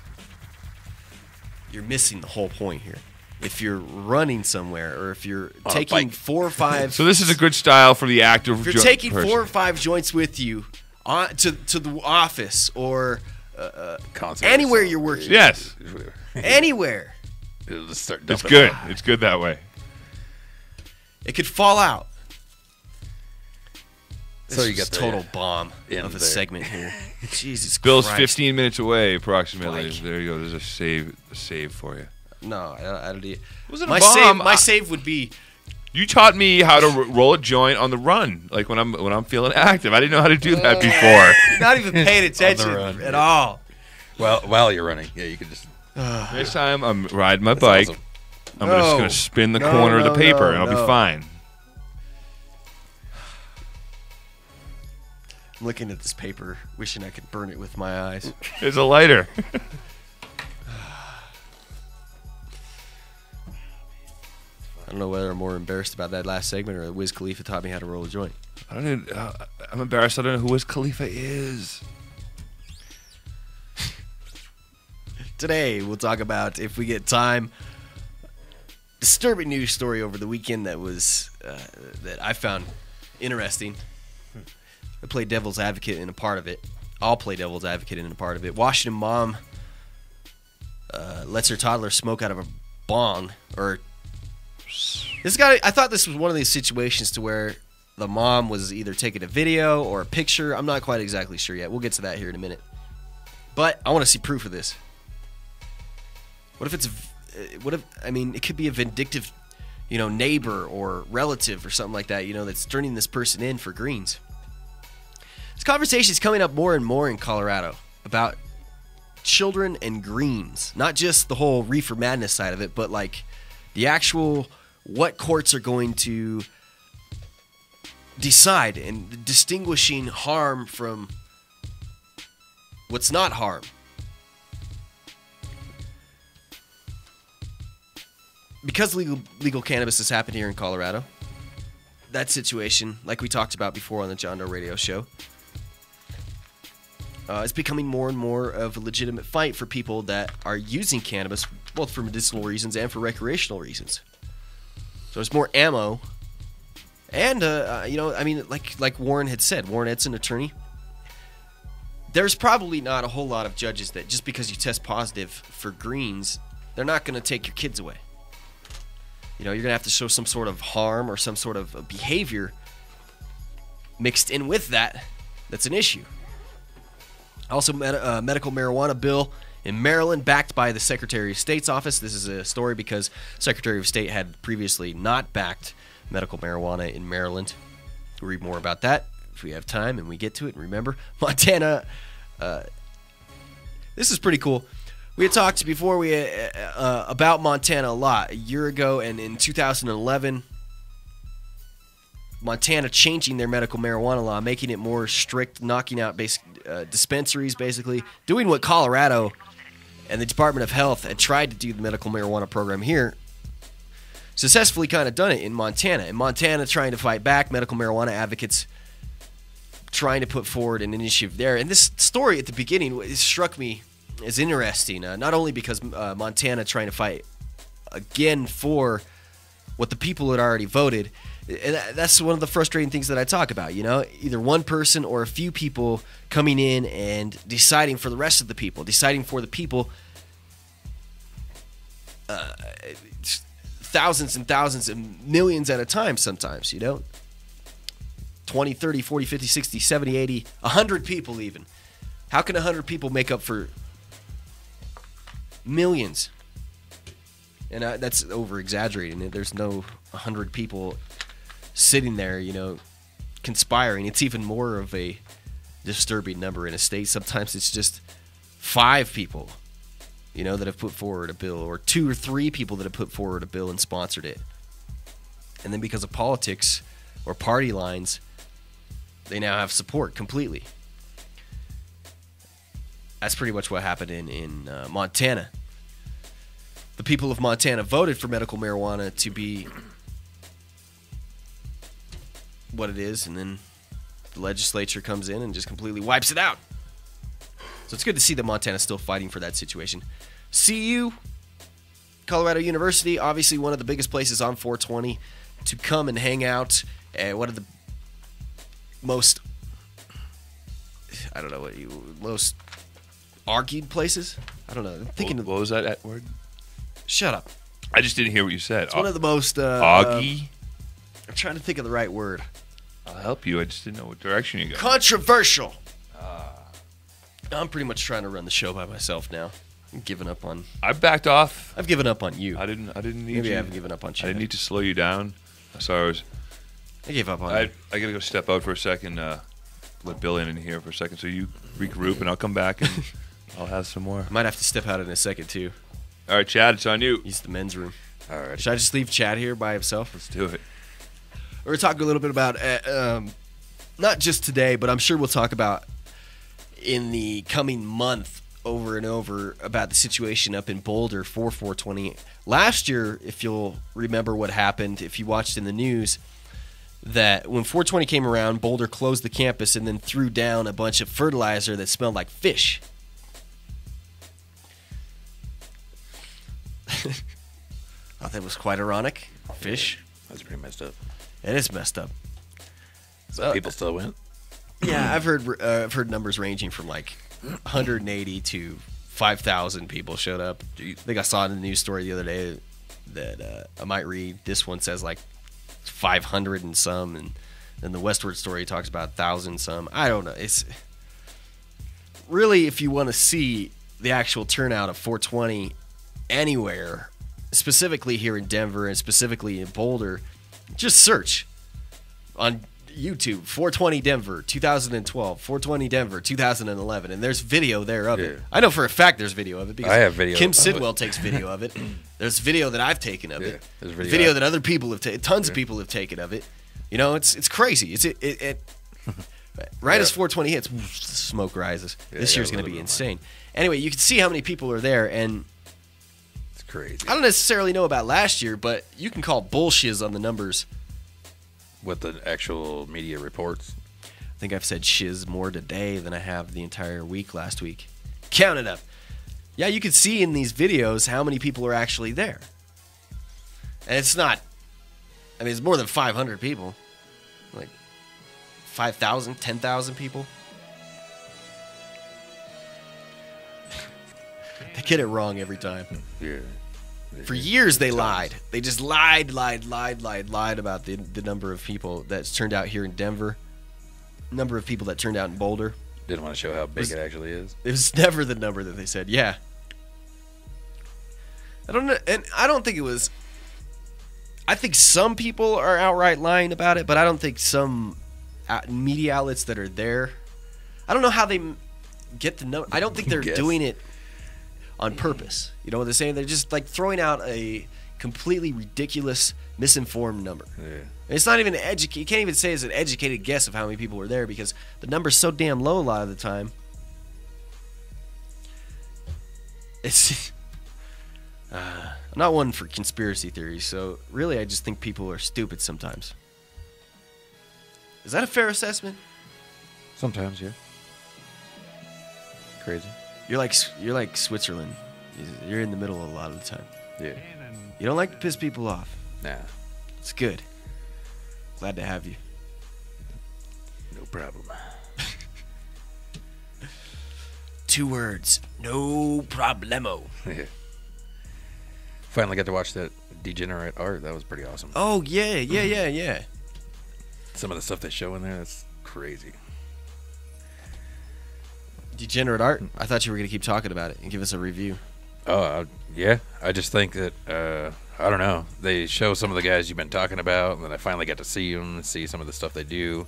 You're missing the whole point here. If you're running somewhere, or if you're taking 4 or 5, so this is a good style for the active. If you're taking 4 or 5 joints with you to the office or anywhere you're working, yes, anywhere, it'll just start it's good. It's good that way. It could fall out. So you get get total bomb of a there. segment here. Jesus Bill's Christ. 15 minutes away, approximately. Like. There you go. There's a save for you. No, I don't. Was it a my bomb? My save would be. You taught me how to roll a joint on the run, like when I'm feeling active. I didn't know how to do that before. You're not even paying attention at all. Well, while you're running, yeah, you can just. Next time I'm riding my bike, awesome. I'm just going to spin the corner of the paper, and I'll be fine. I'm looking at this paper, wishing I could burn it with my eyes. There's a lighter. I don't know whether I'm more embarrassed about that last segment or that Wiz Khalifa taught me how to roll a joint. I'm embarrassed. I don't know who Wiz Khalifa is. Today, we'll talk about, if we get time, disturbing news story over the weekend that was that I found interesting. I play devil's advocate in a part of it. I'll play devil's advocate in a part of it. Washington mom lets her toddler smoke out of a bong. Or this guy, I thought this was one of these situations to where the mom was either taking a video or a picture. I'm not quite exactly sure yet. We'll get to that here in a minute. But I want to see proof of this. What if it could be a vindictive, neighbor or relative or something like that, that's turning this person in for greens. This conversation is coming up more and more in Colorado about children and greens. Not just the whole reefer madness side of it, but like the actual what courts are going to decide and distinguishing harm from what's not harm. Because legal cannabis has happened here in Colorado, that situation, like we talked about before on the John Doe Radio Show, is becoming more and more of a legitimate fight for people that are using cannabis, both for medicinal reasons and for recreational reasons. So there's more ammo, and like Warren had said, Warren Edson, attorney. There's probably not a whole lot of judges that just because you test positive for greens, they're not going to take your kids away. You're going to have to show some sort of harm or some sort of behavior mixed in with that. That's an issue. Also, medical marijuana bill in Maryland, backed by the Secretary of State's office. This is a story because Secretary of State had previously not backed medical marijuana in Maryland. We'll read more about that if we have time and we get to it. And remember, Montana, this is pretty cool. We had talked before about Montana a lot. A year ago and in 2011, Montana changing their medical marijuana law, making it more strict, knocking out dispensaries, basically. Doing what Colorado and the Department of Health had tried to do the medical marijuana program here. Successfully kind of done it in Montana. In Montana, trying to fight back, medical marijuana advocates trying to put forward an initiative there. And this story at the beginning, it struck me as interesting, not only because Montana trying to fight again for what the people had already voted. And that's one of the frustrating things that I talk about, you know, either one person or a few people coming in and deciding for the rest of the people, deciding for the people, thousands and thousands and millions at a time sometimes, you know, 20, 30, 40, 50, 60, 70, 80, 100 people even. How can 100 people make up for millions? And that's over-exaggerating it. There's no 100 people sitting there, you know, conspiring. It's even more of a disturbing number in a state. Sometimes it's just 5 people, you know, that have put forward a bill, or 2 or 3 people that have put forward a bill and sponsored it. And then because of politics or party lines, they now have support completely. That's pretty much what happened in Montana. The people of Montana voted for medical marijuana to be what it is, and then the legislature comes in and just completely wipes it out. So it's good to see that Montana's still fighting for that situation. CU, Colorado University, obviously one of the biggest places on 420 to come and hang out. One of the most, I don't know, most argued places? I don't know. I'm thinking What was that word? Shut up. I just didn't hear what you said. It's one of the most... Augie? I'm trying to think of the right word. I'll help you. I just didn't know what direction you go. Controversial. I'm pretty much trying to run the show by myself now. I'm giving up on... I backed off. I've given up on you. I didn't need Maybe you. I haven't given up on I Chad. didn't need to slow you down. I gave up on I you. gotta go step out for a second. Let Bill in here for a second, so you regroup, and I'll come back and I'll have some more. I might have to step out in a second, too. All right, Chad, it's on you. Use the men's room. All right. Should I just leave Chad here by himself? Let's do it. We're talking a little bit about, not just today, but I'm sure we'll talk about in the coming month over and over about the situation up in Boulder for 420. Last year, if you'll remember what happened, if you watched in the news, that when 420 came around, Boulder closed the campus and then threw down a bunch of fertilizer that smelled like fish. I thought that was quite ironic. Fish. That's pretty messed up. It is messed up. So people still went? Yeah, I've heard numbers ranging from like 180 to 5,000 people showed up. I think I saw it in the news story the other day that I might read. This one says like 500 and some, and then the Westward story talks about 1,000 some. I don't know. It's really, if you want to see the actual turnout of 420 anywhere, specifically here in Denver and specifically in Boulder, just search on YouTube 420 Denver 2012, 420 Denver 2011, and there's video there of it. I know for a fact there's video of it because I have video Kim of Sidwell it. takes video of it. There's video that I've taken of it. There's Video that other people have taken. Tons of people have taken of it. You know, it's crazy. It right as 420 hits, smoke rises. This year's going to be insane. Anyway, you can see how many people are there, and It's crazy. I don't necessarily know about last year, but you can call bullshiz on the numbers. What the actual media reports. I think I've said shiz more today than I have the entire week last week. Count it up. Yeah, you can see in these videos how many people are actually there. And it's not, I mean, it's more than 500 people. Like 5,000, 10,000 people. They get it wrong every time. Yeah. For years they lied. They just lied about the number of people that's turned out here in Denver. Number of people that turned out in Boulder. Didn't want to show how big it actually is. It was never the number that they said. Yeah. I don't know, and I don't think it was. I think some people are outright lying about it, but I don't think some media outlets that are there. I don't know how they get the number. I don't think they're Guess. doing it on purpose. You know what they're saying? They're just like throwing out a completely ridiculous, misinformed number. Yeah. And it's not even you can't even say it's an educated guess of how many people were there because the number's so damn low a lot of the time. It's I'm not one for conspiracy theories, so really I just think people are stupid sometimes. Is that a fair assessment? Sometimes, yeah. Crazy. You're like Switzerland. You're in the middle a lot of the time. Yeah. You don't like to piss people off. Nah. It's good. Glad to have you. No problem. 2 words. No problemo. Yeah. Finally got to watch that Degenerate Art. That was pretty awesome. Oh, yeah. Some of the stuff they show in there, that's crazy. Degenerate Art? I thought you were going to keep talking about it and give us a review. Oh, yeah. I just think that, I don't know. They show some of the guys you've been talking about, and then I finally got to see them and see some of the stuff they do.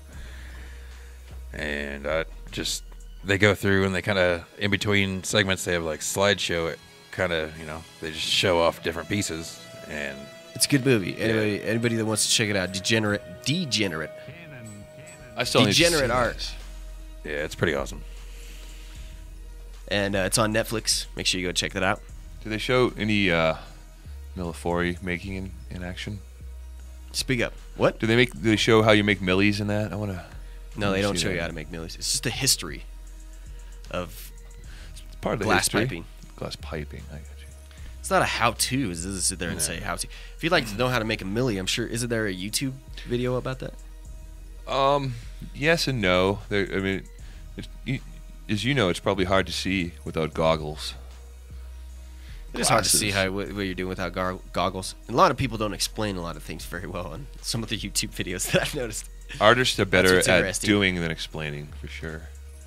And they go through and they kind of, in between segments, they have like slideshow it. Kind of, they just show off different pieces. And it's a good movie. Anybody that wants to check it out, Degenerate. I still need to see Degenerate Art. this. yeah, it's pretty awesome. And it's on Netflix. Make sure you go check that out. Do they show any millefori making in action? Speak up. What? Do they show how you make millies in that? I want to. No, they don't show you how to make millies. It's just a history of It's part of the glass history. piping. Glass piping. I got you. It's not a how-to. It doesn't sit there and say how to. If you'd like to know how to make a millie, I'm sure. Isn't there a YouTube video about that? Yes and no. As you know, it's probably hard to see without goggles. It is hard to see what you're doing without goggles. And a lot of people don't explain a lot of things very well on some of the YouTube videos that I've noticed. Artists are better what's at interesting. doing than explaining, for sure.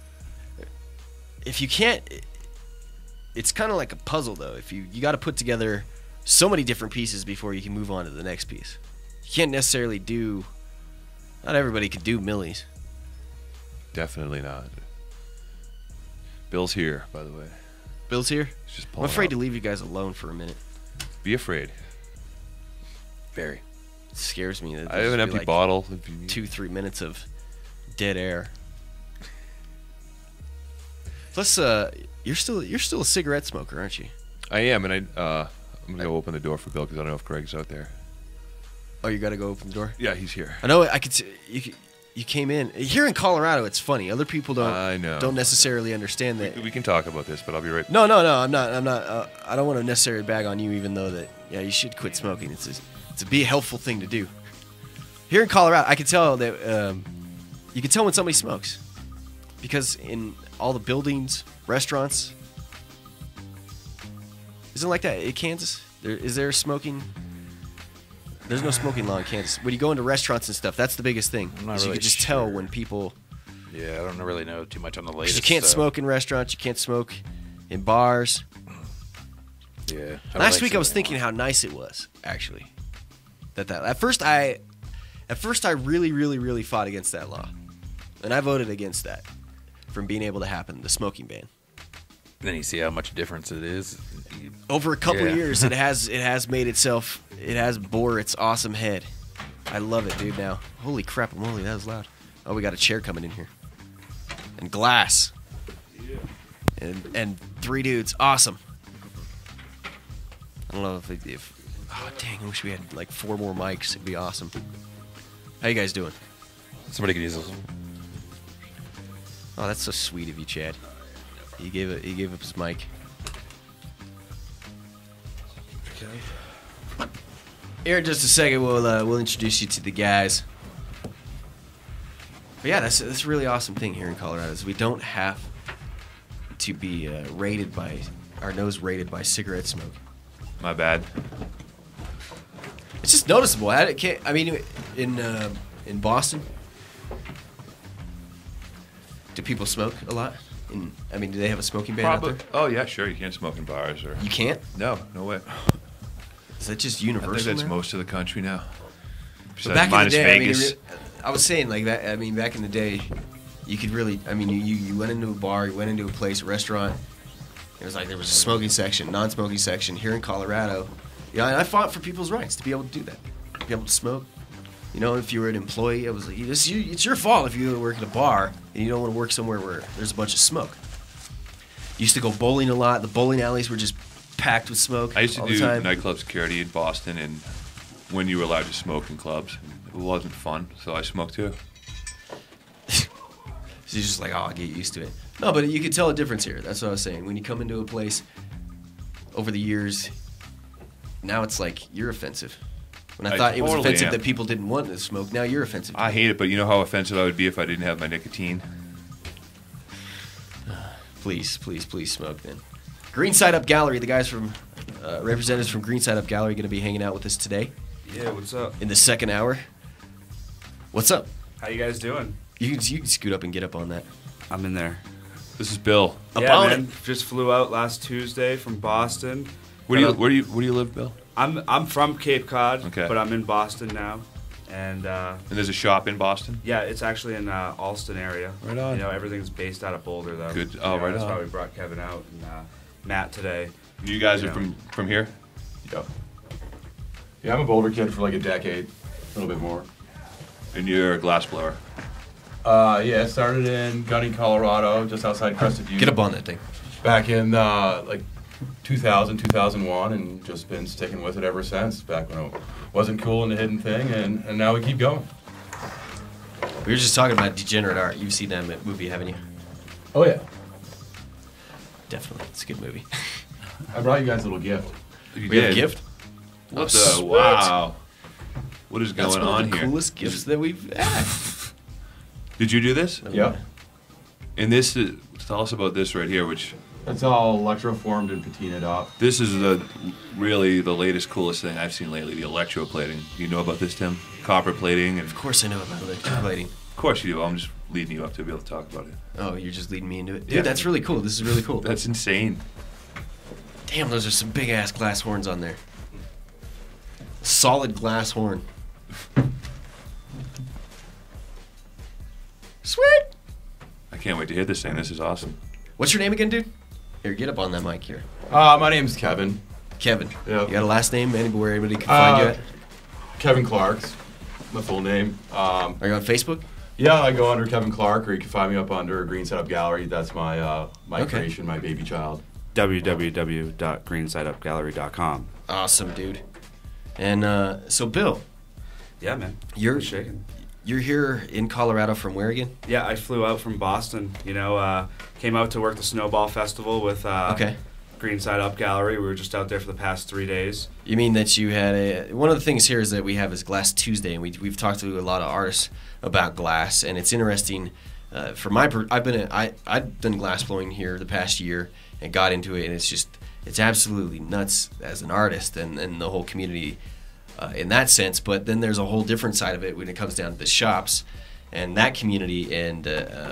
If you can't, it's kind of like a puzzle though. If you got to put together so many different pieces before you can move on to the next piece. You can't necessarily do. Not everybody can do millies. Definitely not. Bill's here, by the way. Bill's here. He's just I'm pulling afraid up. to leave you guys alone for a minute. Be afraid. Very. It scares me. That I have an there's empty like bottle. If you need. 2-3 minutes of dead air. Plus, you're still a cigarette smoker, aren't you? I am, and I'm gonna go open the door for Bill because I don't know if Greg's out there. Oh, you got to go open the door. Yeah, he's here. I know. I could. You came in here in Colorado. It's funny. Other people I know. don't necessarily understand that. We can talk about this, but I'll be right. No. I'm not. I don't want to necessarily bag on you, even though that you should quit smoking. It's a helpful thing to do. Here in Colorado, I can tell that you can tell when somebody smokes because in all the buildings, restaurants, isn't it like that in Kansas? Is there smoking? There's no smoking law in Kansas. When you go into restaurants and stuff, that's the biggest thing. I'm not is you really can just tell sure. when people. Yeah, I don't really know too much on the 'Cause latest. you can't stuff. smoke in restaurants. You can't smoke in bars. Yeah. Last week I was thinking how nice it was, actually. At first I really fought against that law, and I voted against that from being able to happen. The smoking ban. Then you see how much difference it is. Over a couple Yeah. years, it has made itself. It has bore its awesome head. I love it, dude. Now, holy crap, moly, that was loud. Oh, we got a chair coming in here, and glass, and 3 dudes. Awesome. I don't know if oh dang, I wish we had like 4 more mics. It'd be awesome. How you guys doing? Somebody could use this. Oh, that's so sweet of you, Chad. He gave up his mic. Here in just a second, we'll introduce you to the guys. But yeah, that's a really awesome thing here in Colorado is we don't have to be rated by our nose rated by cigarette smoke. My bad. It's just noticeable. In Boston, do people smoke a lot? Do they have a smoking ban out there? Oh yeah, sure. You can't smoke in bars or. You can't? No way. Is that just I universal? think that's now? most of the country now. But back in the minus day, Vegas. I was saying like that. Back in the day, you could really. You went into a bar, you went into a place, a restaurant, It was like there was a smoking section, non-smoking section here in Colorado. Yeah, and I fought for people's rights to be able to do that, to be able to smoke. You know, if you were an employee, it was like, it's your fault if you work at a bar and you don't want to work somewhere where there's a bunch of smoke. Used to go bowling a lot. The bowling alleys were just packed with smoke. I used to all do the time. nightclub security in Boston, and when you were allowed to smoke in clubs, it wasn't fun, so I smoked too. So you're just like, oh, I'll get used to it. No, but you can tell a difference here. That's what I was saying. When you come into a place over the years, now it's like you're offensive. When I thought it was totally offensive am. that people didn't want to smoke, now you're offensive. I hate it, but you know how offensive I would be if I didn't have my nicotine? Please, please, please smoke then. Green Side Up Gallery, the guys from, representatives from Green Side Up Gallery going to be hanging out with us today Yeah, what's up? in the second hour. What's up? How you guys doing? You can scoot up and get up on that. I'm in there. This is Bill. Yeah, About man. Just flew out last Tuesday from Boston. Where do you live, Bill? I'm from Cape Cod, Okay. but I'm in Boston now, and And there's a shop in Boston? yeah, it's actually in Alston area. Right on. You know, everything's based out of Boulder though. Good. You Oh, know, right that's on. why we brought Kevin out and Matt today. You guys are Yeah. from here? Yeah. Yeah, I'm a Boulder kid for like a decade, a little bit more. And you're a glassblower. Yeah, I started in Gunning, Colorado, just outside Crested Butte. Get up on that thing. Back in like 2000, 2001, and just been sticking with it ever since. Back when it wasn't cool and a hidden thing, and now we keep going. We were just talking about Degenerate Art. You've seen that movie, haven't you? Oh yeah. Definitely. It's a good movie. I brought you guys a little gift. You We have a did. gift? What Oh, the? sweet. Wow. What is That's going one on of the here? coolest gifts that we've had. Did you do this? Yeah. And this is, tell us about this right here, which It's all electroformed and patinaed up. this is really the latest, coolest thing I've seen lately, the electroplating. You know about this, Tim? Copper plating, and Of course I know about electroplating. of course you do. I'm just leading you up to be able to talk about it. Oh, you're just leading me into it? Dude, Yeah. that's really cool. This is really cool. That's insane. Damn, those are some big-ass glass horns on there. Solid glass horn. Sweet! I can't wait to hear this thing. This is awesome. What's your name again, dude? Here, get up on that mic here. My name's Kevin. Kevin. Yeah. You got a last name? Anywhere anybody can find you at? Kevin Clark's my full name. Are you on Facebook? Yeah, I go under Kevin Clark, or you can find me up under Green Setup Gallery. That's my my Okay. creation, my baby child. www.greensideupgallery.com. Awesome, dude. And so, Bill, Yeah, man. You're- shaking. you're here in Colorado from where again? Yeah, I flew out from Boston. You know, came out to work the Snowball Festival with Okay. Green Side Up Gallery. We were just out there for the past 3 days. You mean that you had a... One of the things here is that we have is Glass Tuesday, and we've talked to a lot of artists about glass, and it's interesting. For my... I've done glass blowing here the past year and got into it, and it's absolutely nuts as an artist and the whole community in that sense. But then there's a whole different side of it when it comes down to the shops and that community and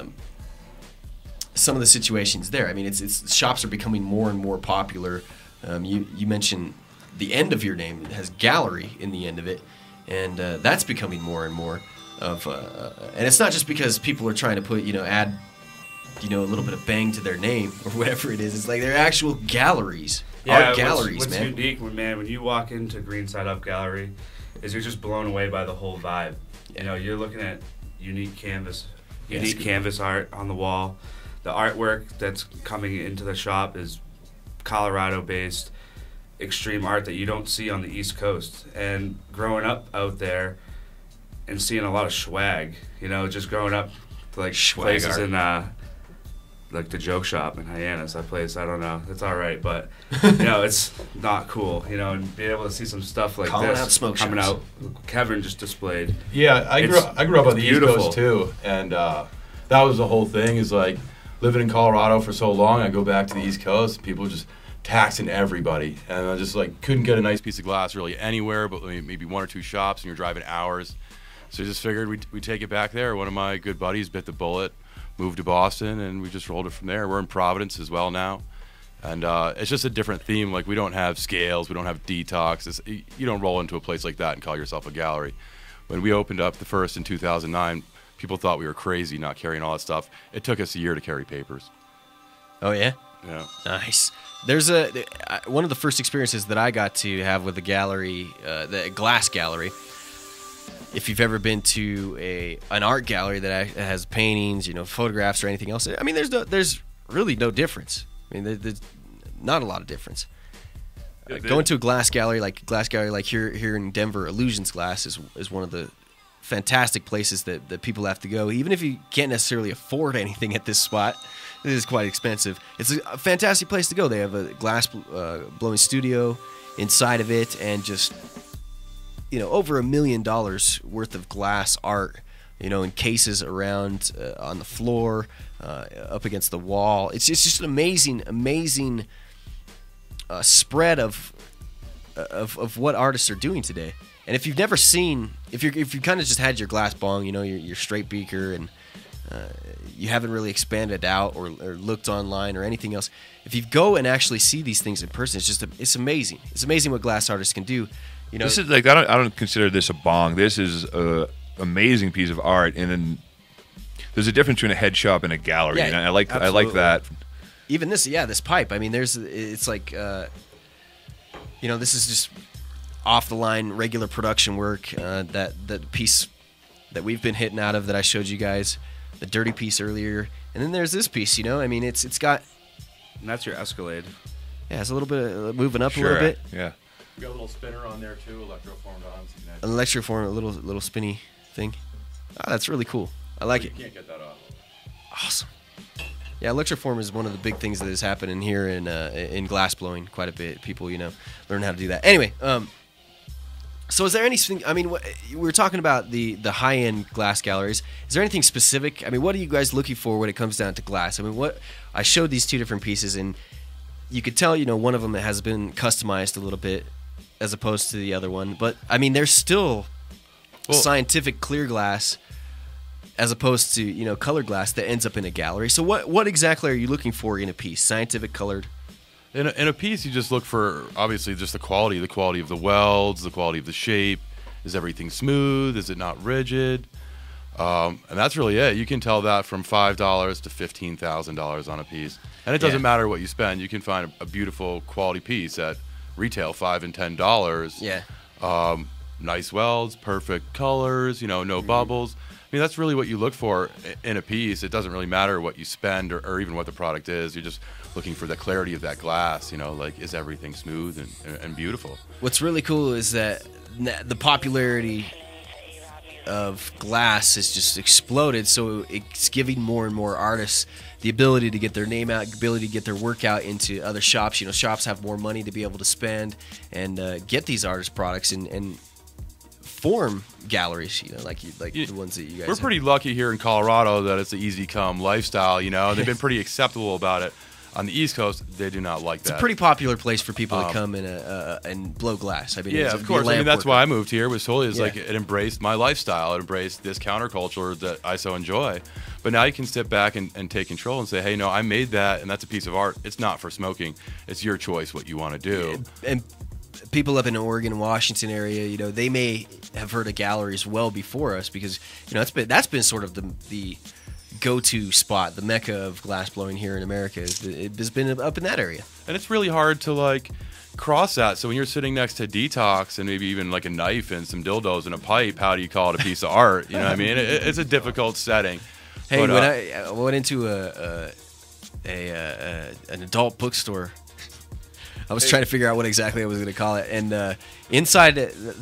some of the situations there. I mean, it's shops are becoming more and more popular. You mentioned the end of your name has gallery in the end of it, and that's becoming more and more of. And it's not just because people are trying to put add a little bit of bang to their name or whatever it is. It's like they're actual galleries, art galleries, what's man. unique, when you walk into Green Side Up Gallery, is you're just blown away by the whole vibe. You know, you're looking at unique canvas art on the wall. The artwork that's coming into the shop is Colorado-based extreme art that you don't see on the East Coast. And growing up out there and seeing a lot of swag, just growing up to like Swag places art. in like the Joke Shop in Hyannis, that place, I don't know, it's all right, but it's not cool, and being able to see some stuff like Calling this out smoke coming shops. out. Kevin just displayed. Yeah, I grew up on the East beautiful. Coast too, and that was the whole thing. Is like living in Colorado for so long. I go back to the East Coast, people just taxing everybody, and I just like couldn't get a nice piece of glass really anywhere, but maybe one or two shops, and you're driving hours. So I just figured we'd take it back there. One of my good buddies bit the bullet, moved to Boston, and we just rolled it from there. We're in Providence as well now, and it's just a different theme. Like we don't have scales, we don't have detox. You don't roll into a place like that and call yourself a gallery. When we opened up the first in 2009, people thought we were crazy not carrying all that stuff. It took us a year to carry papers. Oh yeah. Yeah. Nice. There's one of the first experiences that I got to have with the gallery, the glass gallery. If you've ever been to an art gallery that has paintings, photographs or anything else, I mean, there's really no difference. I mean, there's not a lot of difference. Going to a glass gallery like here in Denver, Illusions Glass is one of the fantastic places that people have to go. Even if you can't necessarily afford anything at this spot, it is quite expensive. It's a fantastic place to go. They have a glass blowing studio inside of it, and just over $1 million worth of glass art, in cases around on the floor, up against the wall. It's just an amazing spread of what artists are doing today. And if you've never seen, if you kind of just had your glass bong, your straight beaker, and you haven't really expanded out or looked online or anything else, if you go and actually see these things in person, it's amazing. It's amazing what glass artists can do. This is like I don't consider this a bong. This is a amazing piece of art, and then there's a difference between a head shop and a gallery. Yeah, and I like that. Even this pipe. I mean, it's like this is just off the line regular production work. That piece that we've been hitting out of that I showed you guys, the dirty piece earlier, and then there's this piece. I mean, it's got. And that's your Escalade. Yeah, it's a little bit of moving up Sure. a little bit. Yeah. You got a little spinner on there too, electroformed on. An electroform, a little spinny thing. Oh, that's really cool. I like it. You can't get that off. Awesome. Yeah, electroform is one of the big things that is happening here in glass blowing quite a bit. People, learn how to do that. Anyway, so is there anything? I mean, we were talking about the high end glass galleries. Is there anything specific? I mean, what are you guys looking for when it comes down to glass? I mean, I showed these two different pieces, and you could tell, one of them has been customized a little bit as opposed to the other one. But I mean, there's still scientific clear glass as opposed to colored glass that ends up in a gallery. So what exactly are you looking for in a piece? Scientific, colored? In a piece, you just look for obviously just the quality of the welds, the quality of the shape. Is everything smooth? Is it not rigid? And that's really it. You can tell that from $5 to $15,000 on a piece, and it doesn't matter what you spend. You can find a beautiful quality piece at retail, $5 and $10. Yeah. Nice welds, perfect colors. No bubbles. I mean, that's really what you look for in a piece. It doesn't really matter what you spend or even what the product is. You're just looking for the clarity of that glass. Like, is everything smooth and beautiful? What's really cool is that the popularity of glass has just exploded, so it's giving more and more artists the ability to get their name out, ability to get their work out into other shops. Shops have more money to be able to spend and get these artist products and form galleries, like the ones that you guys We're pretty lucky here in Colorado that it's an easy come lifestyle, They've been pretty acceptable about it. On the East Coast, they do not like that. It's a pretty popular place for people to come and blow glass. I mean, yeah, of course. I mean, that's why I moved here. Was totally like it embraced my lifestyle. It embraced this counterculture that I so enjoy. But now you can sit back and take control and say, hey, no, I made that, and that's a piece of art. It's not for smoking. It's your choice what you want to do. And people up in Oregon, Washington area, they may have heard of galleries well before us because that's been sort of the go-to spot, the mecca of glass blowing here in America. It has been up in that area, and it's really hard to cross that. So when you're sitting next to Detox and maybe even like a knife and some dildos and a pipe, how do you call it a piece of art? You know what I mean? It's a difficult setting. Hey, but, when I went into an adult bookstore, I was trying to figure out what exactly I was going to call it, and inside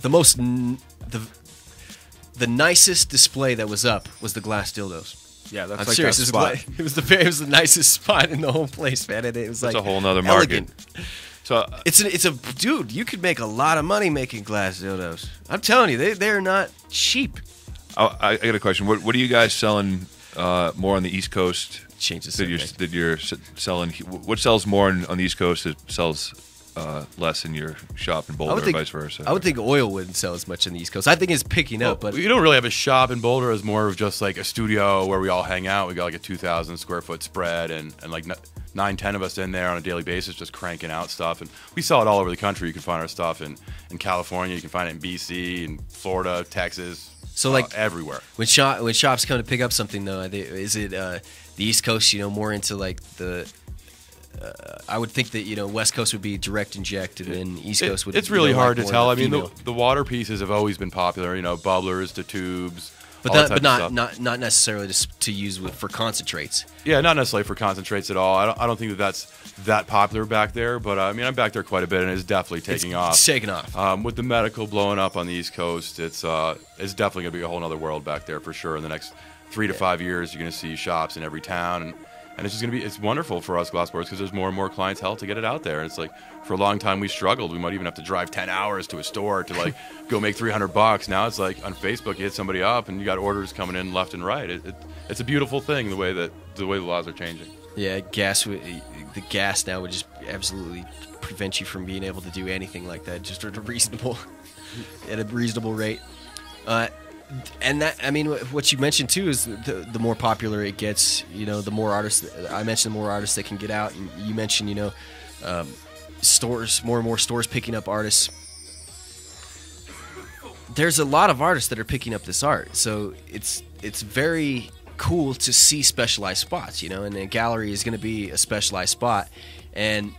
the nicest display that was up was the glass dildos. Yeah, that's I'm like serious. that spot. It was the nicest spot in the whole place, man. And it was That's like a whole nother market. elegant. So It's a dude. You could make a lot of money making glass dildos. I'm telling you, they're not cheap. I got a question. What are you guys selling more on the East Coast? Change the that you're selling. What sells more on the East Coast that sells less in your shop in Boulder, or vice versa? I would think oil wouldn't sell as much in the East Coast. I think it's picking up, but we don't really have a shop in Boulder. It's more of just like a studio where we all hang out. We got like a 2,000 square foot spread and like 9-10 of us in there on a daily basis just cranking out stuff. And we sell it all over the country. You can find our stuff in California. You can find it in BC, in Florida, Texas. So like everywhere. When shops come to pick up something though, is it the East Coast? More into like the I would think that West Coast would be direct inject, and then East Coast would. It's really hard to like tell. I mean, female. the water pieces have always been popular. Bubblers to tubes. But not necessarily just to use for concentrates. Yeah, not necessarily for concentrates at all. I don't think that's that popular back there. But I mean, I'm back there quite a bit, and it's definitely taking off. It's taking off. With the medical blowing up on the East Coast, it's definitely going to be a whole other world back there for sure. In the next 3 to 5 years, you're going to see shops in every town, and it's just going to be, it's wonderful for us glass blowers because there's more and more clientele to get it out there. And it's like, for a long time we struggled. We might even have to drive 10 hours to a store to like go make $300. Now it's like on Facebook, you hit somebody up and you got orders coming in left and right. It's a beautiful thing the way the laws are changing. Yeah, the gas now would just absolutely prevent you from being able to do anything like that, just at a reasonable rate. And that, I mean, what you mentioned too is the more popular it gets, the more artists. I mentioned the more artists that can get out, and you mentioned, stores, more and more stores picking up artists. There's a lot of artists that are picking up this art, so it's very cool to see specialized spots, and a gallery is going to be a specialized spot, and.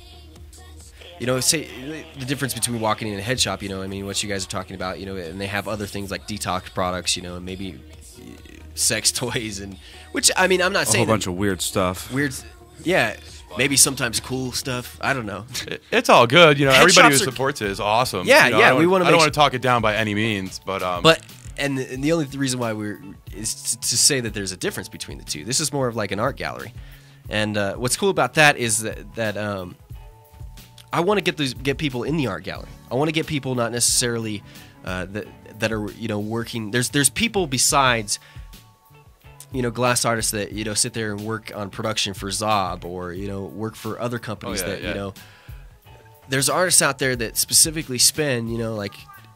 Say the difference between walking in a head shop, what you guys are talking about, and they have other things like detox products, and maybe sex toys, and which, I mean, I'm not saying a whole bunch of weird stuff. Yeah, maybe sometimes cool stuff. I don't know. It's all good, everybody who supports it is awesome. Yeah, we want to. I don't want to talk it down by any means, but and the only reason why is to say that there's a difference between the two. This is more of like an art gallery, and what's cool about that is that I want to get people in the art gallery. I want to get people not necessarily that are working. There's people besides glass artists that sit there and work on production for Zob or work for other companies There's artists out there that specifically spend like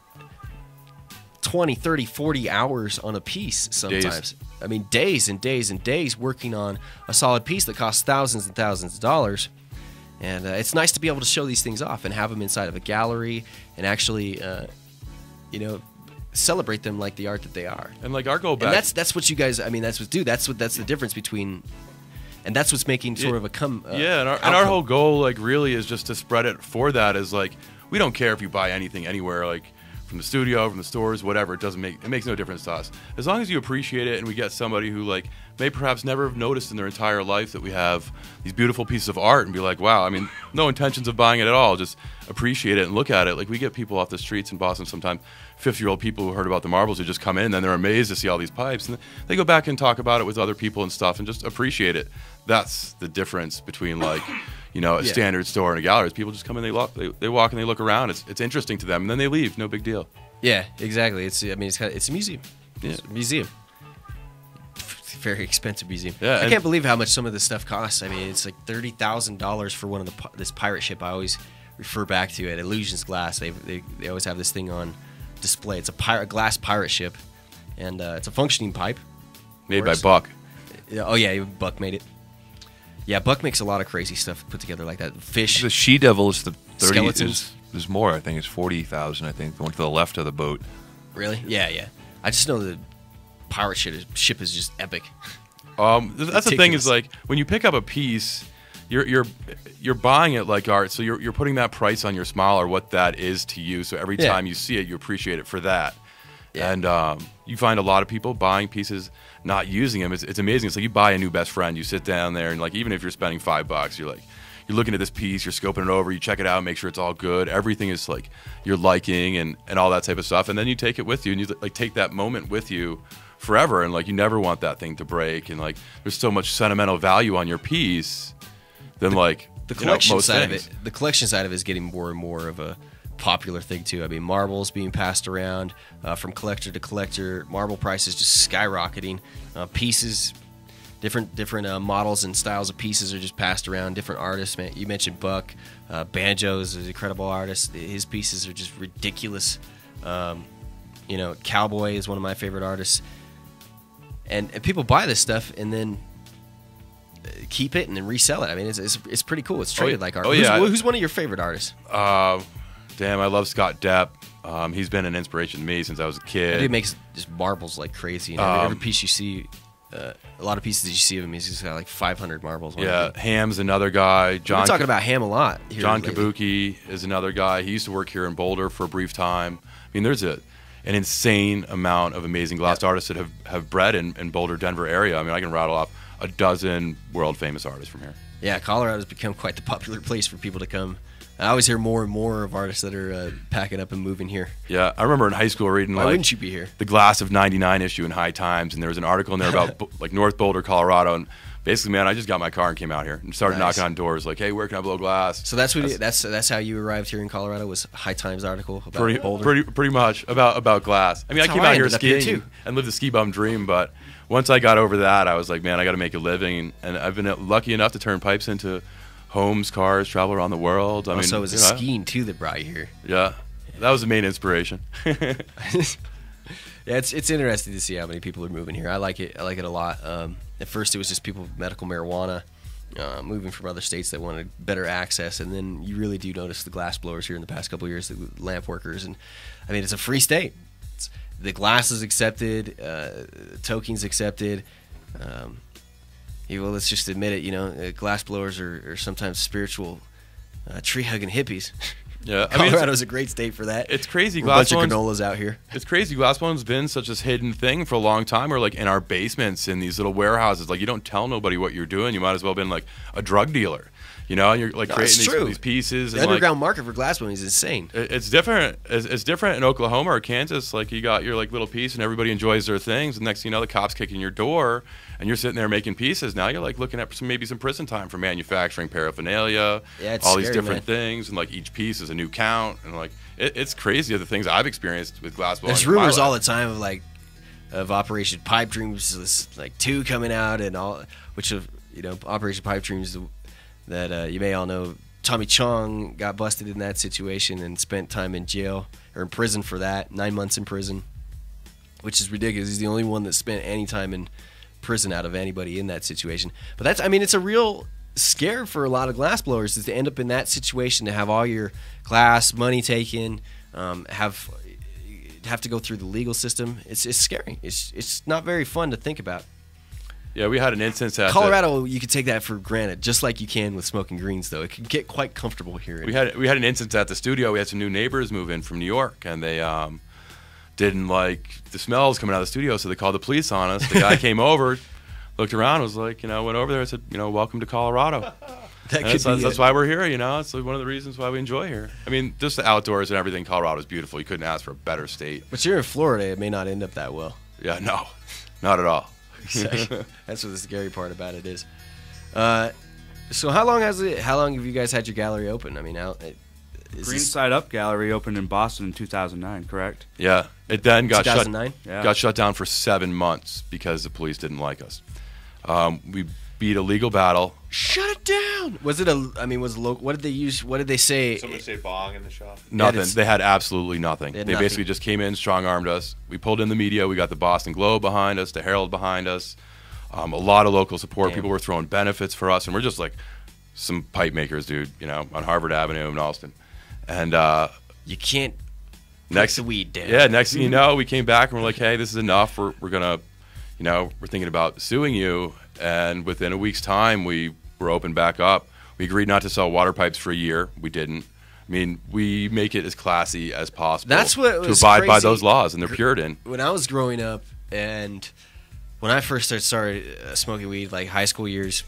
20, 30, 40 hours on a piece sometimes. I mean, days and days and days working on a solid piece that costs thousands and thousands of dollars. And it's nice to be able to show these things off and have them inside of a gallery and actually, celebrate them like the art that they are. And like our goal back, and that's what you guys. I mean, that's the difference between, and that's what's making sort of a and our whole goal like really is just to spread it for that. Is like we don't care if you buy anything anywhere, like from the studio, from the stores, whatever. It makes no difference to us as long as you appreciate it and we get somebody who like may perhaps never have noticed in their entire life that we have these beautiful pieces of art and be like, wow, I mean, no intentions of buying it at all, just appreciate it and look at it. Like we get people off the streets in Boston sometimes, 50-year-old people who heard about the marbles who just come in and then they're amazed to see all these pipes and they go back and talk about it with other people and stuff and just appreciate it. That's the difference between like, a standard store and a gallery. People just come in, they walk and they look around. It's interesting to them and then they leave. No big deal. Yeah, exactly. It's a museum. Yeah. It's a museum. Very expensive museum. Yeah, I can't believe how much some of this stuff costs. I mean, it's like $30,000 for one of this pirate ship. I always refer back to it. Illusions Glass. They always have this thing on display. It's a glass pirate ship, and it's a functioning pipe. Made by Buck. Oh yeah, Buck made it. Yeah, Buck makes a lot of crazy stuff put together like that. Fish. The She Devil is the 30. Skeletons. There's more. I think it's 40,000. I think the one to the left of the boat. Really? Yeah. I just know the pirate ship is just epic. That's the thing is like when you pick up a piece, you're buying it like art, so you're putting that price on your smile or what that is to you. So every time you see it, you appreciate it for that. Yeah. And you find a lot of people buying pieces, not using them. It's amazing. It's like you buy a new best friend. You sit down there and like even if you're spending $5, you're looking at this piece, you're scoping it over, you check it out, make sure it's all good. Everything is like you're liking and all that type of stuff. And then you take it with you and you like take that moment with you forever. And like you never want that thing to break. And like there's so much sentimental value on your piece than like the collection side of it. The collection side of it is getting more and more of a popular thing too. I mean, marbles being passed around from collector to collector. Marble prices just skyrocketing. Pieces. Different models and styles of pieces are just passed around. Different artists. Man, you mentioned Buck. Banjo's is an incredible artist. His pieces are just ridiculous. Cowboy is one of my favorite artists. And people buy this stuff and then keep it and then resell it. I mean, it's pretty cool. It's traded like art. Who's one of your favorite artists? Damn, I love Scott Depp. He's been an inspiration to me since I was a kid. He makes just marbles like crazy. Every piece you see. a lot of pieces that you see of him. He's just got like 500 marbles. Yeah, Ham's another guy. We've been talking about Ham a lot. Here John lately. Kabuki is another guy. He used to work here in Boulder for a brief time. I mean, there's an insane amount of amazing glass artists that have bred in Boulder, Denver area. I mean, I can rattle off a dozen world famous artists from here. Yeah, Colorado's become quite the popular place for people to come. I always hear more and more of artists that are packing up and moving here. Yeah, I remember in high school reading Why wouldn't you be here? The Glass of '99 issue in High Times, and there was an article in there about like North Boulder, Colorado, and basically, man, I just got my car and came out here and started knocking on doors like, hey, where can I blow glass? So that's how you arrived here in Colorado, was High Times article about Boulder? Pretty much about glass. I mean, I came out here skiing too and lived the ski bum dream, but once I got over that, I was like, man, I got to make a living, and I've been lucky enough to turn pipes into homes, cars, travel around the world. I mean, so it was skiing too that brought you here. Yeah, that was the main inspiration. Yeah, it's interesting to see how many people are moving here. I like it. I like it a lot. At first, it was just people with medical marijuana moving from other states that wanted better access, and then you really do notice the glass blowers here in the past couple of years, the lamp workers, and I mean, it's a free state. The glass is accepted, toking's accepted. Well, let's just admit it. Glass blowers are sometimes spiritual tree hugging hippies. Yeah, Colorado's a great state for that. It's crazy. A bunch of granolas out here. It's crazy. Glass blowing's been such a hidden thing for a long time. Or like in our basements, in these little warehouses, like you don't tell nobody what you're doing. You might as well have been like a drug dealer, and you're like creating these pieces. The underground market for glass blowing is insane. It's different. It's different in Oklahoma or Kansas. Like you got your like little piece, and everybody enjoys their things. And next thing you know, the cops kicking your door, and you're sitting there making pieces. Now you're like looking at maybe some prison time for manufacturing paraphernalia. Yeah, it's all scary, these different man. things, and like each piece is a new count, and like it's crazy the things I've experienced with glass blowing. There's rumors all the time of Operation Pipe Dreams, this, like 2 coming out, and all, which of Operation Pipe Dreams that you may all know. Tommy Chong got busted in that situation and spent time in jail or in prison for that, 9 months in prison, which is ridiculous. He's the only one that spent any time in prison out of anybody in that situation. But it's a real scare for a lot of glass blowers, is to end up in that situation, to have all your glass money taken, have to go through the legal system. It's scary. It's not very fun to think about. Yeah, we had an instance at Colorado. You could take that for granted, just like you can with smoking greens. Though it can get quite comfortable here. We had an instance at the studio. We had some new neighbors move in from New York, and they didn't like the smells coming out of the studio, so they called the police on us. The guy came over, looked around, was like, went over there and said, welcome to Colorado. That's why we're here, It's like one of the reasons why we enjoy here. I mean, just the outdoors and everything, Colorado's beautiful. You couldn't ask for a better state. But you're in Florida, it may not end up that well. Yeah, no, not at all. That's what the scary part about it is. So how long have you guys had your gallery open? I mean, Green Side Up Gallery opened in Boston in 2009, correct? Yeah, it then got 2009? got shut down for 7 months because the police didn't like us. We beat a legal battle. Shut it down. Was it local? What did they use? What did they say? Somebody say bong in the shop? Nothing. They had absolutely nothing. They had They nothing. basically just came in, strong-armed us. We pulled in the media. We got the Boston Globe behind us, the Herald behind us. A lot of local support. Damn. People were throwing benefits for us, and we're just like some pipe makers, dude, on Harvard Avenue in Austin. And You can't next the weed down. Yeah, next thing you know, we came back and we're like, hey, this is enough. We're gonna, we're thinking about suing you. And within a week's time, we were open back up. We agreed not to sell water pipes for a year. We didn't. I mean, we make it as classy as possible. That's what to was abide by crazy. those laws, and they're Puritan. When I was growing up, and when I first started smoking weed, like high school years,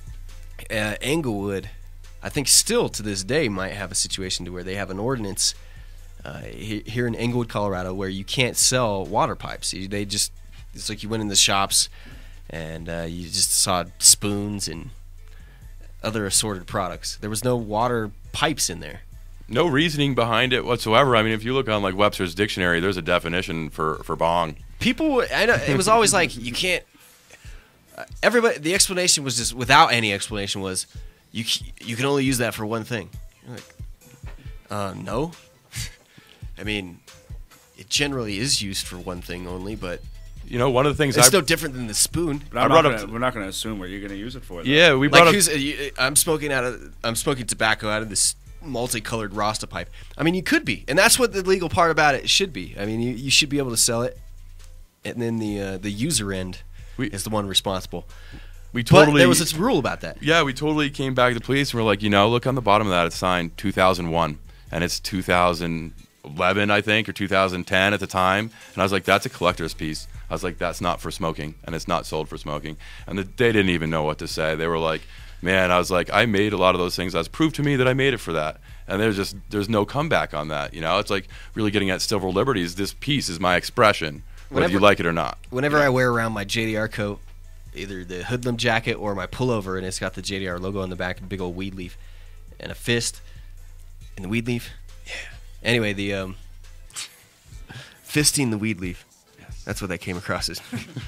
Englewood, I think still to this day, might have a situation to where they have an ordinance here in Englewood, Colorado, where you can't sell water pipes. It's like you went in the shops and you just saw spoons and other assorted products. There was no water pipes in there. No reasoning behind it whatsoever. I mean, if you look on like Webster's dictionary, there's a definition for bong. People, I know, it was always like you can't. Everybody, the explanation was just without any explanation was you can only use that for one thing. You're like, no. I mean, it generally is used for one thing only, but One of the things it's no different than the spoon. But we're not going to assume what you're going to use it for. Though. Yeah, we brought Like I'm smoking tobacco out of this multicolored Rasta pipe. I mean, you could be, and that's what the legal part about it should be. I mean, you should be able to sell it, and then the user end is the one responsible. We totally. But there was this rule about that. Yeah, we totally came back to the police and we're like, look on the bottom of that. It's signed 2001, and it's 2011, I think, or 2010 at the time. And I was like, that's a collector's piece. I was like, that's not for smoking, and it's not sold for smoking. And they didn't even know what to say. They were like, man, I was like, I made a lot of those things. That's proof to me that I made it for that. And there's no comeback on that. It's like really getting at civil liberties. This piece is my expression, whether you like it or not. Whenever I wear around my JDR coat, either the hoodlum jacket or my pullover, and it's got the JDR logo on the back, a big old weed leaf, and a fist in the weed leaf. Yeah. Anyway, the fisting the weed leaf. Yes. That's what that came across as.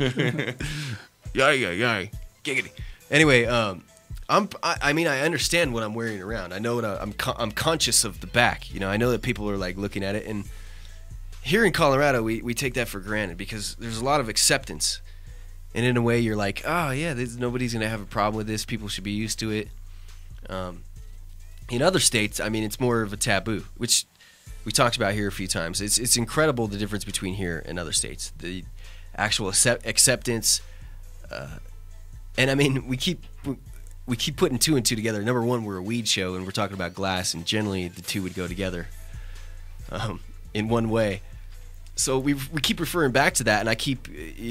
Yay. Giggity. Anyway, I mean, I understand what I'm wearing around. I know what I'm conscious of the back. I know that people are like looking at it, and here in Colorado, we take that for granted because there's a lot of acceptance, and in a way, you're like, oh yeah, nobody's gonna have a problem with this. People should be used to it. In other states, I mean, it's more of a taboo, which we talked about here a few times. It's incredible the difference between here and other states. The actual acceptance, and I mean, we keep putting two and two together. Number one, we're a weed show, and we're talking about glass, and generally the two would go together in one way. So we keep referring back to that, and I keep,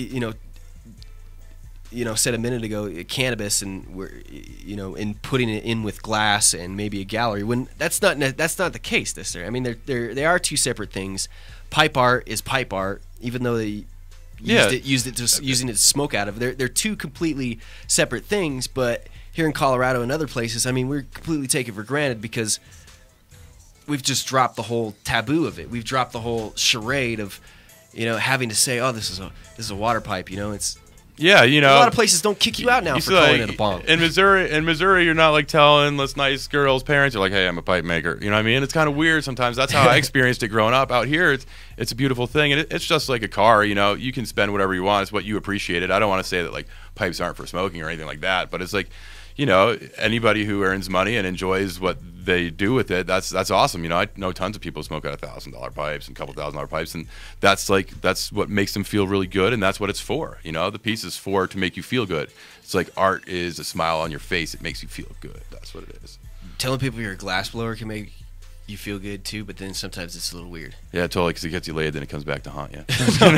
said a minute ago, cannabis, and we're, in putting it in with glass and maybe a gallery. When that's not the case. I mean, they are two separate things. Pipe art is pipe art, even though they using it to smoke out of. They're two completely separate things, but here in Colorado and other places, I mean, we're completely taken for granted because we've just dropped the whole taboo of it. We've dropped the whole charade of, having to say, oh, this is a water pipe. It's a lot of places don't kick you out now for calling it a bong. In Missouri, you're not like telling this nice girl's parents, you're like, hey, I'm a pipe maker. You know what I mean? It's kind of weird sometimes. That's how I experienced it growing up. Out here, it's a beautiful thing, and it's just like a car. You can spend whatever you want. It's what you appreciate it. I don't want to say that like pipes aren't for smoking or anything like that, but it's like, anybody who earns money and enjoys what they do with it, that's awesome. I know tons of people who smoke out $1,000 pipes and a couple $1,000 pipes, and that's what makes them feel really good, and that's what it's for. The piece is for to make you feel good. It's like art is a smile on your face. It makes you feel good. That's what it is. Telling people you're a glass blower can make you feel good too, but then sometimes it's a little weird. Yeah, totally, because it gets you laid, then it comes back to haunt you.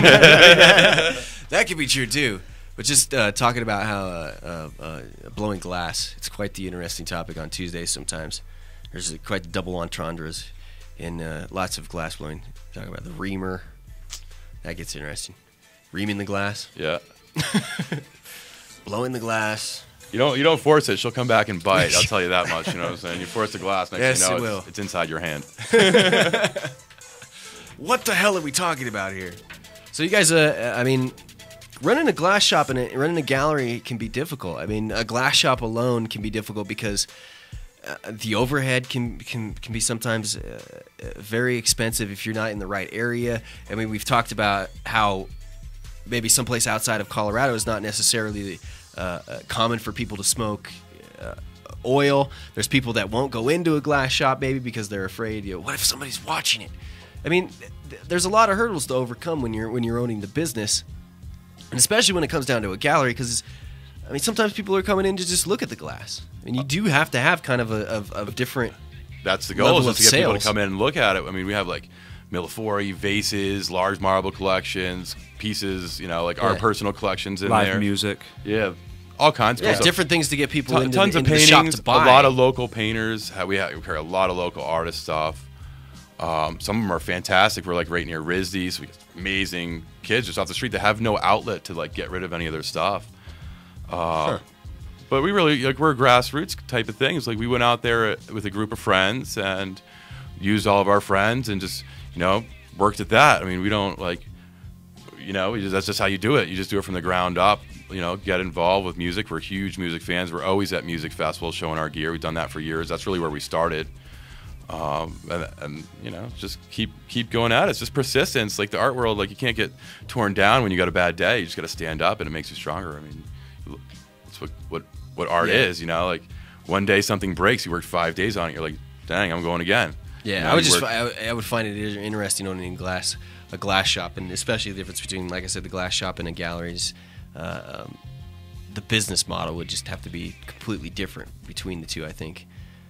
That could be true too. But just talking about how blowing glass, it's quite the interesting topic on Tuesdays sometimes. There's quite the double entendres in lots of glass blowing. Talking about the reamer. That gets interesting. Reaming the glass. Yeah. Blowing the glass. You don't force it. She'll come back and bite. I'll tell you that much. You know what I'm saying? You force the glass, next thing you know, it's inside your hand. What the hell are we talking about here? So you guys, running a glass shop and running a gallery can be difficult. I mean, a glass shop alone can be difficult because the overhead can be sometimes very expensive if you're not in the right area. I mean, we've talked about how maybe someplace outside of Colorado is not necessarily common for people to smoke oil. There's people that won't go into a glass shop maybe because they're afraid, what if somebody's watching it? I mean, there's a lot of hurdles to overcome when you're owning the business. And especially when it comes down to a gallery, because sometimes people are coming in to just look at the glass, and you do have to have kind of a different. That's the goal, is to get people to come in and look at it. I mean, we have like Millefori, vases, large marble collections, pieces, our personal collections in there. Live music, all kinds of stuff. Different things to get people into tons of the paintings, shop to buy. A lot of local painters. We carry a lot of local artist stuff. Some of them are fantastic. We're like right near RISD, so we get amazing kids just off the street that have no outlet to like get rid of any of their stuff. But we really we're a grassroots type of thing. It's like we went out there with a group of friends and used all of our friends and just worked at that. I mean, we don't that's just how you do it. You just do it from the ground up. Get involved with music. We're huge music fans. We're always at music festivals showing our gear. We've done that for years. That's really where we started. Just keep going at it. It's just persistence. Like the art world, you can't get torn down when you got a bad day. You just got to stand up, and it makes you stronger. I mean, that's what art is. One day something breaks, you worked 5 days on it. You're like, dang, I'm going again. Yeah, I would find it interesting owning a glass shop, and especially the difference between, like I said, the glass shop and a gallery. the business model would just have to be completely different between the two, I think.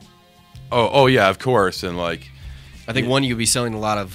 Oh yeah, of course. And like, I think one, you'd be selling a lot of,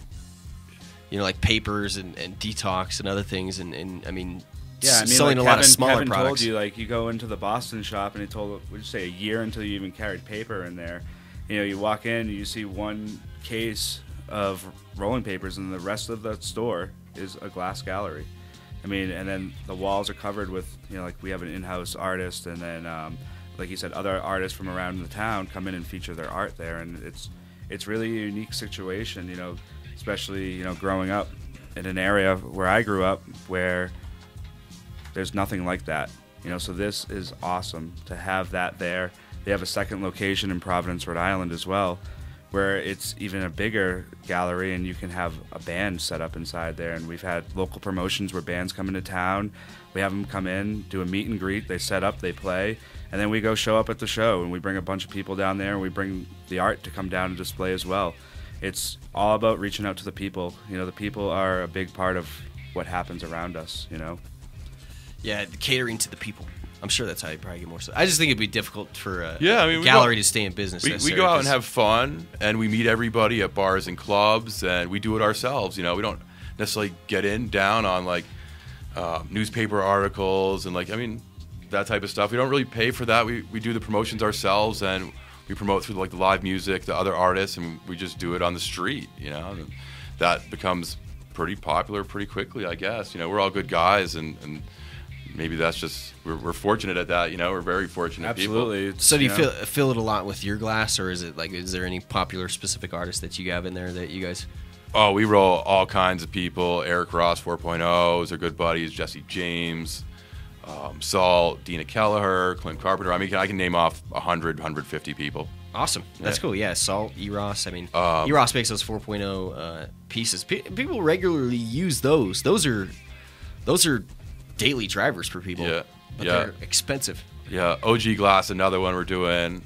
like papers and detox and other things, and I mean, selling like a lot of smaller Kevin products. Told you, like, you go into the Boston shop, and he told, would you say, a year until you even carried paper in there. You walk in, and you see one case of rolling papers, and the rest of the store is a glass gallery. I mean, and then the walls are covered with, like, we have an in-house artist, and then, like you said, other artists from around the town come in and feature their art there, and it's really a unique situation, especially, growing up in an area where I grew up where there's nothing like that, so this is awesome to have that there. They have a second location in Providence, Rhode Island as well, where it's even a bigger gallery, and you can have a band set up inside there. And we've had local promotions where bands come into town. We have them come in, do a meet and greet. They set up, they play, and then we go show up at the show, and we bring a bunch of people down there, and we bring the art to come down and display as well. It's all about reaching out to the people. The people are a big part of what happens around us, Yeah, catering to the people. I'm sure that's how you probably get more stuff. I just think it'd be difficult for a we gallery to stay in business. We go out and have fun, and we meet everybody at bars and clubs, and we do it ourselves. We don't necessarily get down on like newspaper articles and that type of stuff. We don't really pay for that. We do the promotions ourselves, and we promote through like the live music, the other artists, and we just do it on the street. And that becomes pretty popular pretty quickly, I guess. We're all good guys, and maybe that's just we're fortunate at that. We're very fortunate Absolutely. people. So do you fill it a lot with your glass, or is there any popular specific artists that you have in there that you guys? Oh, we roll all kinds of people. Eric Ross 4.0s are good buddies. Jesse James, Saul, Dina Kelleher, Clint Carpenter. I mean, I can name off 100, 150 people. Awesome. That's cool. Yeah, Salt, Eros. I mean, Eros makes those 4.0 pieces. People regularly use those. Those are daily drivers for people. Yeah. But they're expensive. Yeah. OG Glass, another one we're doing.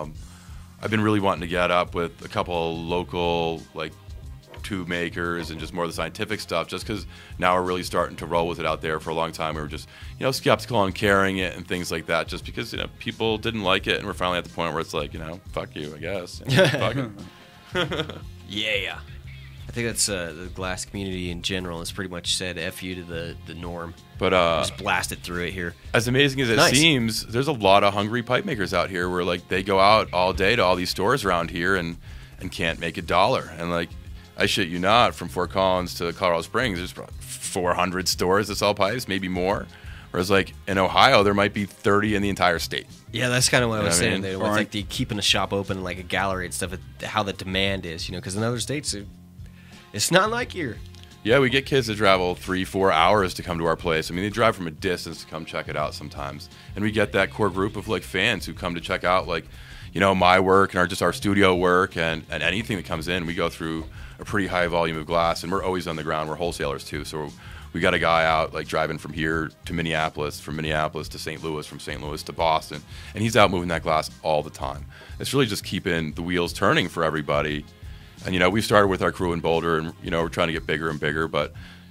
I've been really wanting to get up with a couple of local like tube makers and just more of the scientific stuff, just because now we're really starting to roll with it out there. For a long time we were just skeptical on carrying it and things like that, just because people didn't like it, and we're finally at the point where it's like fuck you, I guess. Fuck it. Yeah. I think that's the glass community in general has pretty much said F you to the norm. But just blasted through it here. As amazing as it seems, there's a lot of hungry pipe makers out here where like they go out all day to all these stores around here and can't make $1. And like, I shit you not, from Fort Collins to Colorado Springs, there's 400 stores that sell pipes, maybe more. Whereas like in Ohio, there might be 30 in the entire state. Yeah, that's kind of what I was saying. With Or like the keeping a shop open, like a gallery and stuff, how the demand is, because in other states, it's not like here. Yeah, we get kids that travel 3-4 hours to come to our place. I mean, they drive from a distance to come check it out sometimes. And we get that core group of like fans who come to check out like, my work and our studio work and anything that comes in. We go through a pretty high volume of glass, and we're always on the ground. We're wholesalers too, so we got a guy out like driving from here to Minneapolis, from Minneapolis to St. Louis, from St. Louis to Boston, and he's out moving that glass all the time. It's really just keeping the wheels turning for everybody. And we started with our crew in Boulder, and we're trying to get bigger and bigger, but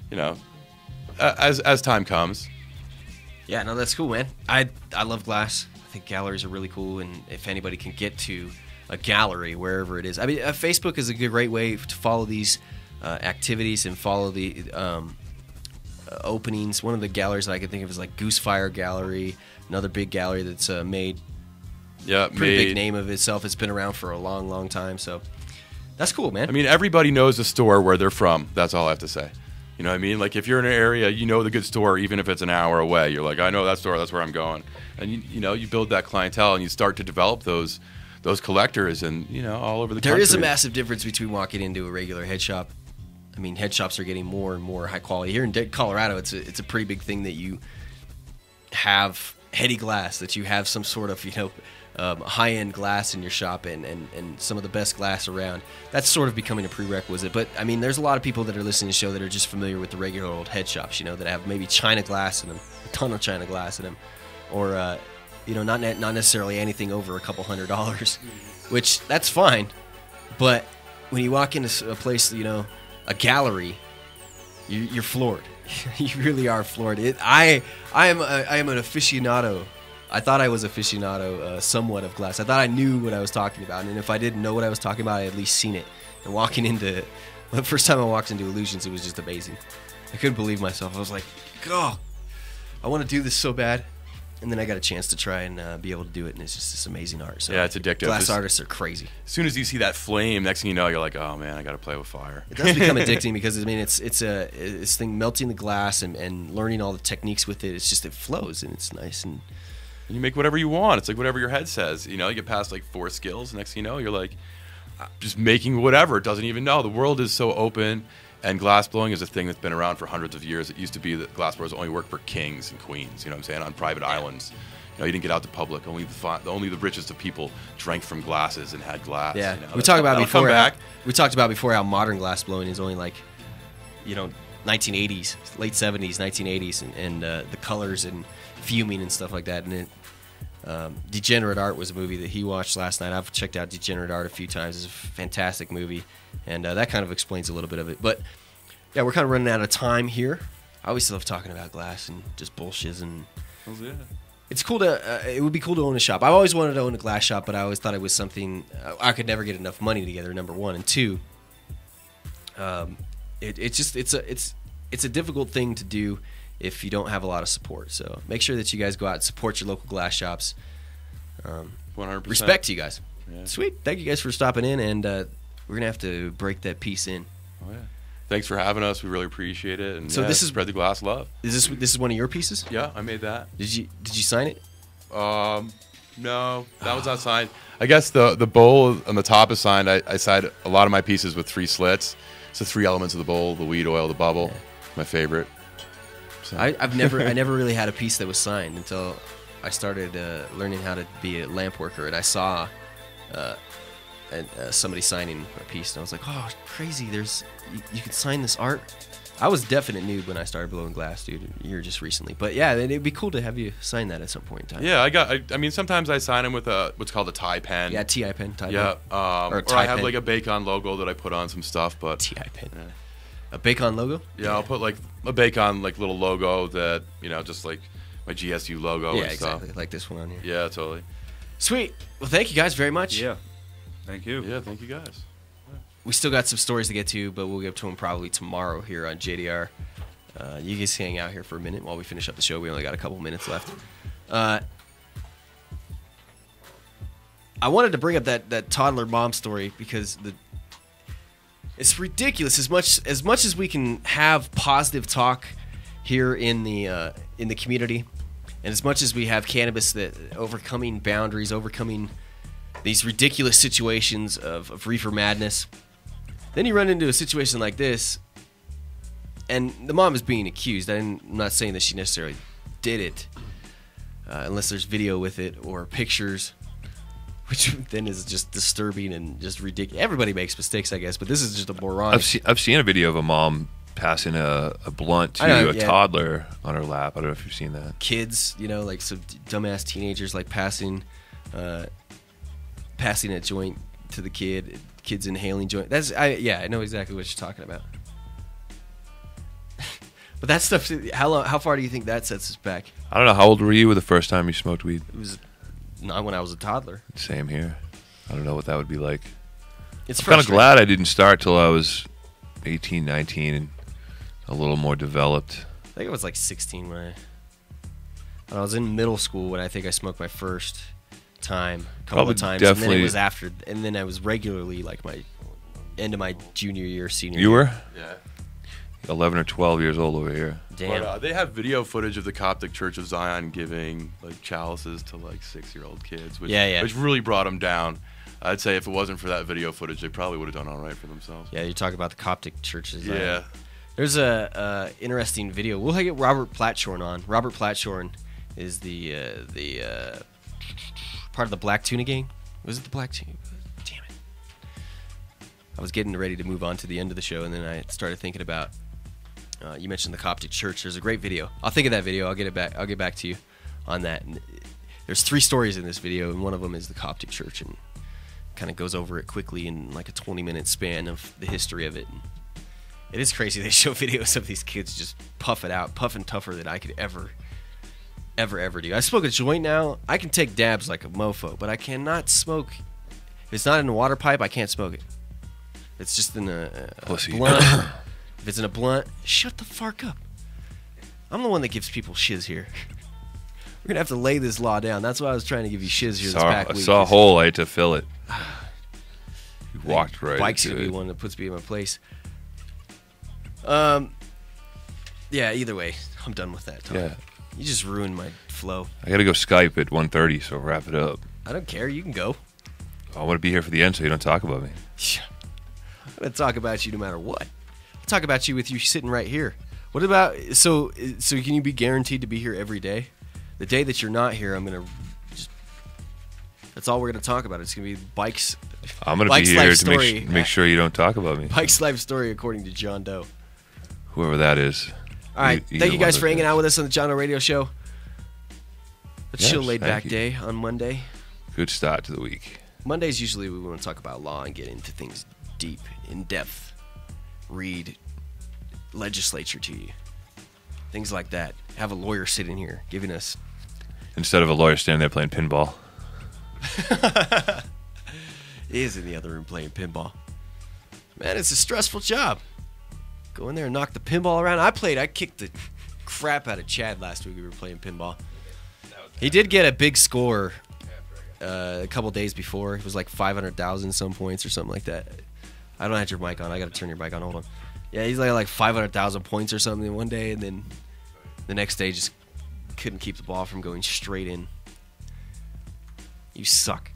as time comes. Yeah, no, that's cool, man. I love glass. I think galleries are really cool, and if anybody can get to a gallery wherever it is, I mean, Facebook is a great way to follow these activities and follow the openings. One of the galleries that I can think of is like Goosefire Gallery, another big gallery that's made pretty big name of itself. It's been around for a long, long time, so that's cool, man. I mean, everybody knows the store where they're from. That's all I have to say. You know what I mean? Like, if you're in an area, the good store, even if it's an hour away. You're like, I know that store. That's where I'm going. And you build that clientele, and you start to develop those collectors, and all over the country. There is a massive difference between walking into a regular head shop. I mean, head shops are getting more and more high quality. Here in Colorado, it's a pretty big thing that you have heady glass, that you have some sort of high-end glass in your shop and some of the best glass around. That's sort of becoming a prerequisite. But, I mean, there's a lot of people that are listening to the show that are just familiar with the regular old head shops, that have maybe China glass in them, a ton of China glass in them, or, not necessarily anything over a couple $100, which that's fine. But when you walk into a place, a gallery, you're floored. You really are floored. I am an aficionado. I thought I was aficionado somewhat of glass. I thought I knew what I was talking about, and if I didn't know what I was talking about, I had at least seen it. And walking into the first time I walked into Illusions, it was just amazing. I couldn't believe myself. I was like, God, I want to do this so bad. And then I got a chance to try and be able to do it, and it's just this amazing art. So Yeah, it's addictive. Glass artists are crazy. As soon as you see that flame, next thing you know, you're like, oh man, I got to play with fire. It does become addicting because, I mean, it's this thing melting the glass and learning all the techniques with it. It's just, it flows, and it's nice. And You make whatever you want. It's like whatever your head says. You know, you get past like 4 skills. Next thing you know, you're like just making whatever. It doesn't even know. The world is so open, and glass blowing is a thing that's been around for hundreds of years. It used to be that glass blowers only worked for kings and queens. You know what I'm saying? On private islands. You know, you didn't get out to public. Only the richest of people drank from glasses and had glass. yeah, You know, we talked about that'll before. come back. We talked about before how modern glass blowing is only like, 1980s, late 70s, 1980s, and the colors and fuming and stuff like that. And it, Degenerate Art was a movie that he watched last night. I've checked out Degenerate Art a few times. It's a fantastic movie, and that kind of explains a little bit of it. But yeah, we're kind of running out of time here. I always love talking about glass and just bullshit, and Yeah. it's cool to. It would be cool to own a shop. I've always wanted to own a glass shop, but I always thought it was something I could never get enough money together. Number one, and two, it's a difficult thing to do if you don't have a lot of support. So make sure that you guys go out and support your local glass shops. 100%. Respect to you guys. Yeah. Sweet. Thank you guys for stopping in, and we're gonna have to break that piece in. Oh, yeah. Thanks for having us. We really appreciate it. And So yeah, this is- spread the glass love. This is one of your pieces? Yeah, I made that. Did you sign it? No, that was not signed. I guess the bowl on the top is signed. I signed a lot of my pieces with 3 slits. It's the 3 elements of the bowl: the weed oil, the bubble. My favorite. So. I never really had a piece that was signed until I started learning how to be a lamp worker, and I saw somebody signing a piece, and I was like, oh, crazy! You could sign this art. I was definite noob when I started blowing glass, dude. You're just recently, but yeah, it'd be cool to have you sign that at some point in time. Yeah, I mean, sometimes I sign them with what's called a tie pen. Yeah, TI pen. Yeah, Or or tie I have pen. like a Bacon logo that I put on some stuff, but TI pen. Yeah. A Bacon logo. Yeah, I'll put like a Bacon like little logo that just like my GSU logo Yeah, and stuff. exactly. Like this one on here. Yeah, totally. Sweet. Well, thank you guys very much. Yeah. Thank you. Yeah, thank you guys. We still got some stories to get to, but we'll get to them probably tomorrow here on JDR. You guys hang out here for a minute while we finish up the show. We only got a couple minutes left. I wanted to bring up that toddler mom story because it's ridiculous. As much as we can have positive talk here in the community, and as much as we have cannabis that overcoming boundaries, overcoming these ridiculous situations of reefer madness, then you run into a situation like this, and the mom is being accused. I'm not saying that she necessarily did it, unless there's video with it or pictures, which then is just disturbing and just ridiculous. Everybody makes mistakes, I guess, but this is just a moronic. I've seen a video of a mom passing a blunt to a toddler on her lap. I don't know if you've seen that. Kids, like some dumbass teenagers, like passing a joint to the kid. Kids inhaling joint. I know exactly what you're talking about. But that stuff, how far do you think that sets us back? I don't know. How old were you the first time you smoked weed? It was not when I was a toddler. Same here. I don't know what that would be like. It's I'm kind of frustrating. glad I didn't start till I was 18, 19, and a little more developed. I think I was like 16 when I was in middle school when I think I smoked my first time, a couple Probably of times, and then definitely- it was after, and then I was regularly like my end of my junior year, senior You year. were Yeah. 11 or 12 years old over here. Damn. But they have video footage of the Coptic Church of Zion giving like chalices to like 6-year-old kids, which really brought them down. I'd say if it wasn't for that video footage, they probably would have done all right for themselves. Yeah, you're talking about the Coptic churches. Yeah. There's a interesting video. We'll get Robert Platshorn on. Robert Platshorn is the part of the Black Tuna Gang. Was it the Black Tuna? Damn it. I was getting ready to move on to the end of the show, and then I started thinking about. You mentioned the Coptic Church. There's a great video. I'll think of that video. I'll get back to you on that. And there's 3 stories in this video, and one of them is the Coptic Church, and kind of goes over it quickly in like a 20-minute span of the history of it. And It is crazy. They show videos of these kids just puffing tougher than I could ever do. I smoke a joint now. I can take dabs like a mofo, but I cannot smoke. If it's not in a water pipe, I can't smoke it. It's just in a blunt. If it's in a blunt, shut the fuck up. I'm the one that gives people shiz here. We're gonna have to lay this law down. That's why I was trying to give you shiz here this past week. I saw a hole. I had to fill it. You walked right. Bike's gonna be one that puts me in my place. Yeah. Either way, I'm done with that talk. Yeah. You just ruined my flow. I gotta go Skype at 1:30, so wrap it up. I don't care. You can go. I want to be here for the end, so you don't talk about me. I'm gonna talk about you no matter what. I'll talk about you with you sitting right here. What about so can you be guaranteed to be here every day? The day that you're not here, I'm gonna just, that's all we're gonna talk about. It's gonna be Bike's. I'm gonna be here to make sure you don't talk about me. Bike's life story according to John Doe. Whoever that is. All right, thank you guys for hanging out with us on the John Doe Radio Show. A chill, laid-back day on Monday. Good start to the week. Mondays usually we want to talk about law and get into things deep, in depth, read legislature to you, things like that. Have a lawyer sitting here giving us. Instead of a lawyer standing there playing pinball. He is in the other room playing pinball. Man, it's a stressful job. Go in there and knock the pinball around. I kicked the crap out of Chad last week. We were playing pinball. He did get a big score a couple days before. It was like 500,000 some points or something like that. I don't have your mic on. I got to turn your mic on. Hold on. Yeah, he's like 500,000 points or something one day, and then the next day just couldn't keep the ball from going straight in. You suck.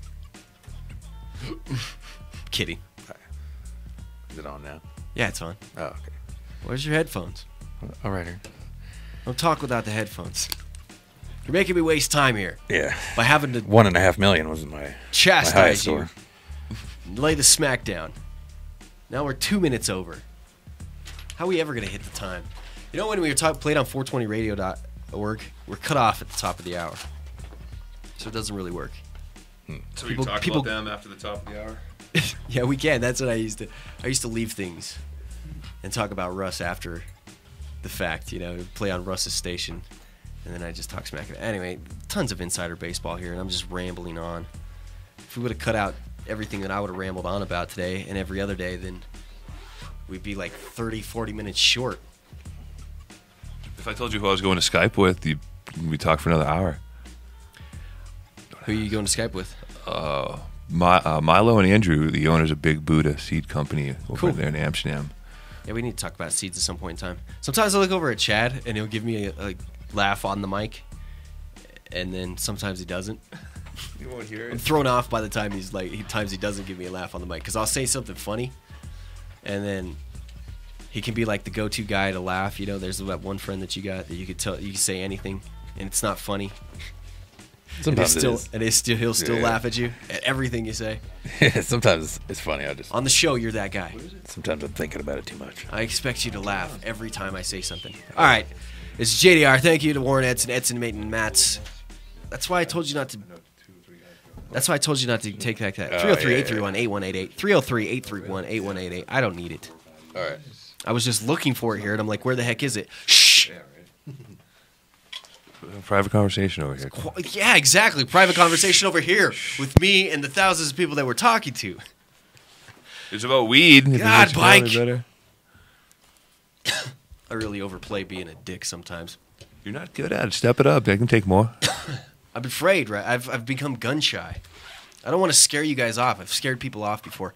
Kidding. Is it on now? Yeah, it's on. Oh, okay. Where's your headphones? All right. Here. Don't talk without the headphones. You're making me waste time here. Yeah. By having to 1.5 million was my chastise you. Lay the smack down. Now we're 2 minutes over. How are we ever going to hit the time? You know when we played on 420radio.org, we're cut off at the top of the hour. So it doesn't really work. So we talk about them after the top of the hour? Yeah, we can. That's what I used to leave things and talk about Russ after the fact, play on Russ's station. And then I just talk smack. Anyway, tons of insider baseball here, and I'm just rambling on. If we would have cut out everything that I would have rambled on about today and every other day, then we'd be like 30, 40 minutes short. If I told you who I was going to Skype with, we'd talk for another hour. Who are you going to Skype with? Milo and Andrew, the owners of Big Buddha Seed Company over there in Amsterdam. Yeah, we need to talk about seeds at some point in time. Sometimes I look over at Chad, and he'll give me a laugh on the mic, and then sometimes he doesn't. You won't hear it. I'm thrown off by the time he doesn't give me a laugh on the mic, because I'll say something funny, and then he can be like the go-to guy to laugh. There's that one friend that you got that you could say anything, and it's not funny. Sometimes he'll still laugh at you at everything you say. Sometimes it's funny. On the show, you're that guy. Sometimes I'm thinking about it too much. I expect you to laugh every time I say something. All right, it's JDR. Thank you to Warren Edson, Maton, Mats. That's why I told you not to. That's why I told you not to take that. 303-831-8188. 303-831-8188. I don't need it. All right. I was just looking for it here, and I'm like, where the heck is it? Shh. Private conversation over here. Yeah, exactly. Private conversation over here with me and the thousands of people that we're talking to. It's about weed. God, Mike. I really overplay being a dick sometimes. You're not good at it. Step it up. I can take more. I'm afraid, right? I've become gun shy. I don't want to scare you guys off. I've scared people off before.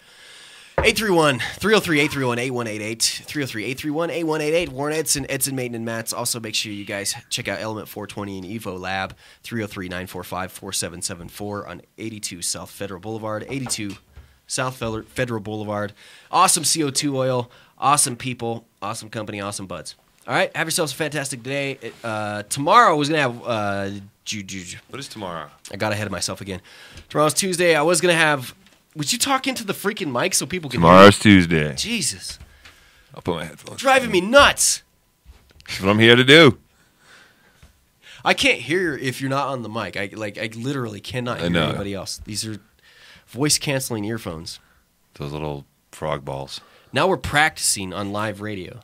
303-831-8188. 303-831-8188. Warren Edson, Maton, and Mats. Also, make sure you guys check out Element 420 and Evo Lab. 303-945-4774 on 82 South Federal Boulevard. 82 South Federal Boulevard. Awesome CO2 oil. Awesome people. Awesome company. Awesome buds. All right. Have yourselves a fantastic day. Tomorrow was going to have... What is tomorrow? I got ahead of myself again. Tomorrow's Tuesday. I was going to have... Would you talk into the freaking mic so people can Tomorrow's Tuesday. Jesus. I'll put my headphones Driving me nuts. That's what I'm here to do. I can't hear if you're not on the mic. I literally cannot hear anybody else. These are voice canceling earphones. Those little frog balls. Now we're practicing on live radio.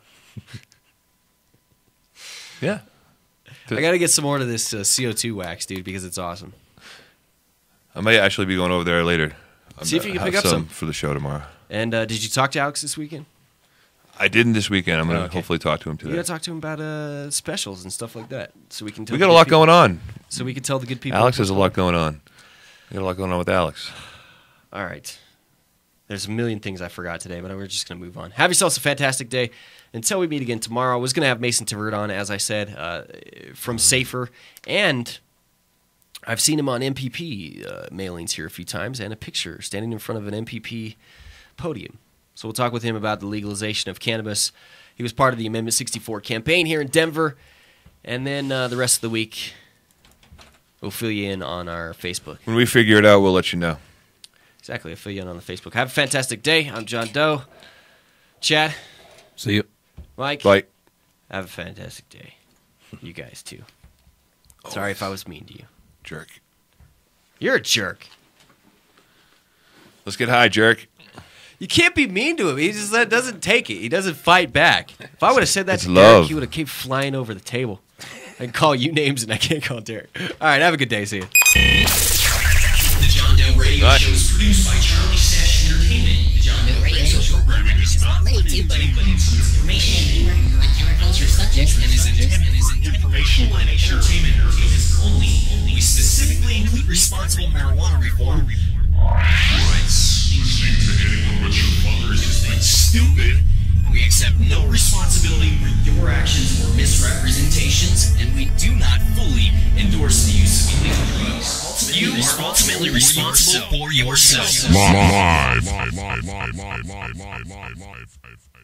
Yeah. I got to get some more of this CO2 wax, dude, because it's awesome. I may actually be going over there later. See if you can have pick up some for the show tomorrow. And did you talk to Alex this weekend? I didn't this weekend. I'm going to hopefully talk to him today. You got to talk to him about specials and stuff like that, so we can. Tell we got a lot going on. So we can tell the good people. Alex has a lot going on. We got a lot going on with Alex. All right. There's a million things I forgot today, but we're just going to move on. Have yourselves a fantastic day. Until we meet again tomorrow, I was going to have Mason Tavert on, as I said, from Safer. And I've seen him on MPP mailings here a few times, and a picture standing in front of an MPP podium. So we'll talk with him about the legalization of cannabis. He was part of the Amendment 64 campaign here in Denver. And then the rest of the week, we'll fill you in on our Facebook. When we figure it out, we'll let you know. Exactly. I'll fill you in on the Facebook. Have a fantastic day. I'm John Doe. Chad. See you. Mike. Bye. Have a fantastic day. You guys, too. Sorry if I was mean to you. Jerk. You're a jerk. Let's get high, jerk. You can't be mean to him. He just doesn't take it. He doesn't fight back. If I would have said that It's to love. Derek, he would have kept flying over the table. I can call you names and I can't call Derek. All right, have a good day. See you. The John Doe Radio Show is produced by Charlie Sash Entertainment. The John Doe Radio Show programming is not limited, but includes information and agriculture subjects and is an informational and entertainment purposes only. We specifically include responsible marijuana reform. Rights. Listening to anyone but your mothers is being stupid. We accept no responsibility for your actions or misrepresentations, and we do not fully endorse the use of illegal drugs. You are ultimately responsible for yourself. Live.